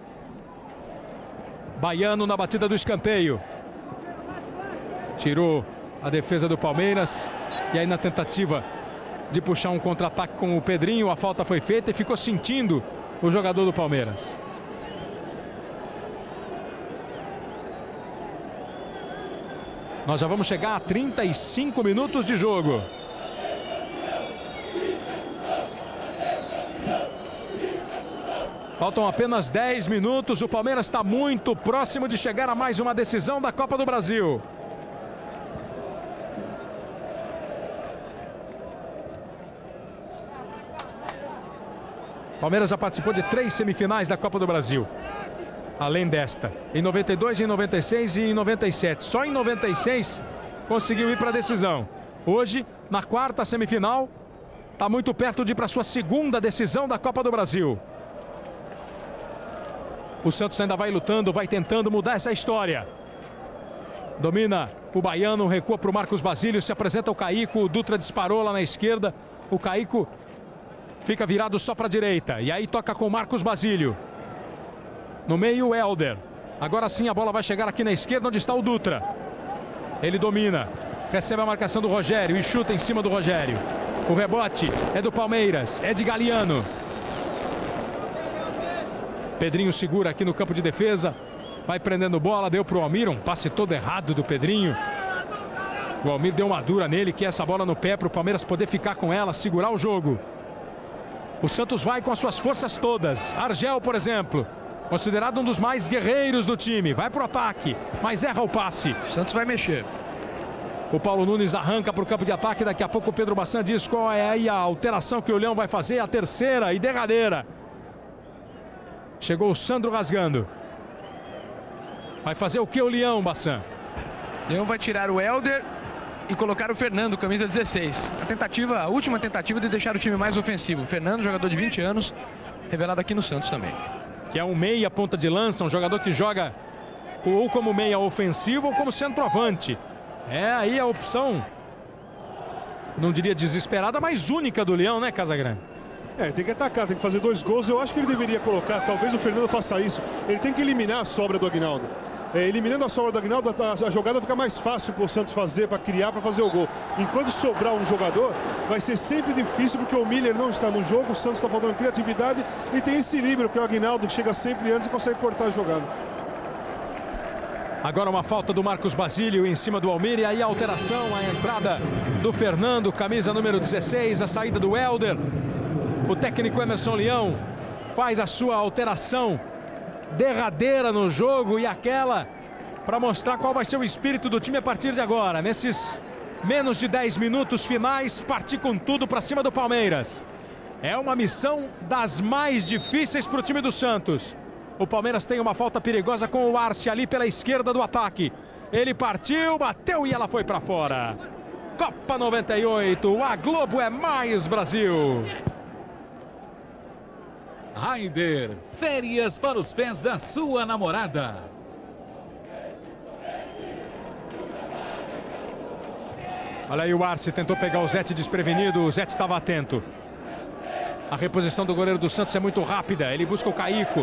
Baiano na batida do escanteio. Tirou a defesa do Palmeiras. E aí na tentativa de puxar um contra-ataque com o Pedrinho, a falta foi feita e ficou sentindo o jogador do Palmeiras. Nós já vamos chegar a trinta e cinco minutos de jogo. Faltam apenas dez minutos. O Palmeiras está muito próximo de chegar a mais uma decisão da Copa do Brasil. Palmeiras já participou de três semifinais da Copa do Brasil. Além desta, em noventa e dois, em noventa e seis e em noventa e sete. Só em noventa e seis conseguiu ir para a decisão. Hoje, na quarta semifinal, está muito perto de ir para a sua segunda decisão da Copa do Brasil. O Santos ainda vai lutando, vai tentando mudar essa história. Domina o Baiano, recua para o Marcos Basílio, se apresenta o Caíco, o Dutra disparou lá na esquerda. O Caíco fica virado só para a direita. E aí toca com o Marcos Basílio. No meio, o Helder. Agora sim a bola vai chegar aqui na esquerda, onde está o Dutra. Ele domina. Recebe a marcação do Rogério e chuta em cima do Rogério. O rebote é do Palmeiras, é de Galiano. Pedrinho segura aqui no campo de defesa. Vai prendendo bola, deu para o Almir. Um passe todo errado do Pedrinho. O Almir deu uma dura nele, que é essa bola no pé para o Palmeiras poder ficar com ela, segurar o jogo. O Santos vai com as suas forças todas. Argel, por exemplo, considerado um dos mais guerreiros do time. Vai para o ataque, mas erra o passe. O Santos vai mexer. O Paulo Nunes arranca para o campo de ataque. Daqui a pouco o Pedro Bassan diz qual é aí a alteração que o Leão vai fazer. A terceira e derradeira. Chegou o Sandro rasgando. Vai fazer o que o Leão, Bassan? Leão vai tirar o Helder e colocar o Fernando, camisa dezesseis. A tentativa, a última tentativa de deixar o time mais ofensivo. Fernando, jogador de vinte anos, revelado aqui no Santos também. Que é um meia ponta de lança, um jogador que joga ou como meia ofensivo ou como centroavante. É aí a opção, não diria desesperada, mas única do Leão, né, Casagrande? É, tem que atacar, tem que fazer dois gols. Eu acho que ele deveria colocar, talvez o Fernando faça isso. Ele tem que eliminar a sobra do Aguinaldo. é, eliminando a sobra do Aguinaldo, a, a jogada fica mais fácil para o Santos fazer, para criar, para fazer o gol. Enquanto sobrar um jogador, vai ser sempre difícil, porque o Miller não está no jogo, o Santos está faltando criatividade e tem esse líbero, que é o Aguinaldo, que chega sempre antes e consegue cortar a jogada. Agora uma falta do Marcos Basílio em cima do Almir, e aí a alteração, a entrada do Fernando, camisa número dezesseis, a saída do Helder. O técnico Emerson Leão faz a sua alteração derradeira no jogo, e aquela para mostrar qual vai ser o espírito do time a partir de agora. Nesses menos de dez minutos finais, partir com tudo para cima do Palmeiras. É uma missão das mais difíceis para o time do Santos. O Palmeiras tem uma falta perigosa com o Arce ali pela esquerda do ataque. Ele partiu, bateu e ela foi para fora. Copa noventa e oito, a Globo é mais Brasil. Raider, férias para os pés da sua namorada. Olha aí o Arce, tentou pegar o Zete desprevenido, o Zete estava atento. A reposição do goleiro do Santos é muito rápida, ele busca o Caico.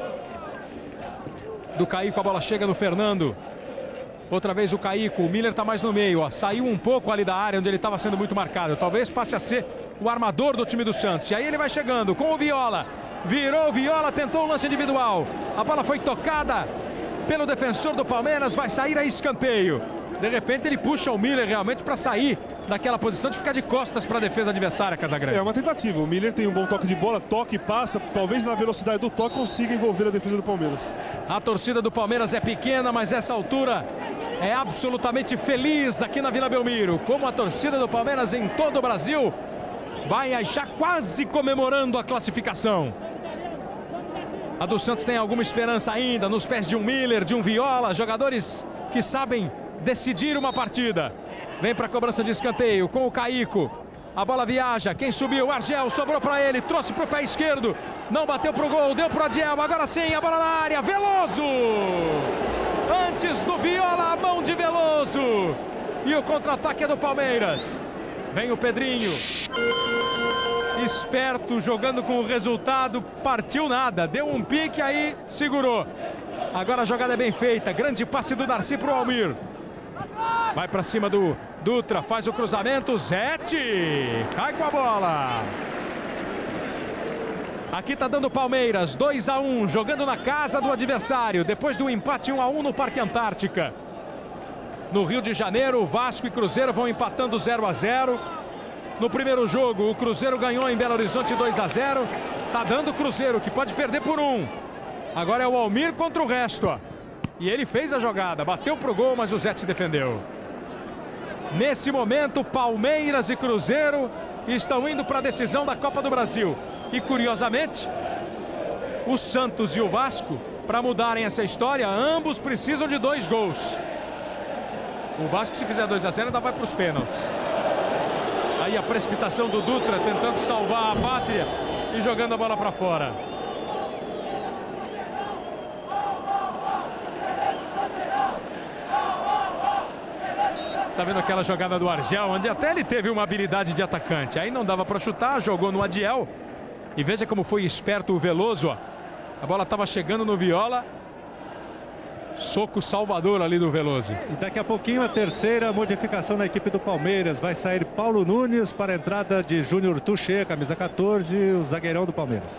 Do Caico a bola chega no Fernando. Outra vez o Caico, o Miller está mais no meio, ó. Saiu um pouco ali da área onde ele estava sendo muito marcado. Talvez passe a ser o armador do time do Santos. E aí ele vai chegando com o Viola. Virou o Viola, tentou o lance individual. A bola foi tocada pelo defensor do Palmeiras, vai sair a escanteio. De repente ele puxa o Miller realmente para sair daquela posição de ficar de costas para a defesa adversária, Casagrande. É uma tentativa, o Miller tem um bom toque de bola, toque e passa, talvez na velocidade do toque consiga envolver a defesa do Palmeiras. A torcida do Palmeiras é pequena, mas essa altura é absolutamente feliz aqui na Vila Belmiro. Como a torcida do Palmeiras em todo o Brasil vai já quase comemorando a classificação. A do Santos tem alguma esperança ainda nos pés de um Miller, de um Viola, jogadores que sabem decidir uma partida. Vem para a cobrança de escanteio com o Caico. A bola viaja, quem subiu? Argel, sobrou para ele, trouxe para o pé esquerdo. Não bateu para o gol, deu para o Adiel. Agora sim, a bola na área, Veloso! Antes do Viola, a mão de Veloso. E o contra-ataque é do Palmeiras. Vem o Pedrinho. Esperto, jogando com o resultado, partiu nada, deu um pique, aí segurou. Agora a jogada é bem feita, grande passe do Darcy para o Almir. Vai para cima do Dutra, faz o cruzamento, Zete, cai com a bola. Aqui tá dando Palmeiras, dois a um, jogando na casa do adversário, depois do empate um a um no Parque Antártica. No Rio de Janeiro, Vasco e Cruzeiro vão empatando zero a zero. No primeiro jogo, o Cruzeiro ganhou em Belo Horizonte dois a zero. Tá dando o Cruzeiro, que pode perder por um. Agora é o Almir contra o resto, ó. E ele fez a jogada, bateu pro gol, mas o Zete defendeu. Nesse momento, Palmeiras e Cruzeiro estão indo para a decisão da Copa do Brasil. E curiosamente, o Santos e o Vasco, para mudarem essa história, ambos precisam de dois gols. O Vasco, se fizer dois a zero, ainda vai para os pênaltis. Aí a precipitação do Dutra tentando salvar a pátria e jogando a bola para fora. Está vendo aquela jogada do Argel, onde até ele teve uma habilidade de atacante. Aí não dava para chutar, jogou no Adiel. E veja como foi esperto o Veloso, ó. A bola estava chegando no Viola. Soco salvador ali do Veloso. E daqui a pouquinho a terceira modificação na equipe do Palmeiras. Vai sair Paulo Nunes para a entrada de Júnior Tuchê, camisa quatorze, o zagueirão do Palmeiras.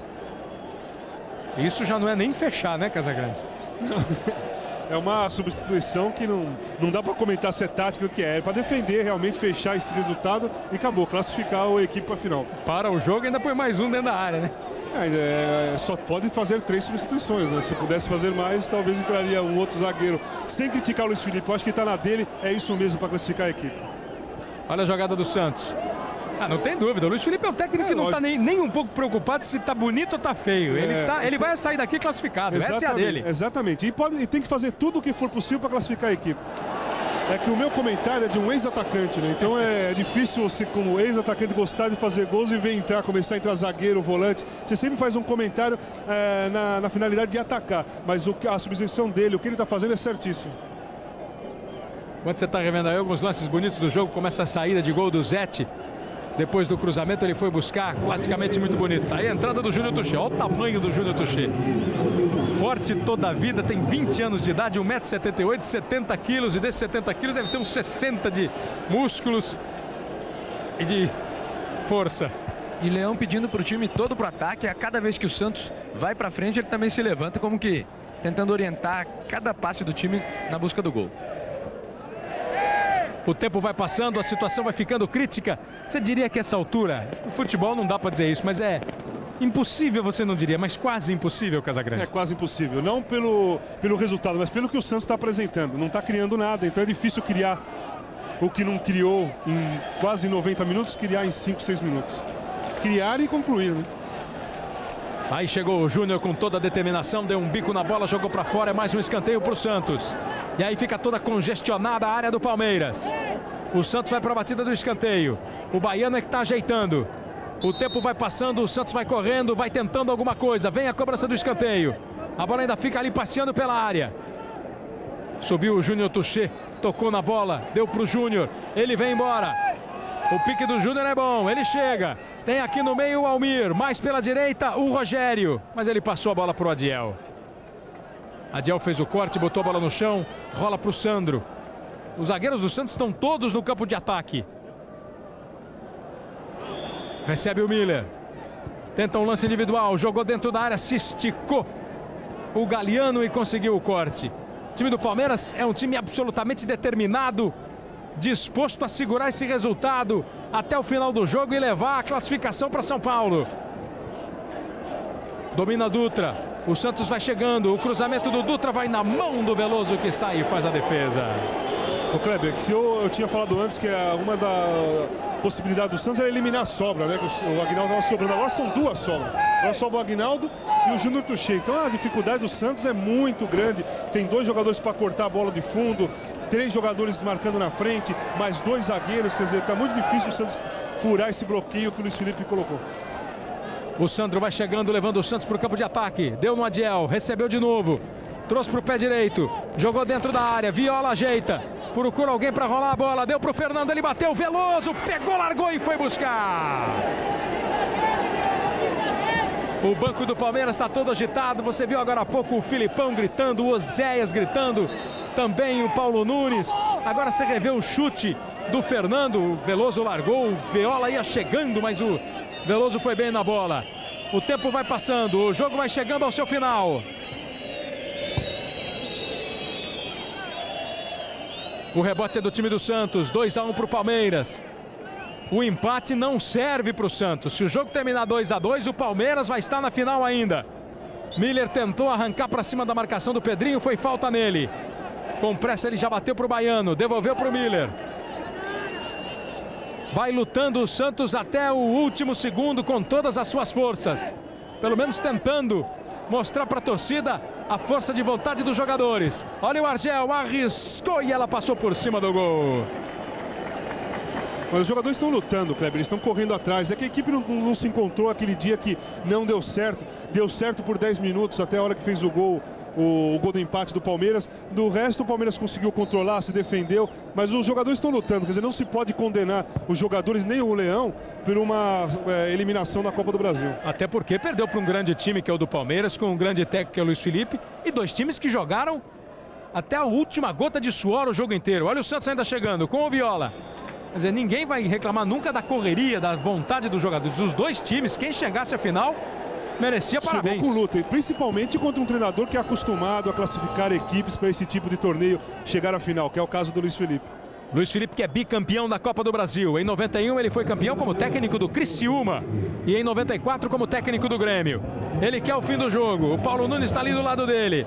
Isso já não é nem fechar, né, Casagrande? É uma substituição que não, não dá para comentar se é tática ou o que é. É para defender, realmente fechar esse resultado e acabou, classificar a equipe para a final. Para o jogo ainda põe mais um dentro da área, né? É, é, só pode fazer três substituições, né? Se pudesse fazer mais, talvez entraria um outro zagueiro. Sem criticar o Luiz Felipe, eu acho que está na dele, é isso mesmo para classificar a equipe. Olha a jogada do Santos. Ah, não tem dúvida, o Luiz Felipe é um técnico é, que não está nem, nem um pouco preocupado se está bonito ou está feio. Ele, é, tá, ele vai sair daqui classificado, essa é a dele. Exatamente, e, pode, e tem que fazer tudo o que for possível para classificar a equipe. É que o meu comentário é de um ex-atacante, né? Então é difícil você, como ex-atacante, gostar de fazer gols e ver entrar, começar a entrar zagueiro, volante. Você sempre faz um comentário é, na, na finalidade de atacar, mas o, a substituição dele, o que ele está fazendo é certíssimo. Quando você está revendo aí alguns lances bonitos do jogo, começa a saída de gol do Zete. Depois do cruzamento ele foi buscar, plasticamente muito bonito. Aí a entrada do Júnior Touché, olha o tamanho do Júnior Touché. Forte toda a vida, tem vinte anos de idade, um metro e setenta e oito, setenta quilos, e desses setenta quilos deve ter uns sessenta de músculos e de força. E Leão pedindo para o time todo para o ataque. A cada vez que o Santos vai para frente, ele também se levanta, como que tentando orientar cada passe do time na busca do gol. O tempo vai passando, a situação vai ficando crítica. Você diria que essa altura, o futebol não dá para dizer isso, mas é impossível, você não diria, mas quase impossível, Casagrande. É quase impossível, não pelo, pelo resultado, mas pelo que o Santos está apresentando. Não está criando nada, então é difícil criar o que não criou em quase noventa minutos, criar em cinco, seis minutos. Criar e concluir, né? Aí chegou o Júnior com toda a determinação, deu um bico na bola, jogou para fora, é mais um escanteio para o Santos. E aí fica toda congestionada a área do Palmeiras. O Santos vai para a batida do escanteio. O Baiano é que está ajeitando. O tempo vai passando, o Santos vai correndo, vai tentando alguma coisa. Vem a cobrança do escanteio. A bola ainda fica ali passeando pela área. Subiu o Júnior Touché, tocou na bola, deu para o Júnior. Ele vem embora. O pique do Júnior é bom, ele chega. Tem aqui no meio o Almir, mais pela direita o Rogério. Mas ele passou a bola para o Adiel. Adiel fez o corte, botou a bola no chão, rola para o Sandro. Os zagueiros do Santos estão todos no campo de ataque. Recebe o Miller. Tenta um lance individual, jogou dentro da área, se esticou o Galeano e conseguiu o corte. O time do Palmeiras é um time absolutamente determinado, disposto a segurar esse resultado até o final do jogo e levar a classificação para São Paulo. Domina Dutra, o Santos vai chegando, o cruzamento do Dutra vai na mão do Veloso que sai e faz a defesa. Ô Kleber, se eu, eu tinha falado antes que uma da possibilidade do Santos era eliminar a sobra, né? Que o Aguinaldo estava sobrando, agora são duas sobras. Agora sobra o Aguinaldo e o Júnior Touché. Então a dificuldade do Santos é muito grande. Tem dois jogadores para cortar a bola de fundo, três jogadores marcando na frente, mais dois zagueiros. Quer dizer, está muito difícil o Santos furar esse bloqueio que o Luiz Felipe colocou. O Sandro vai chegando, levando o Santos para o campo de ataque. Deu no Adiel, recebeu de novo. Trouxe para o pé direito, jogou dentro da área, Viola ajeita. Procura alguém para rolar a bola, deu para o Fernando, ele bateu, Veloso, pegou, largou e foi buscar. O banco do Palmeiras está todo agitado, você viu agora há pouco o Filipão gritando, o Oséias gritando, também o Paulo Nunes. Agora você revê o chute do Fernando, o Veloso largou, o Viola ia chegando, mas o Veloso foi bem na bola. O tempo vai passando, o jogo vai chegando ao seu final. O rebote é do time do Santos, dois a um para o Palmeiras. O empate não serve para o Santos. Se o jogo terminar dois a dois, o Palmeiras vai estar na final ainda. Miller tentou arrancar para cima da marcação do Pedrinho, foi falta nele. Com pressa ele já bateu para o Baiano, devolveu para o Miller. Vai lutando o Santos até o último segundo com todas as suas forças. Pelo menos tentando mostrar para a torcida a força de vontade dos jogadores. Olha o Argel, arriscou e ela passou por cima do gol. Mas os jogadores estão lutando, Kleber, eles estão correndo atrás. É que a equipe não, não se encontrou aquele dia que não deu certo. Deu certo por dez minutos, até a hora que fez o gol, o, o gol do empate do Palmeiras. Do resto, o Palmeiras conseguiu controlar, se defendeu. Mas os jogadores estão lutando, quer dizer, não se pode condenar os jogadores, nem o Leão, por uma é, eliminação da Copa do Brasil. Até porque perdeu para um grande time, que é o do Palmeiras, com um grande técnico, que é o Luiz Felipe. E dois times que jogaram até a última gota de suor o jogo inteiro. Olha o Santos ainda chegando, com o Viola. Quer dizer, ninguém vai reclamar nunca da correria, da vontade dos jogadores. Dos dois times, quem chegasse à final, merecia parabéns. Com luta, e principalmente contra um treinador que é acostumado a classificar equipes para esse tipo de torneio chegar à final, que é o caso do Luiz Felipe. Luiz Felipe, que é bicampeão da Copa do Brasil. Em noventa e um ele foi campeão como técnico do Criciúma. E em noventa e quatro como técnico do Grêmio. Ele quer o fim do jogo. O Paulo Nunes está ali do lado dele.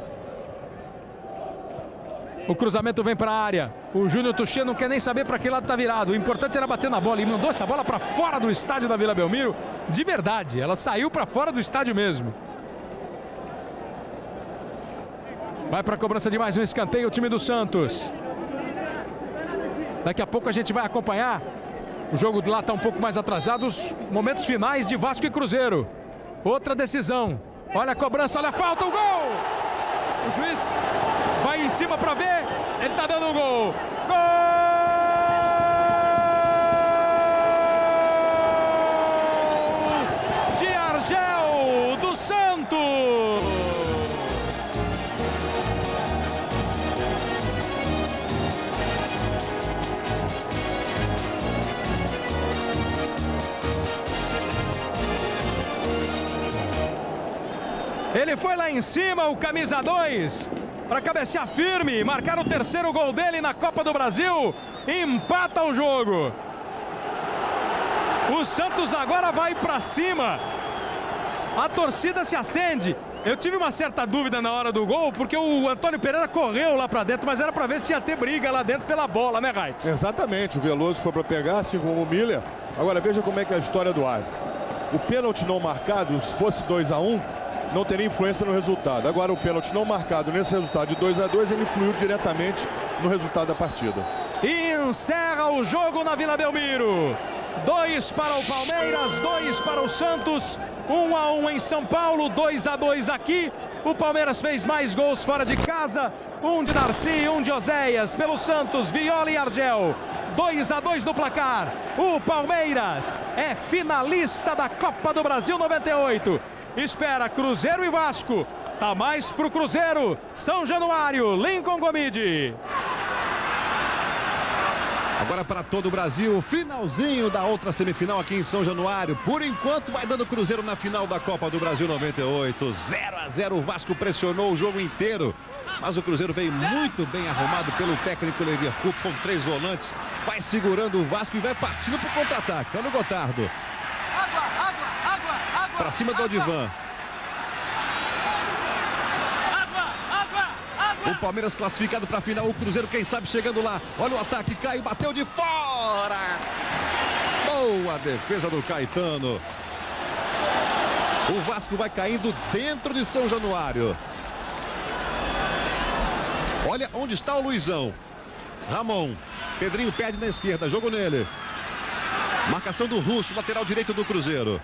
O cruzamento vem para a área. O Júnior Touché não quer nem saber para que lado está virado. O importante era bater na bola. E mandou essa bola para fora do estádio da Vila Belmiro. De verdade, ela saiu para fora do estádio mesmo. Vai para a cobrança de mais um escanteio o time do Santos. Daqui a pouco a gente vai acompanhar. O jogo de lá está um pouco mais atrasado. Os momentos finais de Vasco e Cruzeiro. Outra decisão. Olha a cobrança, olha a falta, o gol! O juiz vai em cima para ver. Ele está dando o gol. Gol! Ele foi lá em cima, o camisa dois, para cabecear firme, marcar o terceiro gol dele na Copa do Brasil. Empata o jogo. O Santos agora vai para cima. A torcida se acende. Eu tive uma certa dúvida na hora do gol, porque o Antônio Pereira correu lá para dentro, mas era para ver se ia ter briga lá dentro pela bola, né, Reit? Exatamente, o Veloso foi para pegar, assim como o Miller. Agora veja como é que é a história do árbitro. O pênalti não marcado, se fosse dois a um, não teria influência no resultado. Agora o pênalti não marcado nesse resultado de dois a dois, ele influiu diretamente no resultado da partida. E encerra o jogo na Vila Belmiro. Dois para o Palmeiras, dois para o Santos. um a um em São Paulo, dois a dois aqui. O Palmeiras fez mais gols fora de casa. Um de Darcy, um de Oséias. Pelo Santos, Viola e Argel. dois a dois no placar. O Palmeiras é finalista da Copa do Brasil noventa e oito. Espera Cruzeiro e Vasco. Tá mais pro Cruzeiro. São Januário, Lincoln Gomide. Agora para todo o Brasil, finalzinho da outra semifinal aqui em São Januário. Por enquanto vai dando Cruzeiro na final da Copa do Brasil noventa e oito. zero a zero, o Vasco pressionou o jogo inteiro. Mas o Cruzeiro veio muito bem arrumado pelo técnico Lever Cup com três volantes. Vai segurando o Vasco e vai partindo para o contra-ataque. Olha o Gotardo. Para cima do Odivan. O Palmeiras classificado para a final, o Cruzeiro, quem sabe, chegando lá. Olha o ataque, Caio bateu de fora. Boa defesa do Caetano. O Vasco vai caindo dentro de São Januário. Olha onde está o Luizão. Ramon. Pedrinho perde na esquerda, jogo nele. Marcação do Russo, lateral direito do Cruzeiro.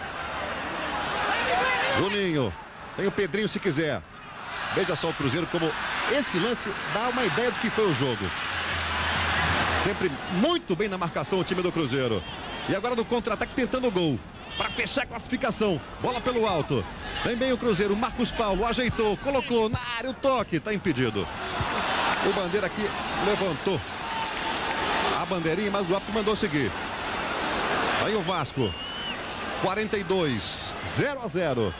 Juninho. Tem o Pedrinho se quiser. Veja só o Cruzeiro como esse lance dá uma ideia do que foi o jogo. Sempre muito bem na marcação o time do Cruzeiro. E agora no contra-ataque tentando o gol. Para fechar a classificação. Bola pelo alto. Vem bem o Cruzeiro. Marcos Paulo ajeitou, colocou na área o toque. Está impedido. O Bandeira aqui levantou a bandeirinha, mas o árbitro mandou seguir. Aí o Vasco. quarenta e dois. zero a zero.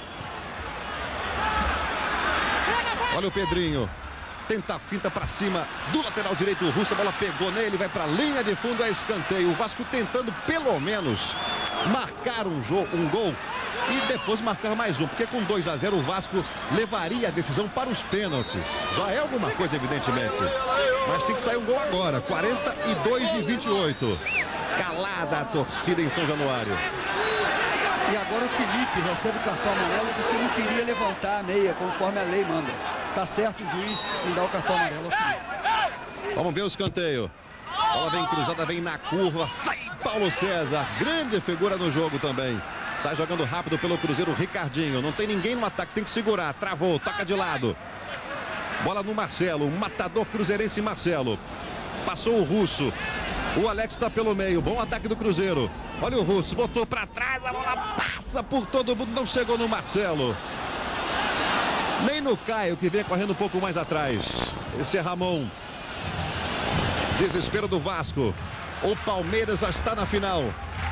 Olha o Pedrinho. Tenta a finta para cima do lateral direito. O Russo, a bola pegou nele, vai para a linha de fundo, é escanteio. O Vasco tentando pelo menos marcar um, jogo, um gol e depois marcar mais um, porque com dois a zero o Vasco levaria a decisão para os pênaltis. Já é alguma coisa, evidentemente. Mas tem que sair um gol agora. quarenta e dois de vinte e oito. Calada a torcida em São Januário. E agora o Felipe recebe o cartão amarelo porque não queria levantar a meia, conforme a lei manda. Tá certo o juiz em dar o cartão amarelo ao Felipe. Vamos ver o escanteio. A bola vem cruzada, vem na curva. Sai Paulo César. Grande figura no jogo também. Sai jogando rápido pelo Cruzeiro, Ricardinho. Não tem ninguém no ataque, tem que segurar. Travou, toca de lado. Bola no Marcelo, matador cruzeirense Marcelo. Passou o Russo. O Alex está pelo meio, bom ataque do Cruzeiro. Olha o Russo, botou para trás, a bola passa por todo mundo, não chegou no Marcelo. Nem no Caio, que vem correndo um pouco mais atrás. Esse é Ramon. Desespero do Vasco. O Palmeiras já está na final.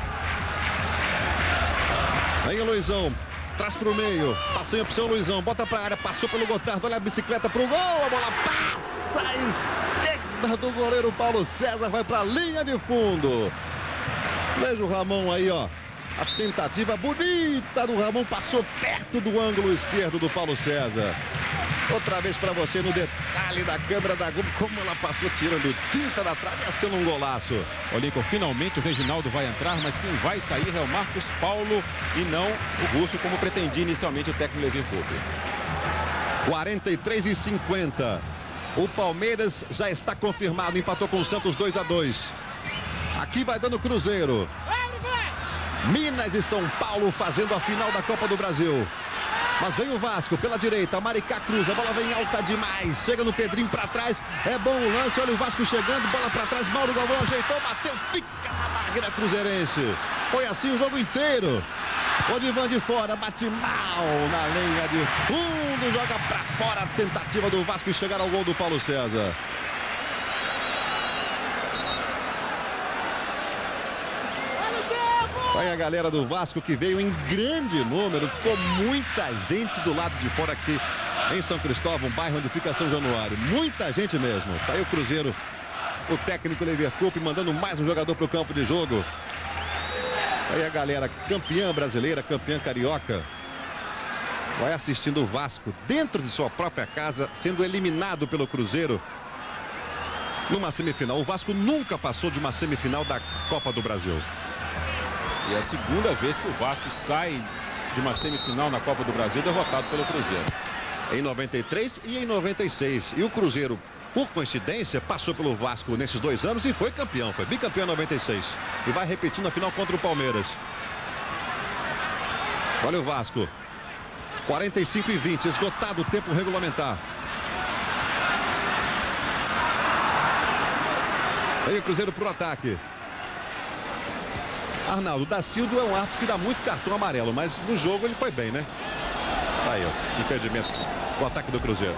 Vem o Luizão, traz para o meio, tá sem opção Luizão, bota para a área, passou pelo Gotardo, olha a bicicleta para o gol, a bola passa à esquerda do goleiro Paulo César, vai para a linha de fundo. Veja o Ramon aí, ó, a tentativa bonita do Ramon, passou perto do ângulo esquerdo do Paulo César. Outra vez para você no detalhe da câmera da Globo, como ela passou tirando tinta da trave, ia sendo um golaço. Ô Lincoln, finalmente o Reginaldo vai entrar, mas quem vai sair é o Marcos Paulo e não o Russo, como pretendia inicialmente o técnico Lever Cup. quarenta e três e cinquenta. O Palmeiras já está confirmado, empatou com o Santos dois a dois. Aqui vai dando Cruzeiro. Minas e São Paulo fazendo a final da Copa do Brasil. Mas vem o Vasco pela direita, Maricá cruza, a bola vem alta demais, chega no Pedrinho para trás, é bom o lance, olha o Vasco chegando, bola para trás, Mauro Galvão ajeitou, bateu, fica na barreira cruzeirense. Foi assim o jogo inteiro. Odivan de fora, bate mal na linha de fundo, joga para fora a tentativa do Vasco e chegar ao gol do Paulo César. Olha a galera do Vasco que veio em grande número. Ficou muita gente do lado de fora aqui em São Cristóvão, bairro onde fica São Januário. Muita gente mesmo. Tá aí o Cruzeiro, o técnico Leverkusen mandando mais um jogador para o campo de jogo. Aí a galera campeã brasileira, campeã carioca, vai assistindo o Vasco dentro de sua própria casa, sendo eliminado pelo Cruzeiro numa semifinal. O Vasco nunca passou de uma semifinal da Copa do Brasil. E é a segunda vez que o Vasco sai de uma semifinal na Copa do Brasil derrotado pelo Cruzeiro. Em noventa e três e em noventa e seis. E o Cruzeiro, por coincidência, passou pelo Vasco nesses dois anos e foi campeão. Foi bicampeão em noventa e seis. E vai repetir na final contra o Palmeiras. Olha o Vasco. quarenta e cinco e vinte. Esgotado o tempo regulamentar. Vem o Cruzeiro para o ataque. Arnaldo Dacildo é um árbitro que dá muito cartão amarelo, mas no jogo ele foi bem, né? Tá aí, ó, impedimento. O ataque do Cruzeiro.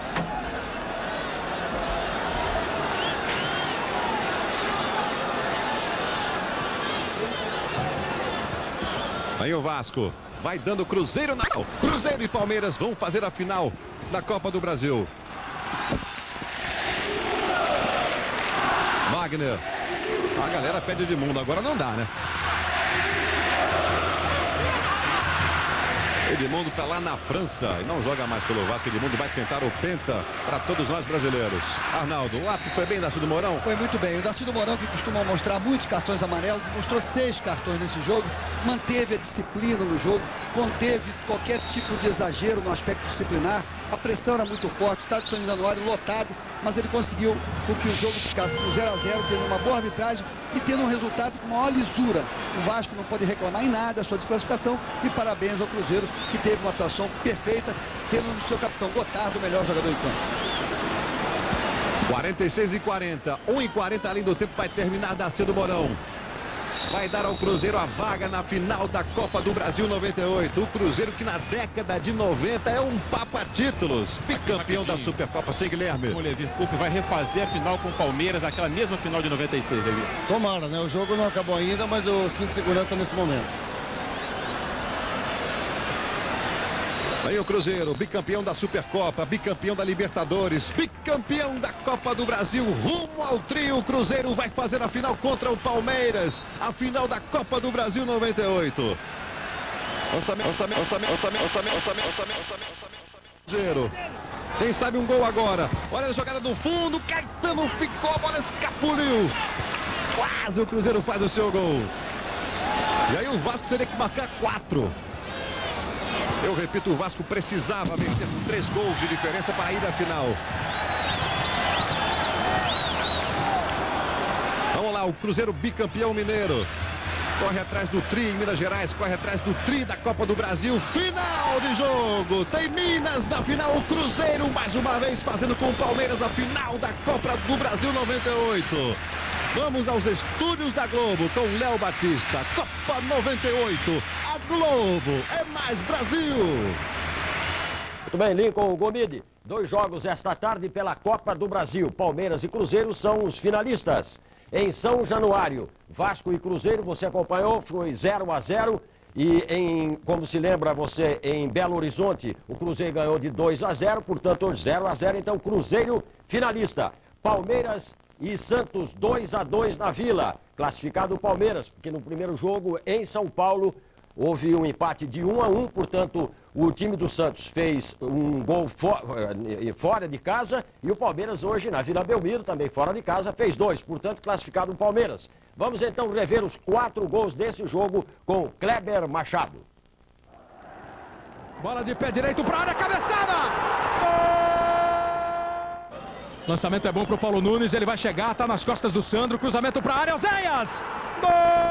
Aí o Vasco vai dando Cruzeiro na... Cruzeiro e Palmeiras vão fazer a final da Copa do Brasil. Wagner. A galera pede de mundo, agora não dá, né? Edmundo está lá na França e não joga mais pelo Vasco. Edmundo vai tentar o penta para todos nós brasileiros. Arnaldo, o ato foi bem, Dacildo Mourão? Foi muito bem. O Dacildo Mourão, que costuma mostrar muitos cartões amarelos, mostrou seis cartões nesse jogo, manteve a disciplina no jogo, conteve qualquer tipo de exagero no aspecto disciplinar. A pressão era muito forte, o estádio de São Januário lotado, mas ele conseguiu com que o jogo ficasse no zero a zero, tendo uma boa arbitragem e tendo um resultado com maior lisura. O Vasco não pode reclamar em nada a sua desclassificação e parabéns ao Cruzeiro, que teve uma atuação perfeita, tendo no seu capitão Gotardo o melhor jogador em campo. quarenta e seis e quarenta, um e quarenta além do tempo, vai terminar Dacildo Mourão. Vai dar ao Cruzeiro a vaga na final da Copa do Brasil noventa e oito. O Cruzeiro que na década de noventa é um papa títulos. Bicampeão da Supercopa. Sem Guilherme. O Leverkusen vai refazer a final com o Palmeiras, aquela mesma final de noventa e seis, Levi. Tomara, né? O jogo não acabou ainda, mas eu sinto segurança nesse momento. Aí o Cruzeiro, bicampeão da Supercopa, bicampeão da Libertadores, bicampeão da Copa do Brasil, rumo ao trio. O Cruzeiro vai fazer a final contra o Palmeiras, a final da Copa do Brasil noventa e oito. Lançamento, lançamento, lançamento, lançamento, lançamento, lançamento, lançamento, lançamento, Cruzeiro. Quem sabe um gol agora. Olha a jogada do fundo, Caetano ficou, a bola escapuliu. Quase o Cruzeiro faz o seu gol. E aí o Vasco teria que marcar quatro. Eu repito, o Vasco precisava vencer com três gols de diferença para ir à final. Vamos lá, o Cruzeiro bicampeão mineiro. Corre atrás do tri em Minas Gerais, corre atrás do tri da Copa do Brasil. Final de jogo, tem Minas na final. O Cruzeiro mais uma vez fazendo com o Palmeiras a final da Copa do Brasil noventa e oito. Vamos aos estúdios da Globo com Léo Batista. Copa noventa e oito. A Globo é mais Brasil. Muito bem, Lincoln Gomide. Dois jogos esta tarde pela Copa do Brasil. Palmeiras e Cruzeiro são os finalistas. Em São Januário, Vasco e Cruzeiro, você acompanhou, foi zero a zero. E, em, como se lembra você, em Belo Horizonte, o Cruzeiro ganhou de dois a zero, portanto, zero a zero. Então, Cruzeiro finalista. Palmeiras e Santos, dois a dois na Vila. Classificado o Palmeiras, porque no primeiro jogo em São Paulo houve um empate de um a um, portanto, o time do Santos fez um gol for, fora de casa e o Palmeiras hoje na Vila Belmiro, também fora de casa, fez dois, portanto, classificado o Palmeiras. Vamos então rever os quatro gols desse jogo com Kleber Machado. Bola de pé direito para a área, cabeçada! Lançamento é bom para o Paulo Nunes, ele vai chegar, tá nas costas do Sandro, cruzamento para a área, Oséias! Gol!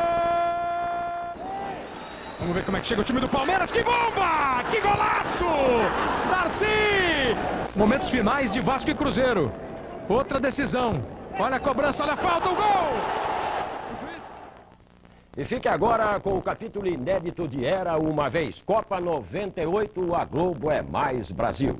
Vamos ver como é que chega o time do Palmeiras, que bomba! Que golaço! Darcy! Momentos finais de Vasco e Cruzeiro. Outra decisão. Olha a cobrança, olha a falta, o gol! E fique agora com o capítulo inédito de Era Uma Vez. Copa noventa e oito, a Globo é mais Brasil.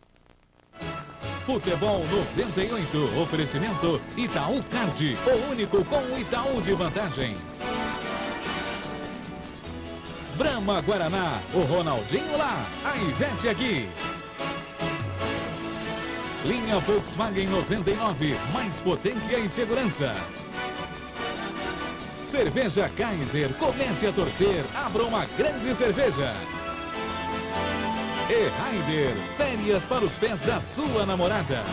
Futebol noventa e oito, oferecimento Itaú Card, o único com o Itaú de vantagens. Brahma Guaraná, o Ronaldinho lá, a Ivete aqui. Linha Volkswagen noventa e nove, mais potência e segurança. Cerveja Kaiser, comece a torcer, abra uma grande cerveja. E Raider, férias para os pés da sua namorada.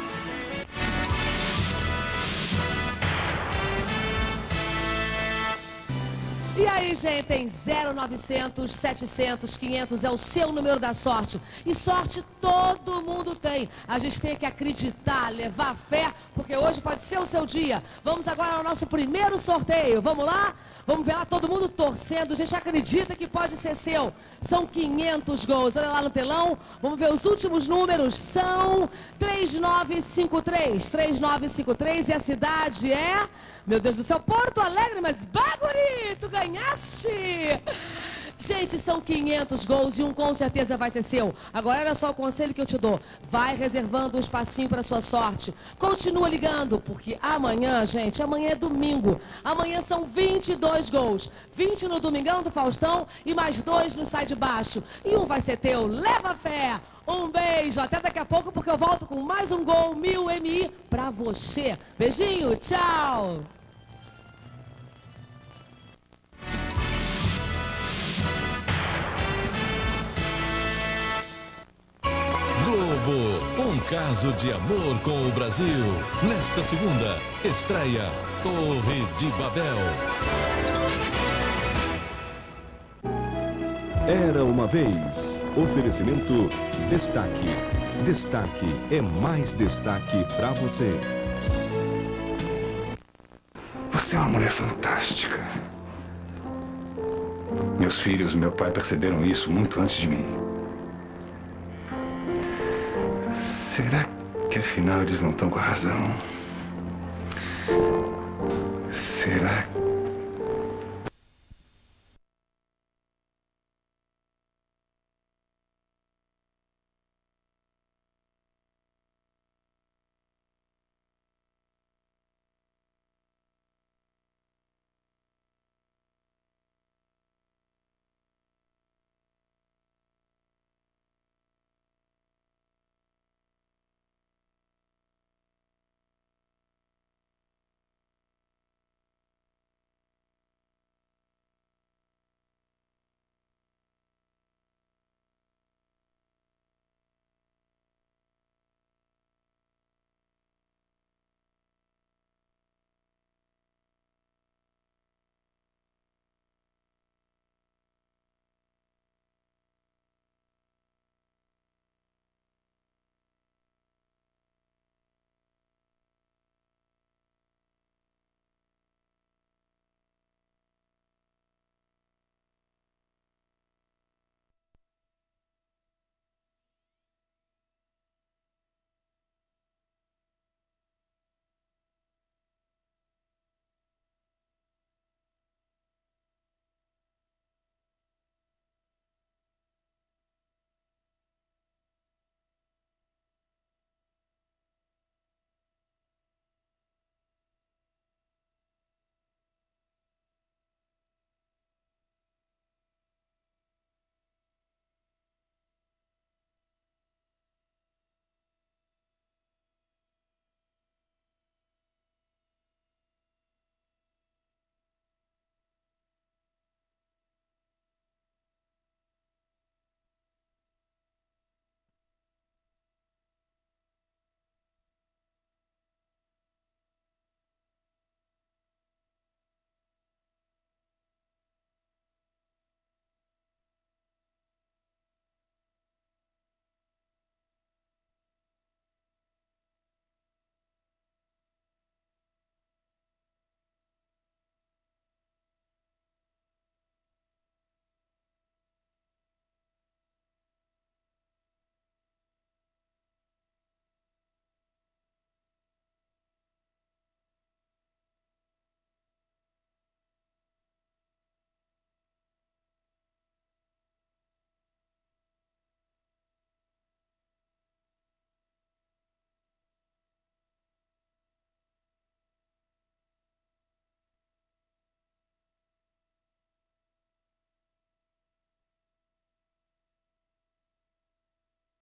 E aí, gente, tem zero novecentos, setecentos, quinhentos, é o seu número da sorte. E sorte todo mundo tem. A gente tem que acreditar, levar fé, porque hoje pode ser o seu dia. Vamos agora ao nosso primeiro sorteio. Vamos lá? Vamos ver lá, todo mundo torcendo. A gente acredita que pode ser seu. São quinhentos gols. Olha lá no telão. Vamos ver os últimos números. São três nove cinco três. três nove cinco três e a cidade é... Meu Deus do céu, Porto Alegre, mas Baguri, tu ganhaste! Gente, são quinhentos gols e um com certeza vai ser seu. Agora olha só o conselho que eu te dou. Vai reservando um espacinho para sua sorte. Continua ligando, porque amanhã, gente, amanhã é domingo. Amanhã são vinte e dois gols. vinte no Domingão do Faustão e mais dois no Sai de Baixo. E um vai ser teu. Leva fé! Um beijo, até daqui a pouco, porque eu volto com mais um Gol mil M I pra você. Beijinho, tchau! Globo, um caso de amor com o Brasil. Nesta segunda, estreia Torre de Babel. Era uma vez. Oferecimento Destaque. Destaque é mais destaque pra você. Você é uma mulher fantástica. Meus filhos e meu pai perceberam isso muito antes de mim. Será que afinal eles não estão com a razão? Será